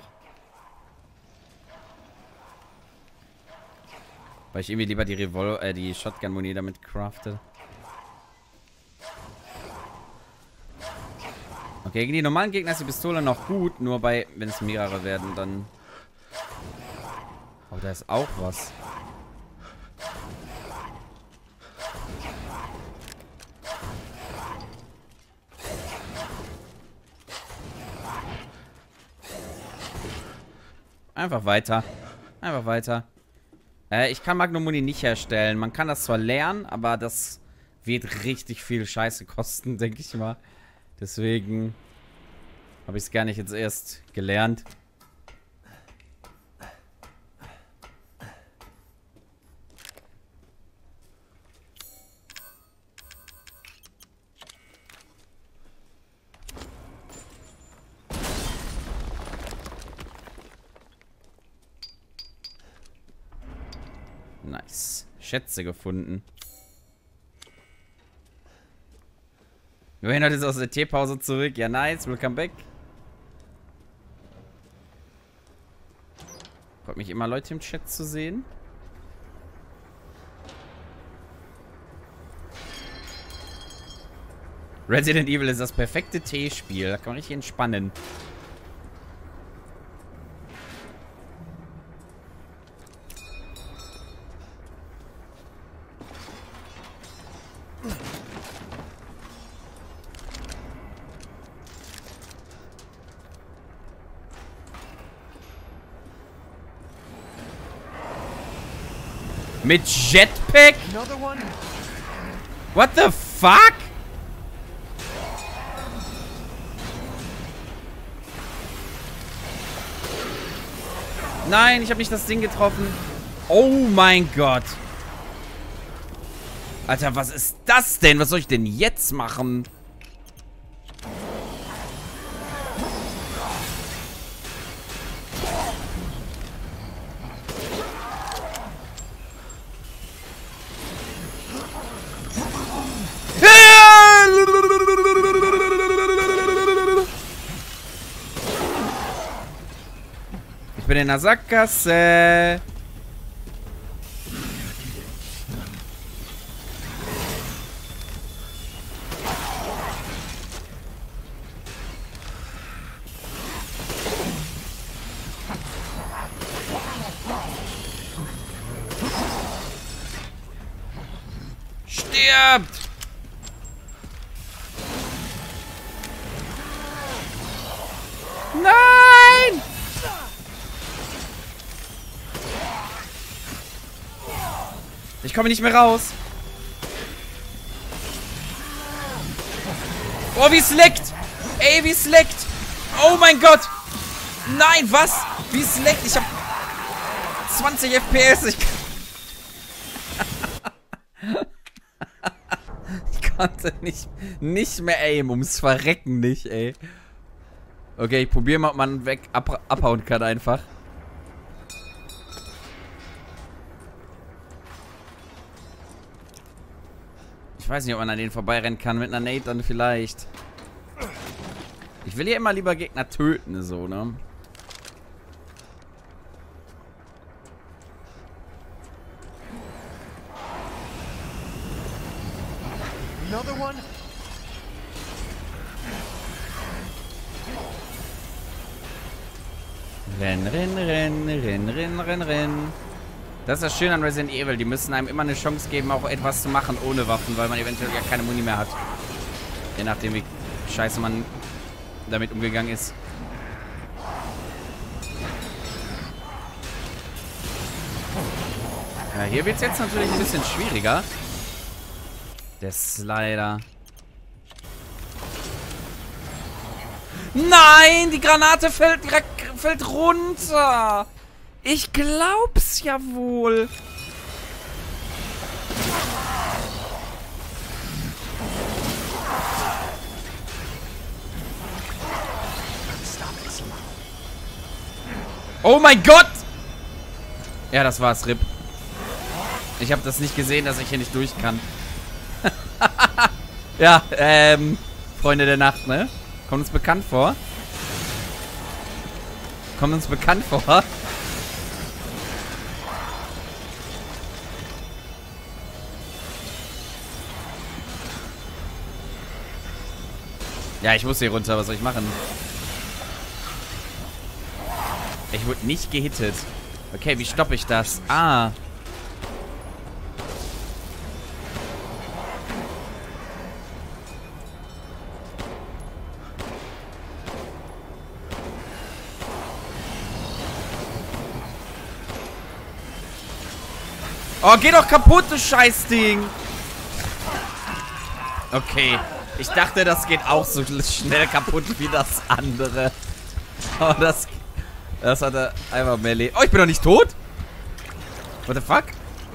Weil ich irgendwie lieber die Revol äh, die Shotgun-Muni damit crafte. Okay, gegen die normalen Gegner ist die Pistole noch gut, nur bei, wenn es mehrere werden, dann... Oh, da ist auch was. Einfach weiter. Einfach weiter. Äh, ich kann Magnum Muni nicht herstellen. Man kann das zwar lernen, aber das wird richtig viel Scheiße kosten, denke ich mal. Deswegen habe ich es gar nicht jetzt erst gelernt. Nice. Schätze gefunden. Wir gehen heute aus der Teepause zurück. Ja, nice. Welcome back. Freut mich immer, Leute im Chat zu sehen. Resident Evil ist das perfekte Teespiel. Da kann man richtig entspannen. Mit Jetpack? What the fuck? Nein, ich habe nicht das Ding getroffen. Oh mein Gott. Alter, was ist das denn? Was soll ich denn jetzt machen? Ich bin in der Sackgasse. Stirbt! Nein! Ich komme nicht mehr raus. Oh, wie es leckt! Ey, wie es leckt! Oh mein Gott! Nein, was? Wie es leckt! Ich habe zwanzig F P S. Ich, ich konnte nicht, nicht mehr aimen, ums Verrecken nicht, ey. Okay, ich probiere mal, ob man weg ab, abhauen kann einfach. Ich weiß nicht, ob man an denen vorbeirennen kann. Mit einer Nate dann vielleicht. Ich will hier immer lieber Gegner töten, so, ne? Another one? Renn, renn, renn, renn, renn, renn, renn. Das ist das Schöne an Resident Evil. Die müssen einem immer eine Chance geben, auch etwas zu machen ohne Waffen, weil man eventuell ja keine Muni mehr hat. Je nachdem, wie scheiße man damit umgegangen ist. Ja, hier wird es jetzt natürlich ein bisschen schwieriger. Der Slider. Nein, die Granate fällt direkt fällt runter. Ich glaub's ja wohl. Oh mein Gott! Ja, das war's, R I P. Ich habe das nicht gesehen, dass ich hier nicht durch kann. Ja, ähm, Freunde der Nacht, ne? Kommt uns bekannt vor? Kommt uns bekannt vor? Ja, ich muss hier runter. Was soll ich machen? Ich wurde nicht gehittet. Okay, wie stoppe ich das? Ah. Oh, geh doch kaputt, du Scheißding. Okay. Ich dachte, das geht auch so schnell kaputt wie das andere. Oh, das... Das hat er einfach Melee. Oh, ich bin doch nicht tot? What the fuck?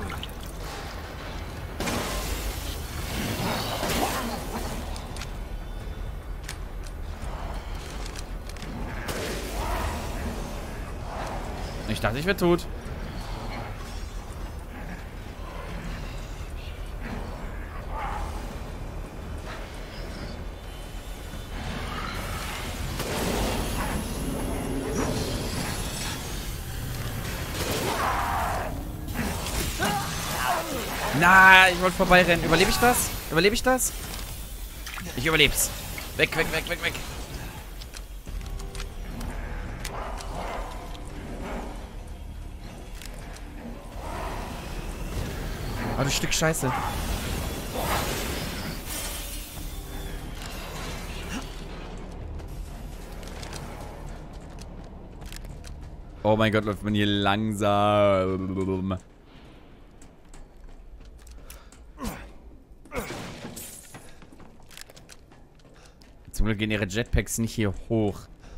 Ich dachte, ich wäre tot. Na, ich wollte vorbeirennen. Überlebe ich das? Überlebe ich das? Ich überleb's. Weg, weg, weg, weg, weg. Oh, du Stück Scheiße. Oh mein Gott, läuft man hier langsam. Zum Glück gehen ihre Jetpacks nicht hier hoch.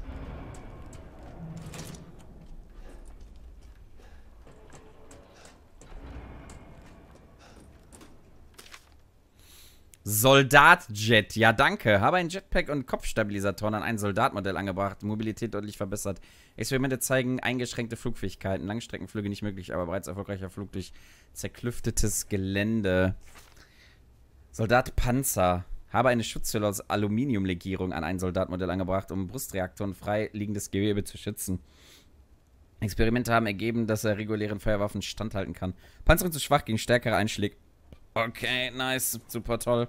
Soldatjet. Ja, danke. Habe ein Jetpack und Kopfstabilisatoren an ein Soldatmodell angebracht. Mobilität deutlich verbessert. Experimente zeigen eingeschränkte Flugfähigkeiten. Langstreckenflüge nicht möglich, aber bereits erfolgreicher Flug durch zerklüftetes Gelände. Soldat Panzer. Habe eine Schutzhülle aus Aluminiumlegierung an ein Soldatmodell angebracht, um Brustreaktor und frei liegendes Gewebe zu schützen. Experimente haben ergeben, dass er regulären Feuerwaffen standhalten kann. Panzerung zu schwach gegen stärkere Einschläge. Okay, nice. Super toll.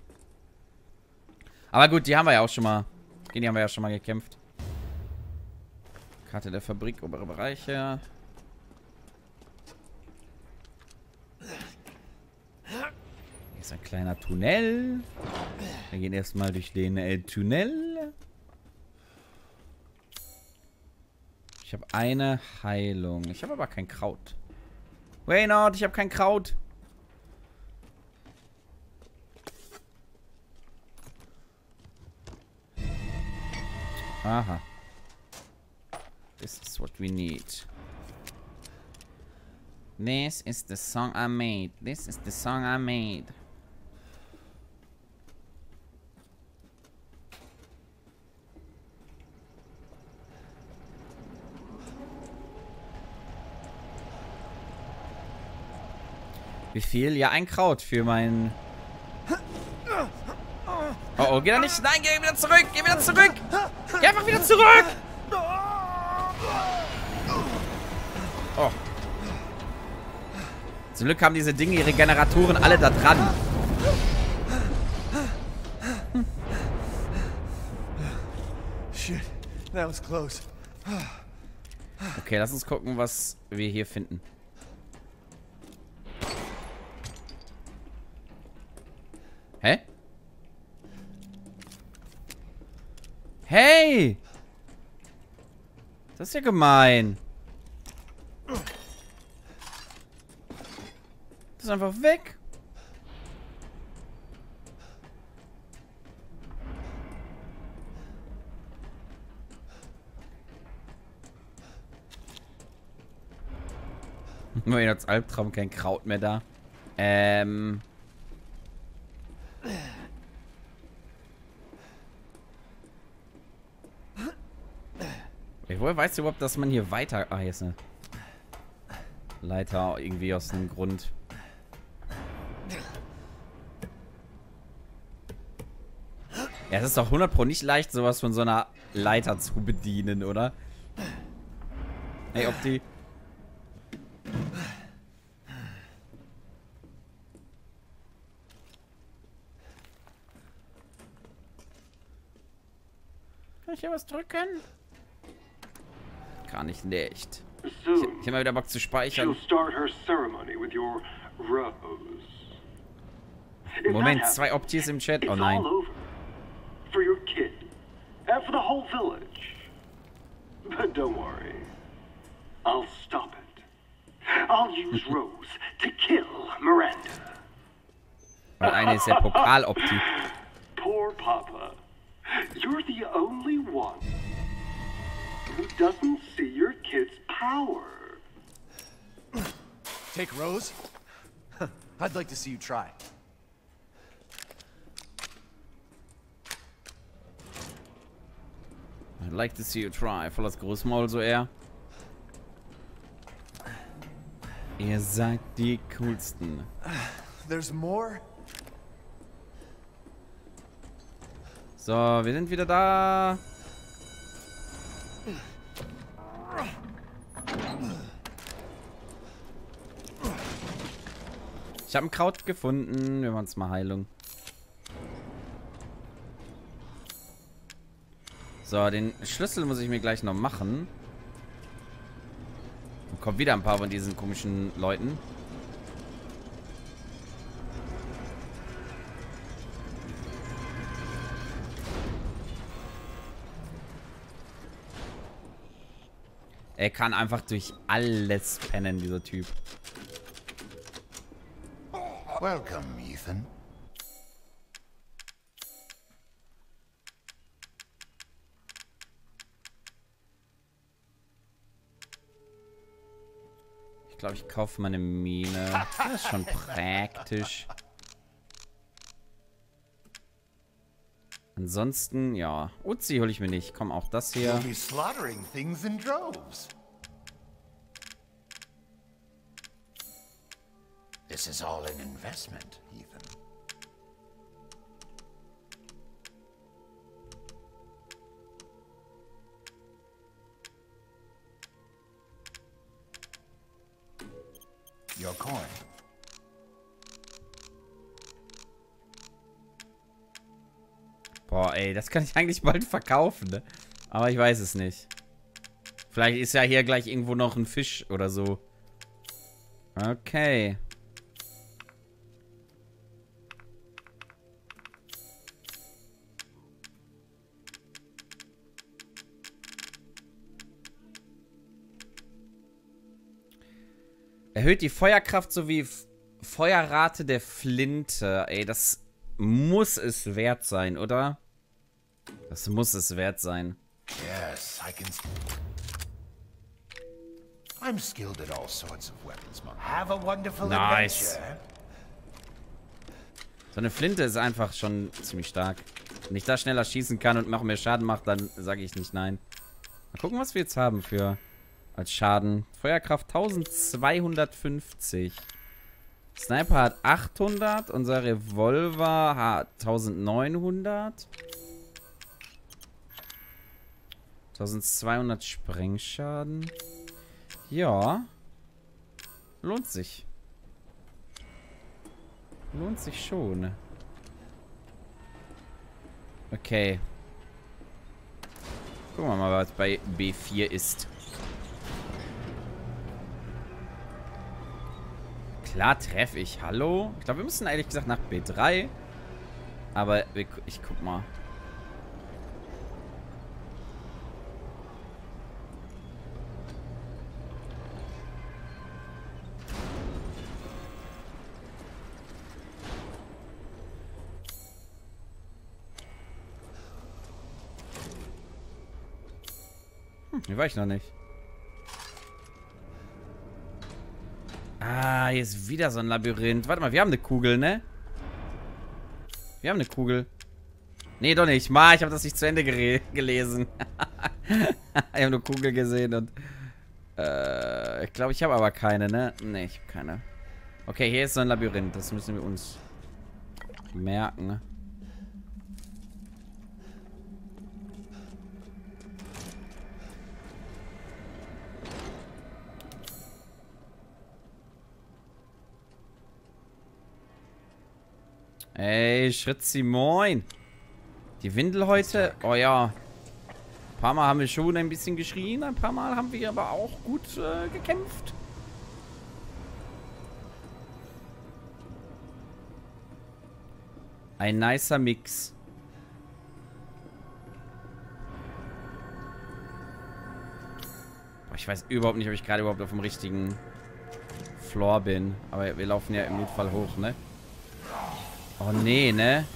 Aber gut, die haben wir ja auch schon mal. Gegen die haben wir ja schon mal gekämpft. Karte der Fabrik, obere Bereiche. Hier ist ein kleiner Tunnel. Wir gehen erstmal durch den äh, Tunnel. Ich habe eine Heilung. Ich habe aber kein Kraut. Waynard, ich habe kein Kraut. Aha. This is what we need. This is the song I made. This is the song I made. Wie viel? Ja, ein Kraut für mein... Oh, oh, geh da nicht. Nein, geh wieder zurück. Geh wieder zurück. Geh einfach wieder zurück. Oh. Zum Glück haben diese Dinge ihre Generatoren alle da dran. Shit, that was close. Okay, lass uns gucken, was wir hier finden. Hä? Hey! Das ist ja gemein. Das ist einfach weg. Nur als Albtraum kein Kraut mehr da. Ähm... Woher weißt du überhaupt, dass man hier weiter... Ah, hier ist eine Leiter irgendwie aus dem Grund. Ja, es ist doch hundert Pro nicht leicht, sowas von so einer Leiter zu bedienen, oder? Hey, ob die... Kann ich hier was drücken? Kann ich nicht. Ich, ich hab mal wieder Bock zu speichern. She'll start her ceremony with your rose. If Moment, that zwei happens, Optis im Chat. it's Oh nein. all over. For your kid. And for the whole village. But don't worry. I'll stop it. I'll use Rose to kill Miranda. Weil eine ist ja Pokal-Opti. Poor Papa. You're the only one who doesn't see your kid's power. Take Rose? I'd like to see you try. I'd like to see you try. Voll das Großmaul so eher. Ihr seid die coolsten. There's more? So, wir sind wieder da. Ich habe ein Kraut gefunden. Wir machen uns mal Heilung. So, den Schlüssel muss ich mir gleich noch machen. Und kommt wieder ein paar von diesen komischen Leuten. Er kann einfach durch alles pennen, dieser Typ. Welcome, Ethan. Ich glaube, ich kaufe meine Mine. Das ist schon praktisch. Ansonsten, ja. Uzi hole ich mir nicht. Komm, auch das hier. We'll be slaughtering things in droves. This is all an investment, Ethan. Your coin. Boah, ey, das kann ich eigentlich bald verkaufen, ne? Aber ich weiß es nicht. Vielleicht ist ja hier gleich irgendwo noch ein Fisch oder so. Okay. Erhöht die Feuerkraft sowie F- Feuerrate der Flinte. Ey, das muss es wert sein, oder? Das muss es wert sein. Yes, I can. I'm skilled at all sorts of weapons, Mom. Have a wonderful Nice. adventure. So eine Flinte ist einfach schon ziemlich stark. Wenn ich da schneller schießen kann und noch mehr Schaden macht, dann sage ich nicht nein. Mal gucken, was wir jetzt haben für als Schaden. Feuerkraft zwölfhundertfünfzig. Sniper hat achthundert. Unser Revolver hat neunzehnhundert. zwölfhundert Sprengschaden. Ja. Lohnt sich. Lohnt sich schon. Okay. Gucken wir mal, was bei B vier ist. Klar treffe ich. Hallo? Ich glaube, wir müssen ehrlich gesagt nach B drei. Aber wir, ich guck mal. Hm, hier war ich noch nicht. Ah, hier ist wieder so ein Labyrinth. Warte mal, wir haben eine Kugel, ne? Wir haben eine Kugel. Nee, doch nicht. Ma, ich habe das nicht zu Ende gelesen. Ich habe eine Kugel gesehen und... Äh, ich glaube, ich habe aber keine, ne? Ne, ich habe keine. Okay, hier ist so ein Labyrinth. Das müssen wir uns merken. Ey, Schritzi, moin. Die Windel heute? Oh ja. Ein paar Mal haben wir schon ein bisschen geschrien, ein paar Mal haben wir aber auch gut äh, gekämpft. Ein nicer Mix. Boah, ich weiß überhaupt nicht, ob ich gerade überhaupt auf dem richtigen Floor bin. Aber wir laufen ja im Notfall hoch, ne? Oh nee, ne?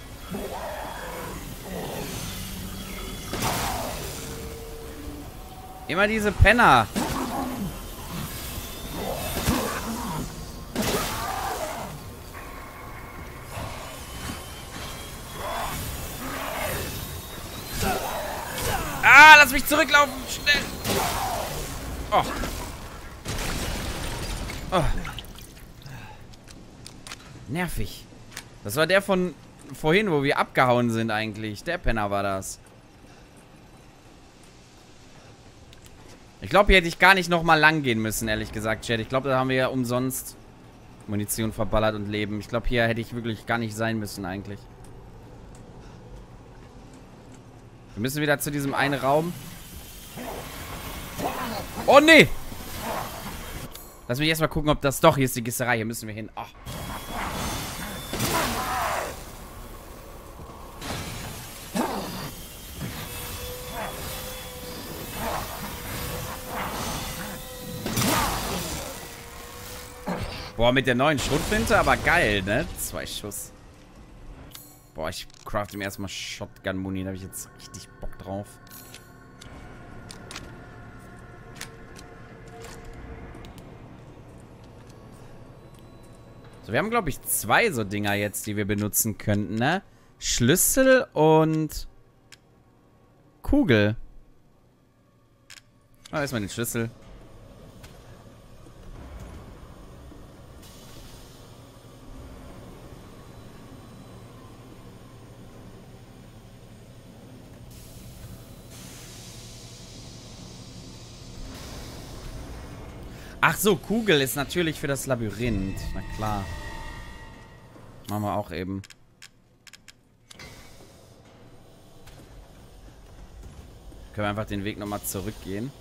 Immer diese Penner. Ah, lass mich zurücklaufen. Schnell. Oh. Oh. Nervig. Das war der von vorhin, wo wir abgehauen sind eigentlich. Der Penner war das. Ich glaube, hier hätte ich gar nicht nochmal lang gehen müssen, ehrlich gesagt, Chat. Ich glaube, da haben wir ja umsonst Munition verballert und Leben. Ich glaube, hier hätte ich wirklich gar nicht sein müssen eigentlich. Wir müssen wieder zu diesem einen Raum. Oh, nee! Lass mich erstmal gucken, ob das doch... Hier ist die Gisserei. Hier müssen wir hin. Oh. Boah, mit der neuen Schrotflinte, aber geil, ne? Zwei Schuss. Boah, ich crafte mir erstmal Shotgun-Muni. Da habe ich jetzt richtig Bock drauf. So, wir haben, glaube ich, zwei so Dinger jetzt, die wir benutzen könnten, ne? Schlüssel und Kugel. Ah, erstmal den Schlüssel. Ach so, Kugel ist natürlich für das Labyrinth. Na klar. Machen wir auch eben. Können wir einfach den Weg nochmal zurückgehen.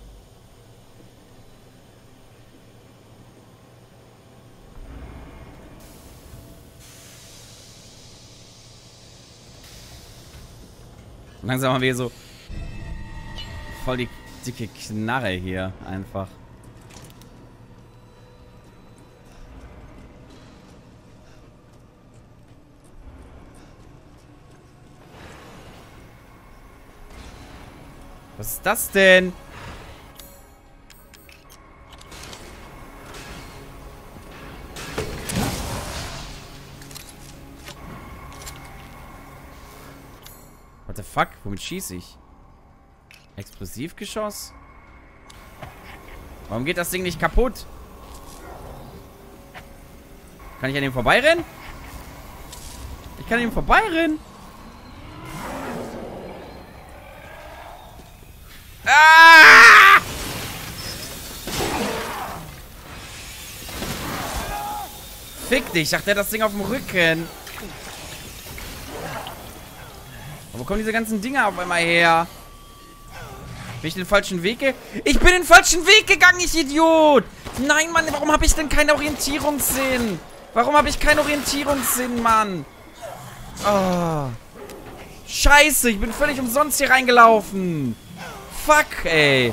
Und langsam haben wir so voll die dicke Knarre hier einfach. Was ist das denn? What the fuck? Womit schieße ich? Explosivgeschoss? Warum geht das Ding nicht kaputt? Kann ich an ihm vorbeirennen? Ich kann an ihm vorbeirennen. Ah! Fick dich, ich dachte, der hat das Ding auf dem Rücken. Aber wo kommen diese ganzen Dinger auf einmal her? Bin ich den falschen Weg ge... Ich bin den falschen Weg gegangen, ich Idiot! Nein, Mann, warum habe ich denn keinen Orientierungssinn? Warum habe ich keinen Orientierungssinn, Mann? Oh. Scheiße, ich bin völlig umsonst hier reingelaufen. Fuck, ey.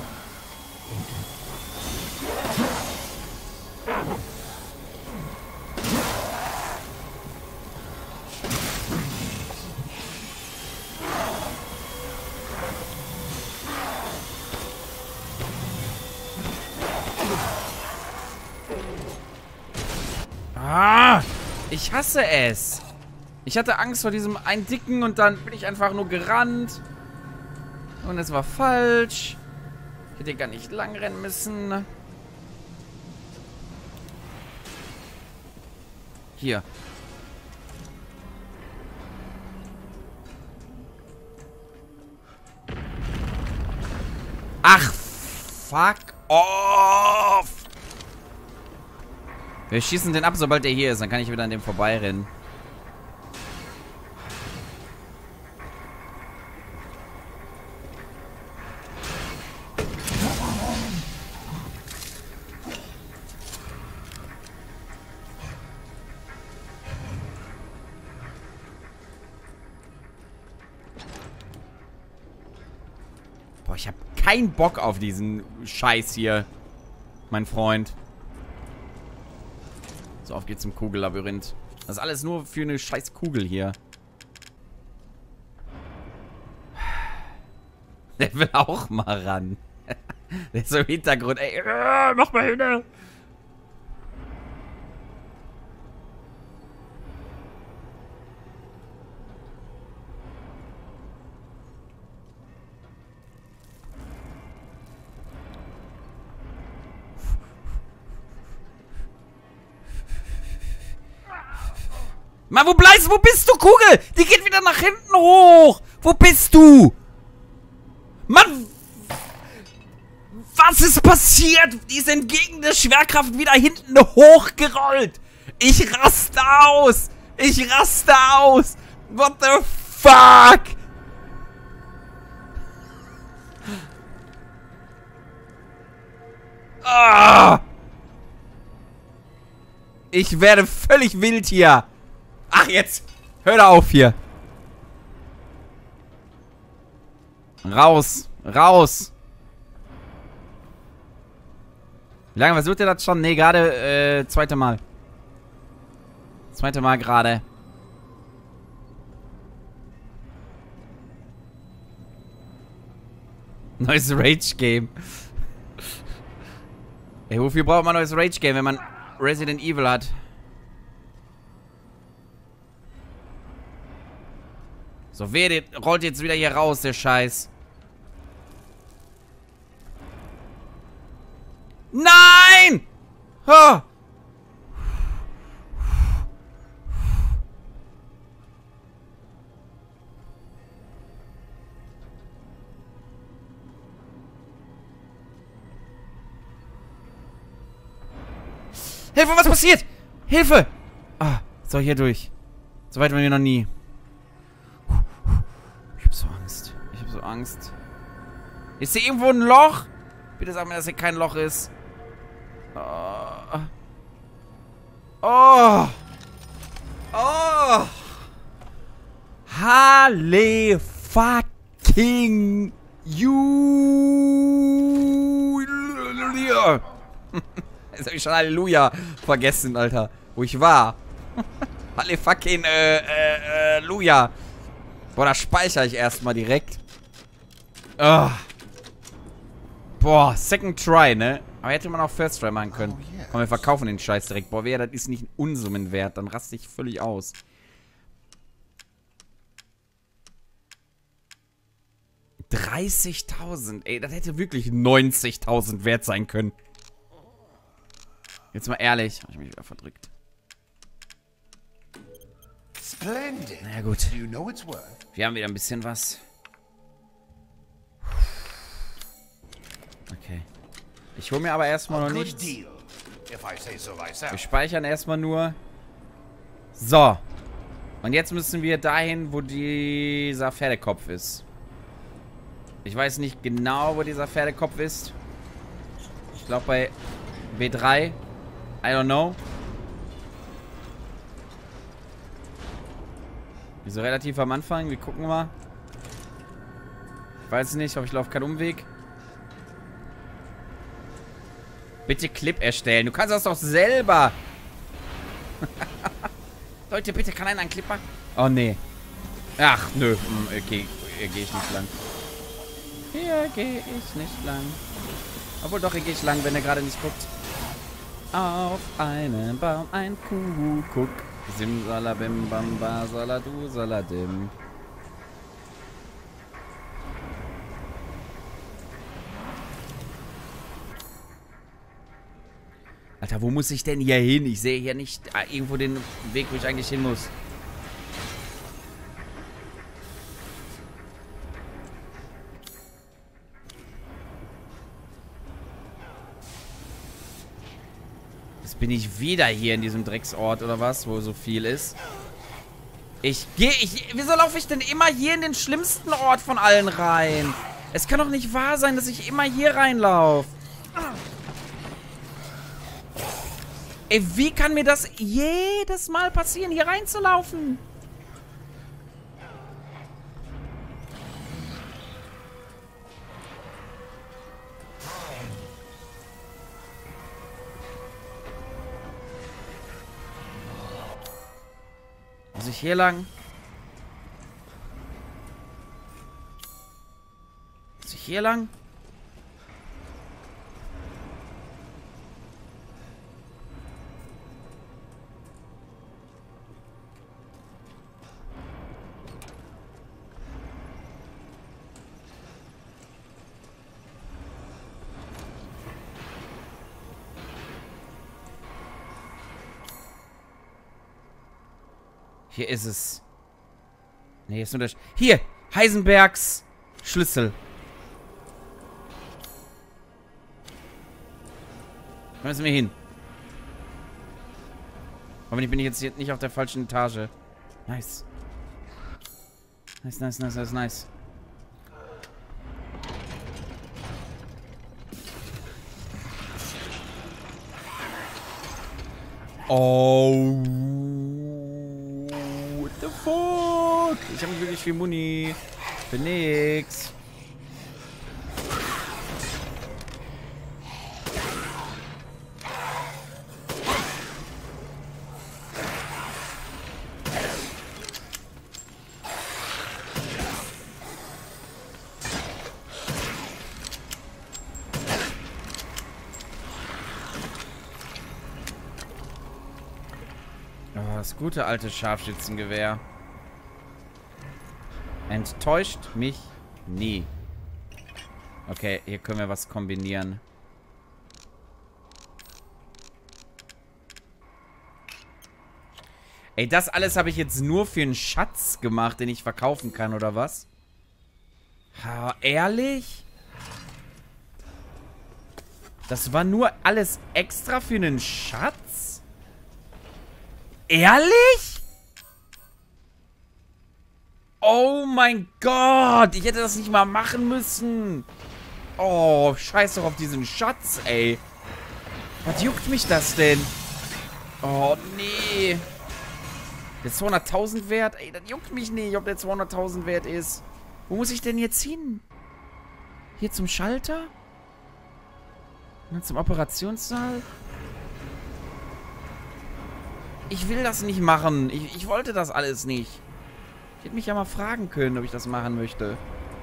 Ah, ich hasse es. Ich hatte Angst vor diesem einen Dicken und dann bin ich einfach nur gerannt. Und es war falsch. Ich hätte gar nicht lang rennen müssen. Hier. Ach, fuck off. Wir schießen den ab, sobald der hier ist. Dann kann ich wieder an dem vorbeirennen. keinen Bock auf diesen Scheiß hier, mein Freund. So, auf geht's zum Kugellabyrinth. Das ist alles nur für eine scheiß Kugel hier. Der will auch mal ran. Der ist so im Hintergrund. Ey, äh, mach mal hin. Mann, wo bleibst du? Wo bist du, Kugel? Die geht wieder nach hinten hoch. Wo bist du? Mann! Was ist passiert? Die ist entgegen der Schwerkraft wieder hinten hochgerollt. Ich raste aus. Ich raste aus. What the fuck? Ah! Ich werde völlig wild hier. Ach, jetzt. Hör da auf hier. Raus. Raus. Wie lange versucht ihr das schon? Nee, gerade, äh, zweite Mal. Zweite Mal gerade. Neues Rage-Game. Ey, wofür braucht man neues Rage-Game, wenn man Resident Evil hat? So, wer den rollt jetzt wieder hier raus, der Scheiß? Nein! Oh. Hilfe, was passiert? Hilfe! Ah, so, hier durch. So weit waren wir noch nie. Ich hab so Angst. Ich hab so Angst. Ist hier irgendwo ein Loch? Bitte sag mir, dass hier kein Loch ist. Oh. Oh. Oh. Halle fucking you. Jetzt hab ich schon Halleluja vergessen, Alter. Wo ich war. Halle fucking äh, äh, äh, Luja. Boah, da speichere ich erstmal direkt. Oh. Boah, second try, ne? Aber hätte man auch first try machen können. Komm, wir verkaufen den Scheiß direkt. Boah, wer, das ist nicht Unsummen wert. Dann raste ich völlig aus. dreißigtausend. Ey, das hätte wirklich neunzigtausend wert sein können. Jetzt mal ehrlich. Hab ich mich wieder verdrückt. Splendid. Na ja, gut. Do you know its worth? Wir haben wieder ein bisschen was. Okay. Ich hole mir aber erstmal noch nichts. Deal, if I say so myself. Wir speichern erstmal nur. So. Und jetzt müssen wir dahin, wo dieser Pferdekopf ist. Ich weiß nicht genau, wo dieser Pferdekopf ist. Ich glaube bei B drei. I don't know. Wir sind relativ am Anfang. Wir gucken mal. Ich weiß nicht, ob ich laufe keinen Umweg. Bitte Clip erstellen. Du kannst das doch selber. Leute, bitte, kann einer einen Clip machen? Oh, nee. Ach, nö. Okay, hier gehe ich nicht lang. Hier gehe ich nicht lang. Obwohl, doch, hier gehe ich lang, wenn er gerade nicht guckt. Auf einen Baum ein Kuckuck. Simsalabim, bamba, saladu, saladim. Alter, wo muss ich denn hier hin? Ich sehe hier nicht äh, irgendwo den Weg, wo ich eigentlich hin muss. Jetzt bin ich wieder hier in diesem Drecksort oder was, wo so viel ist. Ich gehe... Ich, wieso laufe ich denn immer hier in den schlimmsten Ort von allen rein? Es kann doch nicht wahr sein, dass ich immer hier reinlaufe. Ey, wie kann mir das jedes Mal passieren, hier reinzulaufen? Muss ich hier lang? Muss ich hier lang? Hier ist es. Nee, ist nur der... Sch Hier! Heisenbergs Schlüssel. Da müssen wir hin. Hoffentlich bin ich jetzt hier nicht auf der falschen Etage. Nice. Nice, nice, nice, nice, nice. Oh. What the fuck? Ich habe nicht wirklich viel Muni. Für nix. Das gute alte Scharfschützengewehr. Enttäuscht mich nie. Okay, hier können wir was kombinieren. Ey, das alles habe ich jetzt nur für einen Schatz gemacht, den ich verkaufen kann, oder was? Ha, ehrlich? Das war nur alles extra für einen Schatz? Ehrlich? Oh mein Gott. Ich hätte das nicht mal machen müssen. Oh, scheiß doch auf diesen Schatz, ey. Was juckt mich das denn? Oh, nee. Der zweihunderttausend wert? Ey, das juckt mich nicht, ob der zweihunderttausend wert ist. Wo muss ich denn jetzt hin? Hier zum Schalter? Und dann zum Operationssaal? Ich will das nicht machen. Ich, ich wollte das alles nicht. Ich hätte mich ja mal fragen können, ob ich das machen möchte.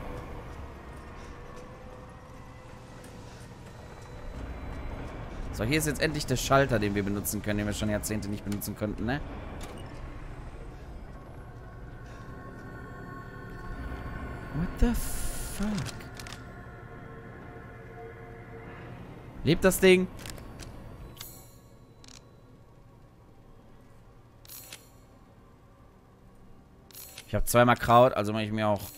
So, hier ist jetzt endlich der Schalter, den wir benutzen können, den wir schon Jahrzehnte nicht benutzen konnten, ne? What the fuck? Lebt das Ding? Ich habe zweimal Kraut, also mache ich mir auch...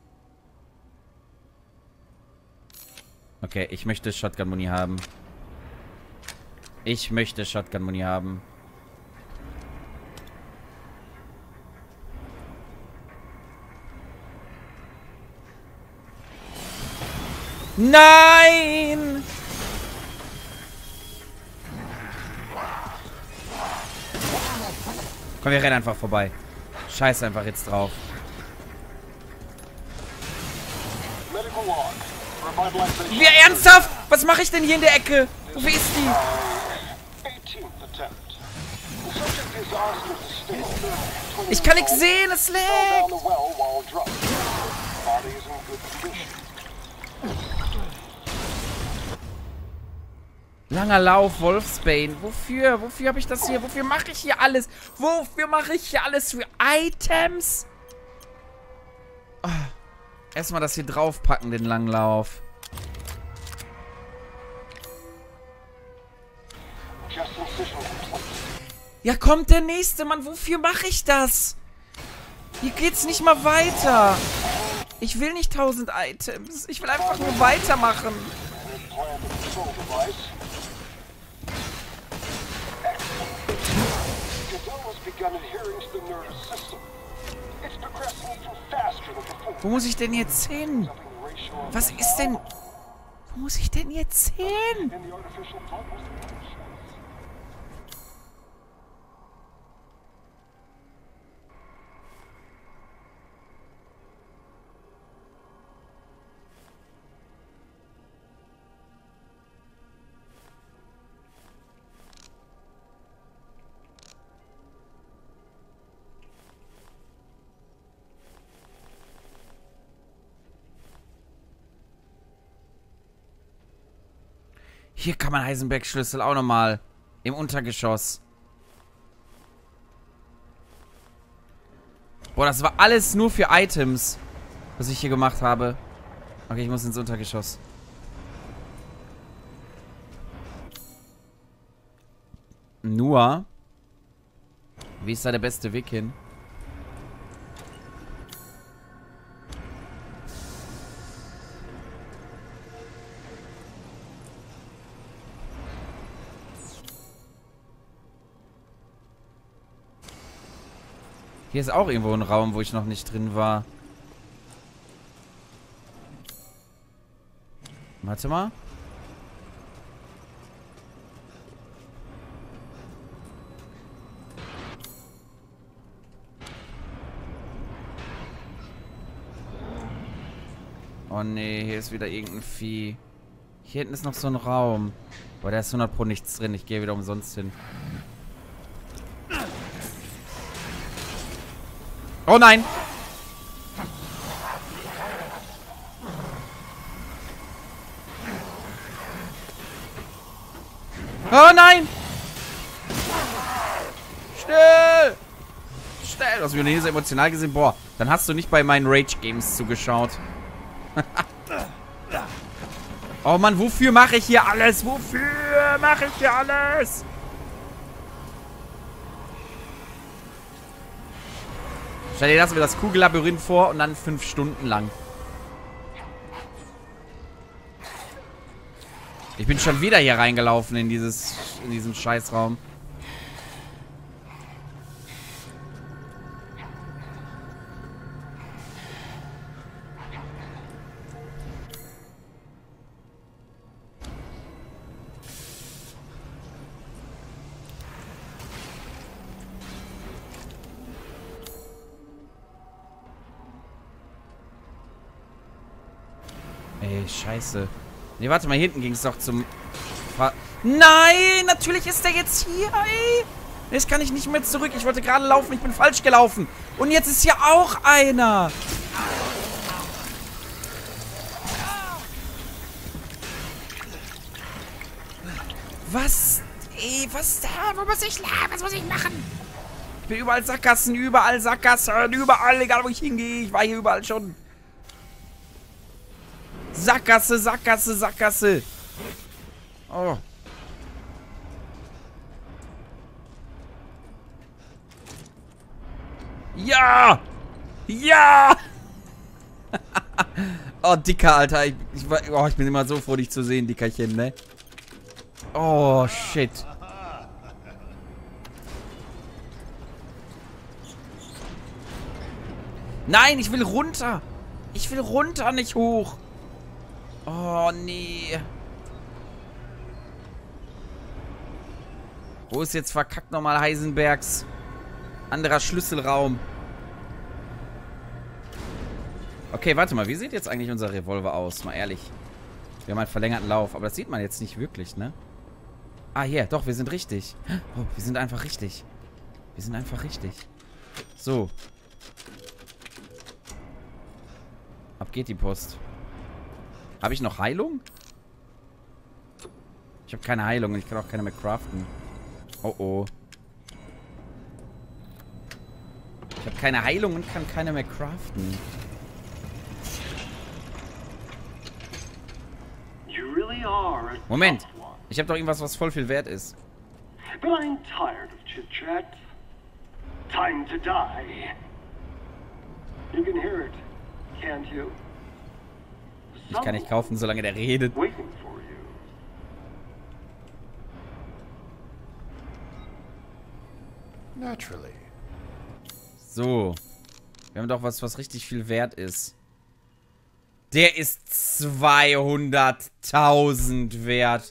Okay, ich möchte Shotgun-Muni haben. Ich möchte Shotgun-Muni haben. Nein! Komm, wir rennen einfach vorbei. Scheiß einfach jetzt drauf. Wie ernsthaft? Was mache ich denn hier in der Ecke? Wofür ist die? Ich kann nichts sehen, es leckt. Langer Lauf, Wolfsbane. Wofür? Wofür habe ich das hier? Wofür mache ich hier alles? Wofür mache ich hier alles für Items? Oh. Erstmal das hier draufpacken, den Langlauf. Ja, kommt der nächste, Mann. Wofür mache ich das? Hier geht's nicht mal weiter. Ich will nicht tausend Items. Ich will einfach nur weitermachen. Wo muss ich denn jetzt hin? Was ist denn... Wo muss ich denn jetzt hin? Hier kann man Heisenberg-Schlüssel auch nochmal. Im Untergeschoss. Boah, das war alles nur für Items, was ich hier gemacht habe. Okay, ich muss ins Untergeschoss. Nur, wie ist da der beste Weg hin? Hier ist auch irgendwo ein Raum, wo ich noch nicht drin war. Warte mal. Oh nee, hier ist wieder irgendein Vieh. Hier hinten ist noch so ein Raum. Boah, da ist hundert Pro nichts drin. Ich gehe wieder umsonst hin. Oh nein! Oh nein! Schnell! Schnell! Hast du mir so emotional gesehen? Boah, dann hast du nicht bei meinen Rage-Games zugeschaut. Oh Mann, wofür mache ich hier alles? Wofür mache ich hier alles? Stell dir das wieder das Kugellabyrinth vor und dann fünf Stunden lang. Ich bin schon wieder hier reingelaufen in dieses, in diesen Scheißraum. Ey, scheiße. Nee, warte mal, hier hinten ging es doch zum... Fa Nein, natürlich ist der jetzt hier, ey. Jetzt kann ich nicht mehr zurück. Ich wollte gerade laufen, ich bin falsch gelaufen. Und jetzt ist hier auch einer. Was? Ey, was da? Wo muss ich lang? Was muss ich machen? Ich bin überall Sackgassen, überall Sackgassen, überall, egal wo ich hingehe. Ich war hier überall schon. Sackgasse, Sackgasse, Sackgasse. Oh. Ja! Ja! Oh, Dicker, Alter. Ich, ich, oh, ich bin immer so froh, dich zu sehen, Dickerchen, ne? Oh, shit. Nein, ich will runter. Ich will runter, nicht hoch. Oh, nee. Wo ist jetzt verkackt nochmal Heisenbergs anderer Schlüsselraum? Okay, warte mal. Wie sieht jetzt eigentlich unser Revolver aus? Mal ehrlich. Wir haben einen verlängerten Lauf. Aber das sieht man jetzt nicht wirklich, ne? Ah, hier. Doch, wir sind richtig. Oh, wir sind einfach richtig. Wir sind einfach richtig. So. Ab geht die Post. Habe ich noch Heilung? Ich habe keine Heilung und ich kann auch keine mehr craften. Oh oh. Ich habe keine Heilung und kann keine mehr craften. Moment. Ich habe doch irgendwas, was voll viel wert ist. But I'm tired of chit-chat. Time to die. You can hear it, can't you? Ich kann nicht kaufen, solange der redet. Naturally. So. Wir haben doch was, was richtig viel wert ist. Der ist zweihunderttausend wert.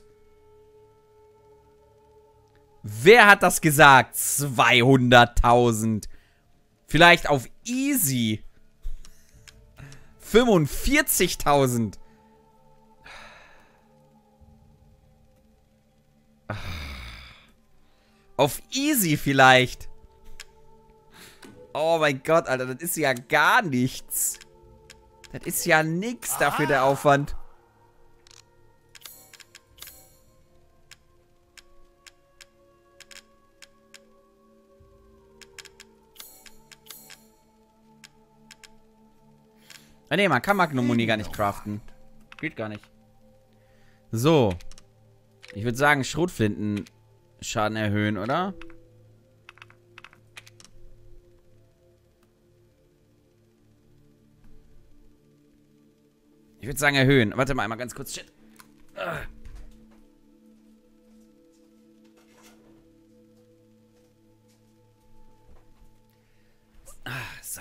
Wer hat das gesagt? zweihunderttausend. Vielleicht auf easy. fünfundvierzigtausend. Auf easy vielleicht. Oh mein Gott, Alter, das ist ja gar nichts. Das ist ja nix dafür, der Aufwand. Ah ne, man kann Magnum-Muni gar nicht craften. Geht gar nicht. So. Ich würde sagen, Schrotflinten Schaden erhöhen, oder? Ich würde sagen, erhöhen. Warte mal, einmal ganz kurz. Shit. Ah. Ah, so.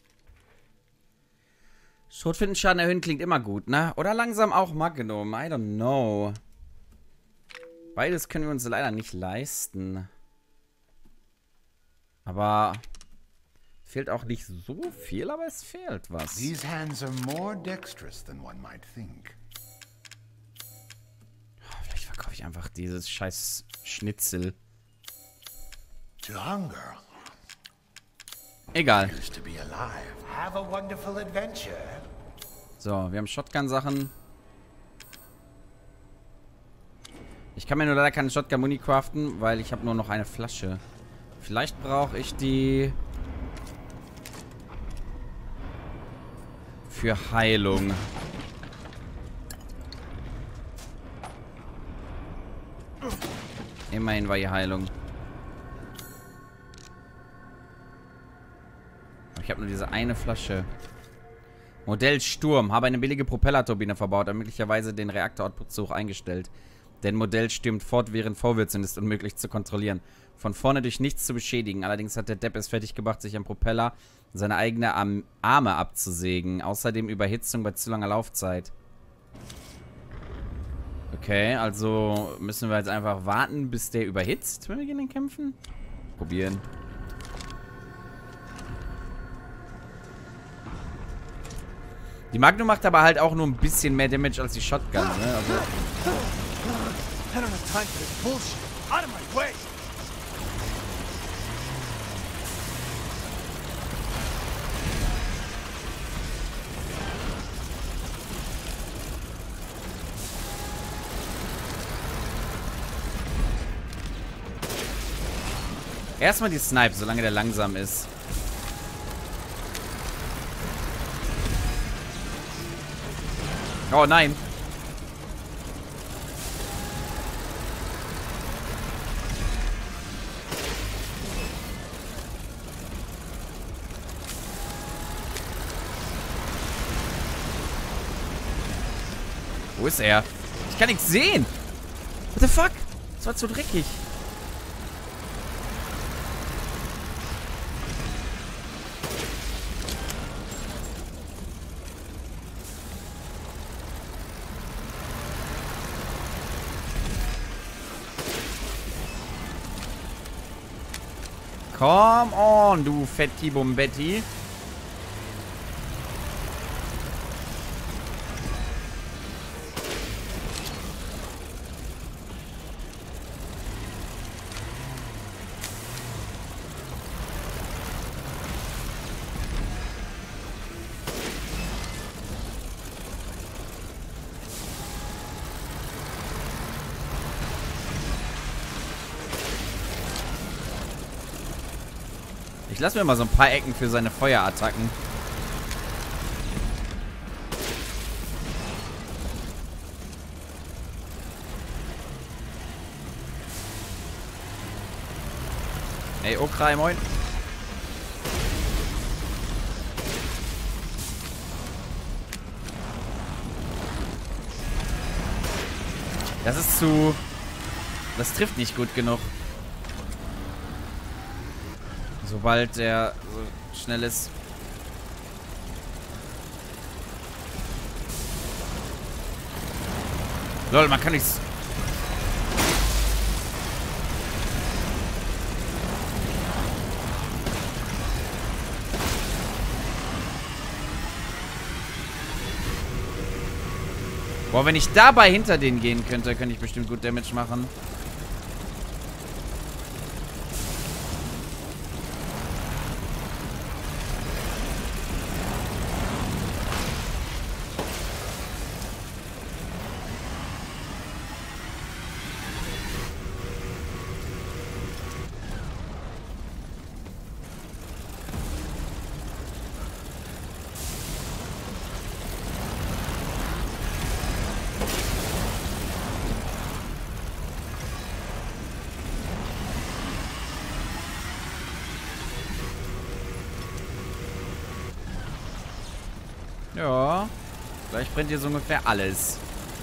Schrotflintenschaden erhöhen klingt immer gut, ne? Oder langsam auch Magnum. I don't know. Beides können wir uns leider nicht leisten. Aber fehlt auch nicht so viel, aber es fehlt was. These hands are more dexterous than one might think. Vielleicht verkaufe ich einfach dieses scheiß Schnitzel. To hunger. Egal. Used to be alive. Have a wonderful adventure. So, wir haben Shotgun-Sachen. Ich kann mir nur leider keine Shotgun-Muni craften, weil ich habe nur noch eine Flasche. Vielleicht brauche ich die für Heilung. Immerhin war hier Heilung. Aber ich habe nur diese eine Flasche. Modell Sturm. Habe eine billige Propellerturbine verbaut und möglicherweise den Reaktor-Output zu hoch eingestellt. Denn Modell stürmt fort, während Vorwürze ist unmöglich zu kontrollieren. Von vorne durch nichts zu beschädigen. Allerdings hat der Depp es fertig gebracht, sich am Propeller seine eigene Arm Arme abzusägen. Außerdem Überhitzung bei zu langer Laufzeit. Okay, also müssen wir jetzt einfach warten, bis der überhitzt, wenn wir gegen den kämpfen? Probieren. Die Magnum macht aber halt auch nur ein bisschen mehr Damage als die Shotgun, ne? Also I don't have time for this bullshit. Out of my way! erstmal die Snipe, solange der langsam ist. Oh nein. Wo ist er? Ich kann nichts sehen. What the fuck? Das war zu dreckig. Come on, du Fetti Bombetti. Ich lasse mir mal so ein paar Ecken für seine Feuerattacken. Ey, Okrai, moin. Das ist zu... Das trifft nicht gut genug. Sobald der so schnell ist. Lol, man kann nichts. Boah, wenn ich dabei hinter denen gehen könnte, könnte ich bestimmt gut Damage machen. Ja. Gleich brennt hier so ungefähr alles.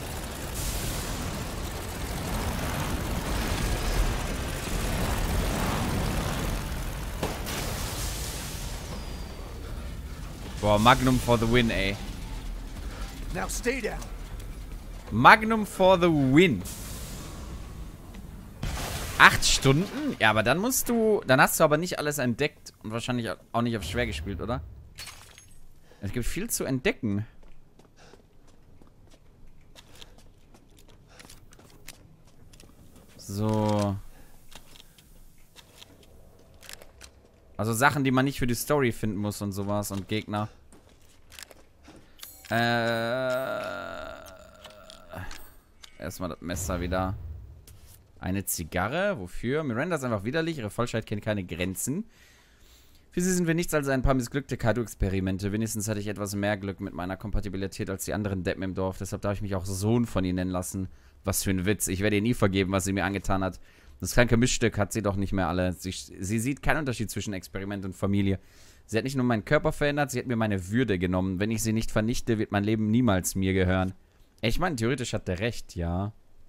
Boah, Magnum for the win, ey. Now stay down. Magnum for the win. Acht Stunden? Ja, aber dann musst du... Dann hast du aber nicht alles entdeckt. Und wahrscheinlich auch nicht auf schwer gespielt, oder? Es gibt viel zu entdecken. So. Also Sachen, die man nicht für die Story finden muss und sowas. Und Gegner. Äh... Erstmal das Messer wieder. Eine Zigarre? Wofür? Miranda ist einfach widerlich. Ihre Falschheit kennt keine Grenzen. Für sie sind wir nichts als ein paar missglückte Kadu-Experimente. Wenigstens hatte ich etwas mehr Glück mit meiner Kompatibilität als die anderen Deppen im Dorf. Deshalb darf ich mich auch Sohn von ihr nennen lassen. Was für ein Witz. Ich werde ihr nie vergeben, was sie mir angetan hat. Das kranke Mischstück hat sie doch nicht mehr alle. Sie, sie sieht keinen Unterschied zwischen Experiment und Familie. Sie hat nicht nur meinen Körper verändert, sie hat mir meine Würde genommen. Wenn ich sie nicht vernichte, wird mein Leben niemals mir gehören. Ich meine, theoretisch hat der recht, ja.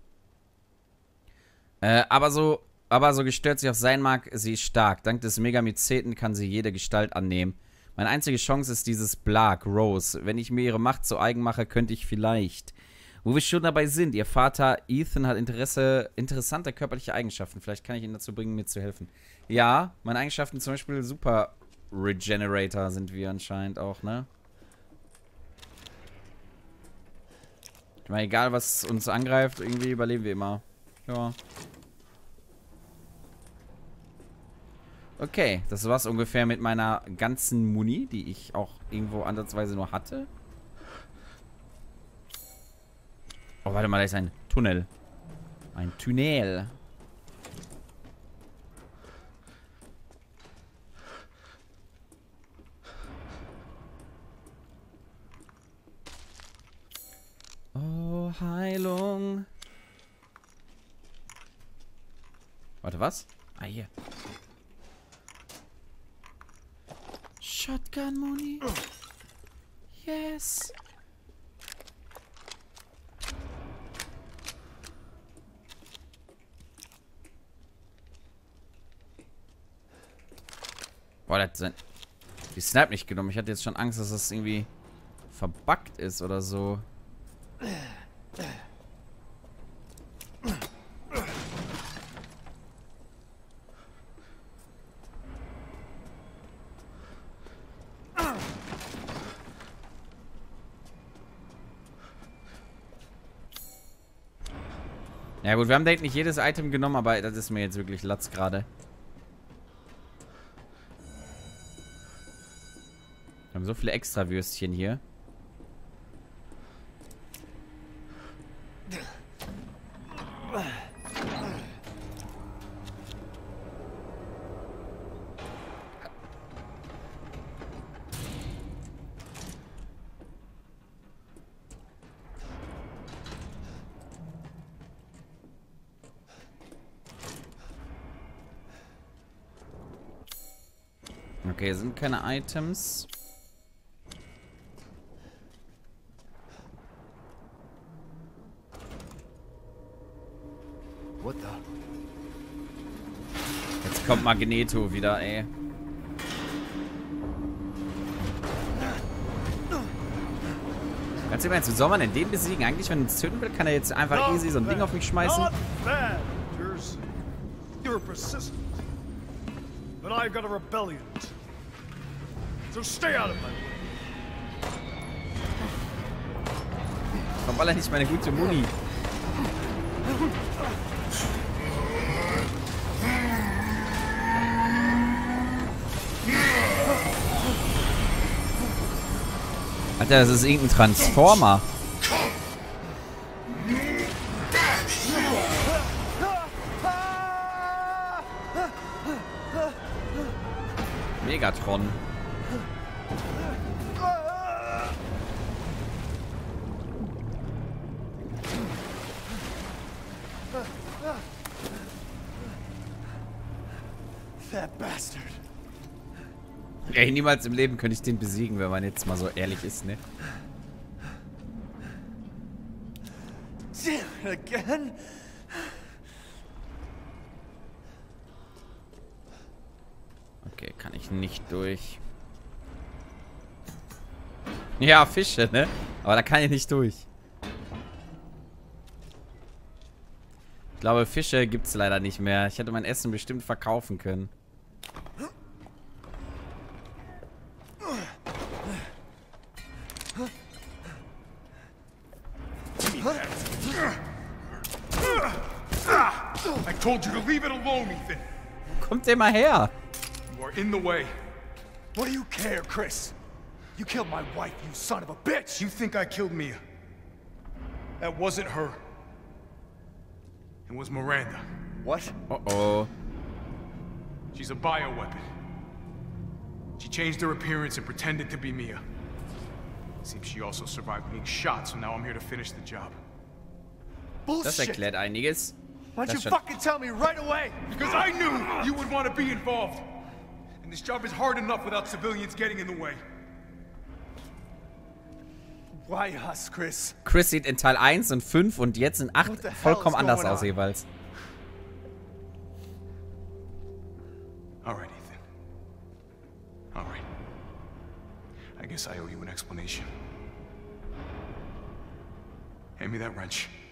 Äh, aber so, aber so gestört sie auch sein mag, sie ist stark. Dank des Megamyceten kann sie jede Gestalt annehmen. Meine einzige Chance ist dieses Blag, Rose. Wenn ich mir ihre Macht zu eigen mache, könnte ich vielleicht. Wo wir schon dabei sind, ihr Vater Ethan hat Interesse, interessante körperliche Eigenschaften. Vielleicht kann ich ihn dazu bringen, mir zu helfen. Ja, meine Eigenschaften zum Beispiel Super Regenerator sind wir anscheinend auch, ne? Ich meine, egal was uns angreift, irgendwie überleben wir immer. Ja. Okay, das war's ungefähr mit meiner ganzen Muni, die ich auch irgendwo ansatzweise nur hatte. Oh, warte mal, da ist ein Tunnel. Ein Tunnel. Oh, Heilung. Warte, was? Ah, hier. Shotgun Muni. Yes. Boah, das sind die Snap nicht genommen. Ich hatte jetzt schon Angst, dass das irgendwie verbuggt ist oder so. Ja gut, wir haben da nicht jedes Item genommen, aber das ist mir jetzt wirklich Latz gerade. Wir haben so viele Extrawürstchen hier. Okay, sind keine Items. What the? Jetzt kommt Magneto wieder, ey. Kannst du mir jetzt, soll man denn den besiegen? Eigentlich, wenn er uns töten will, kann er jetzt einfach easy so ein Ding auf mich schmeißen. Not bad, Jersey. You're persistent. But I've got a rebellion. So stay out of my way. Verballer nicht meine gute Muni. Alter, das ist irgendein Transformer. Megatron. That bastard. Ey, niemals im Leben könnte ich den besiegen, wenn man jetzt mal so ehrlich ist, ne? Again? Okay, kann ich nicht durch. Ja, Fische, ne? Aber da kann ich nicht durch. Ich glaube, Fische gibt's leider nicht mehr. Ich hätte mein Essen bestimmt verkaufen können. I told you to leave it alone, Ethan. Kommt der mal her? You are in the way. What do you care, Chris? You killed my wife, you son of a bitch! You think I killed Mia? That wasn't her. It was Miranda. What? Uh-oh. She's a bioweapon. She changed her appearance and pretended to be Mia. Seems she also survived being shot, so now I'm here to finish the job. Bullshit! Das erklärt einiges. Why don't Das you schon- fucking tell me right away? Because I knew you would want to be involved. And this job is hard enough without civilians getting in the way. Why us, Chris? Chris sieht in Teil eins und fünf und jetzt in acht What the hell vollkommen is anders going aus on? jeweils. All right, Ethan. All right. I guess I owe you an explanation. Hand me that wrench.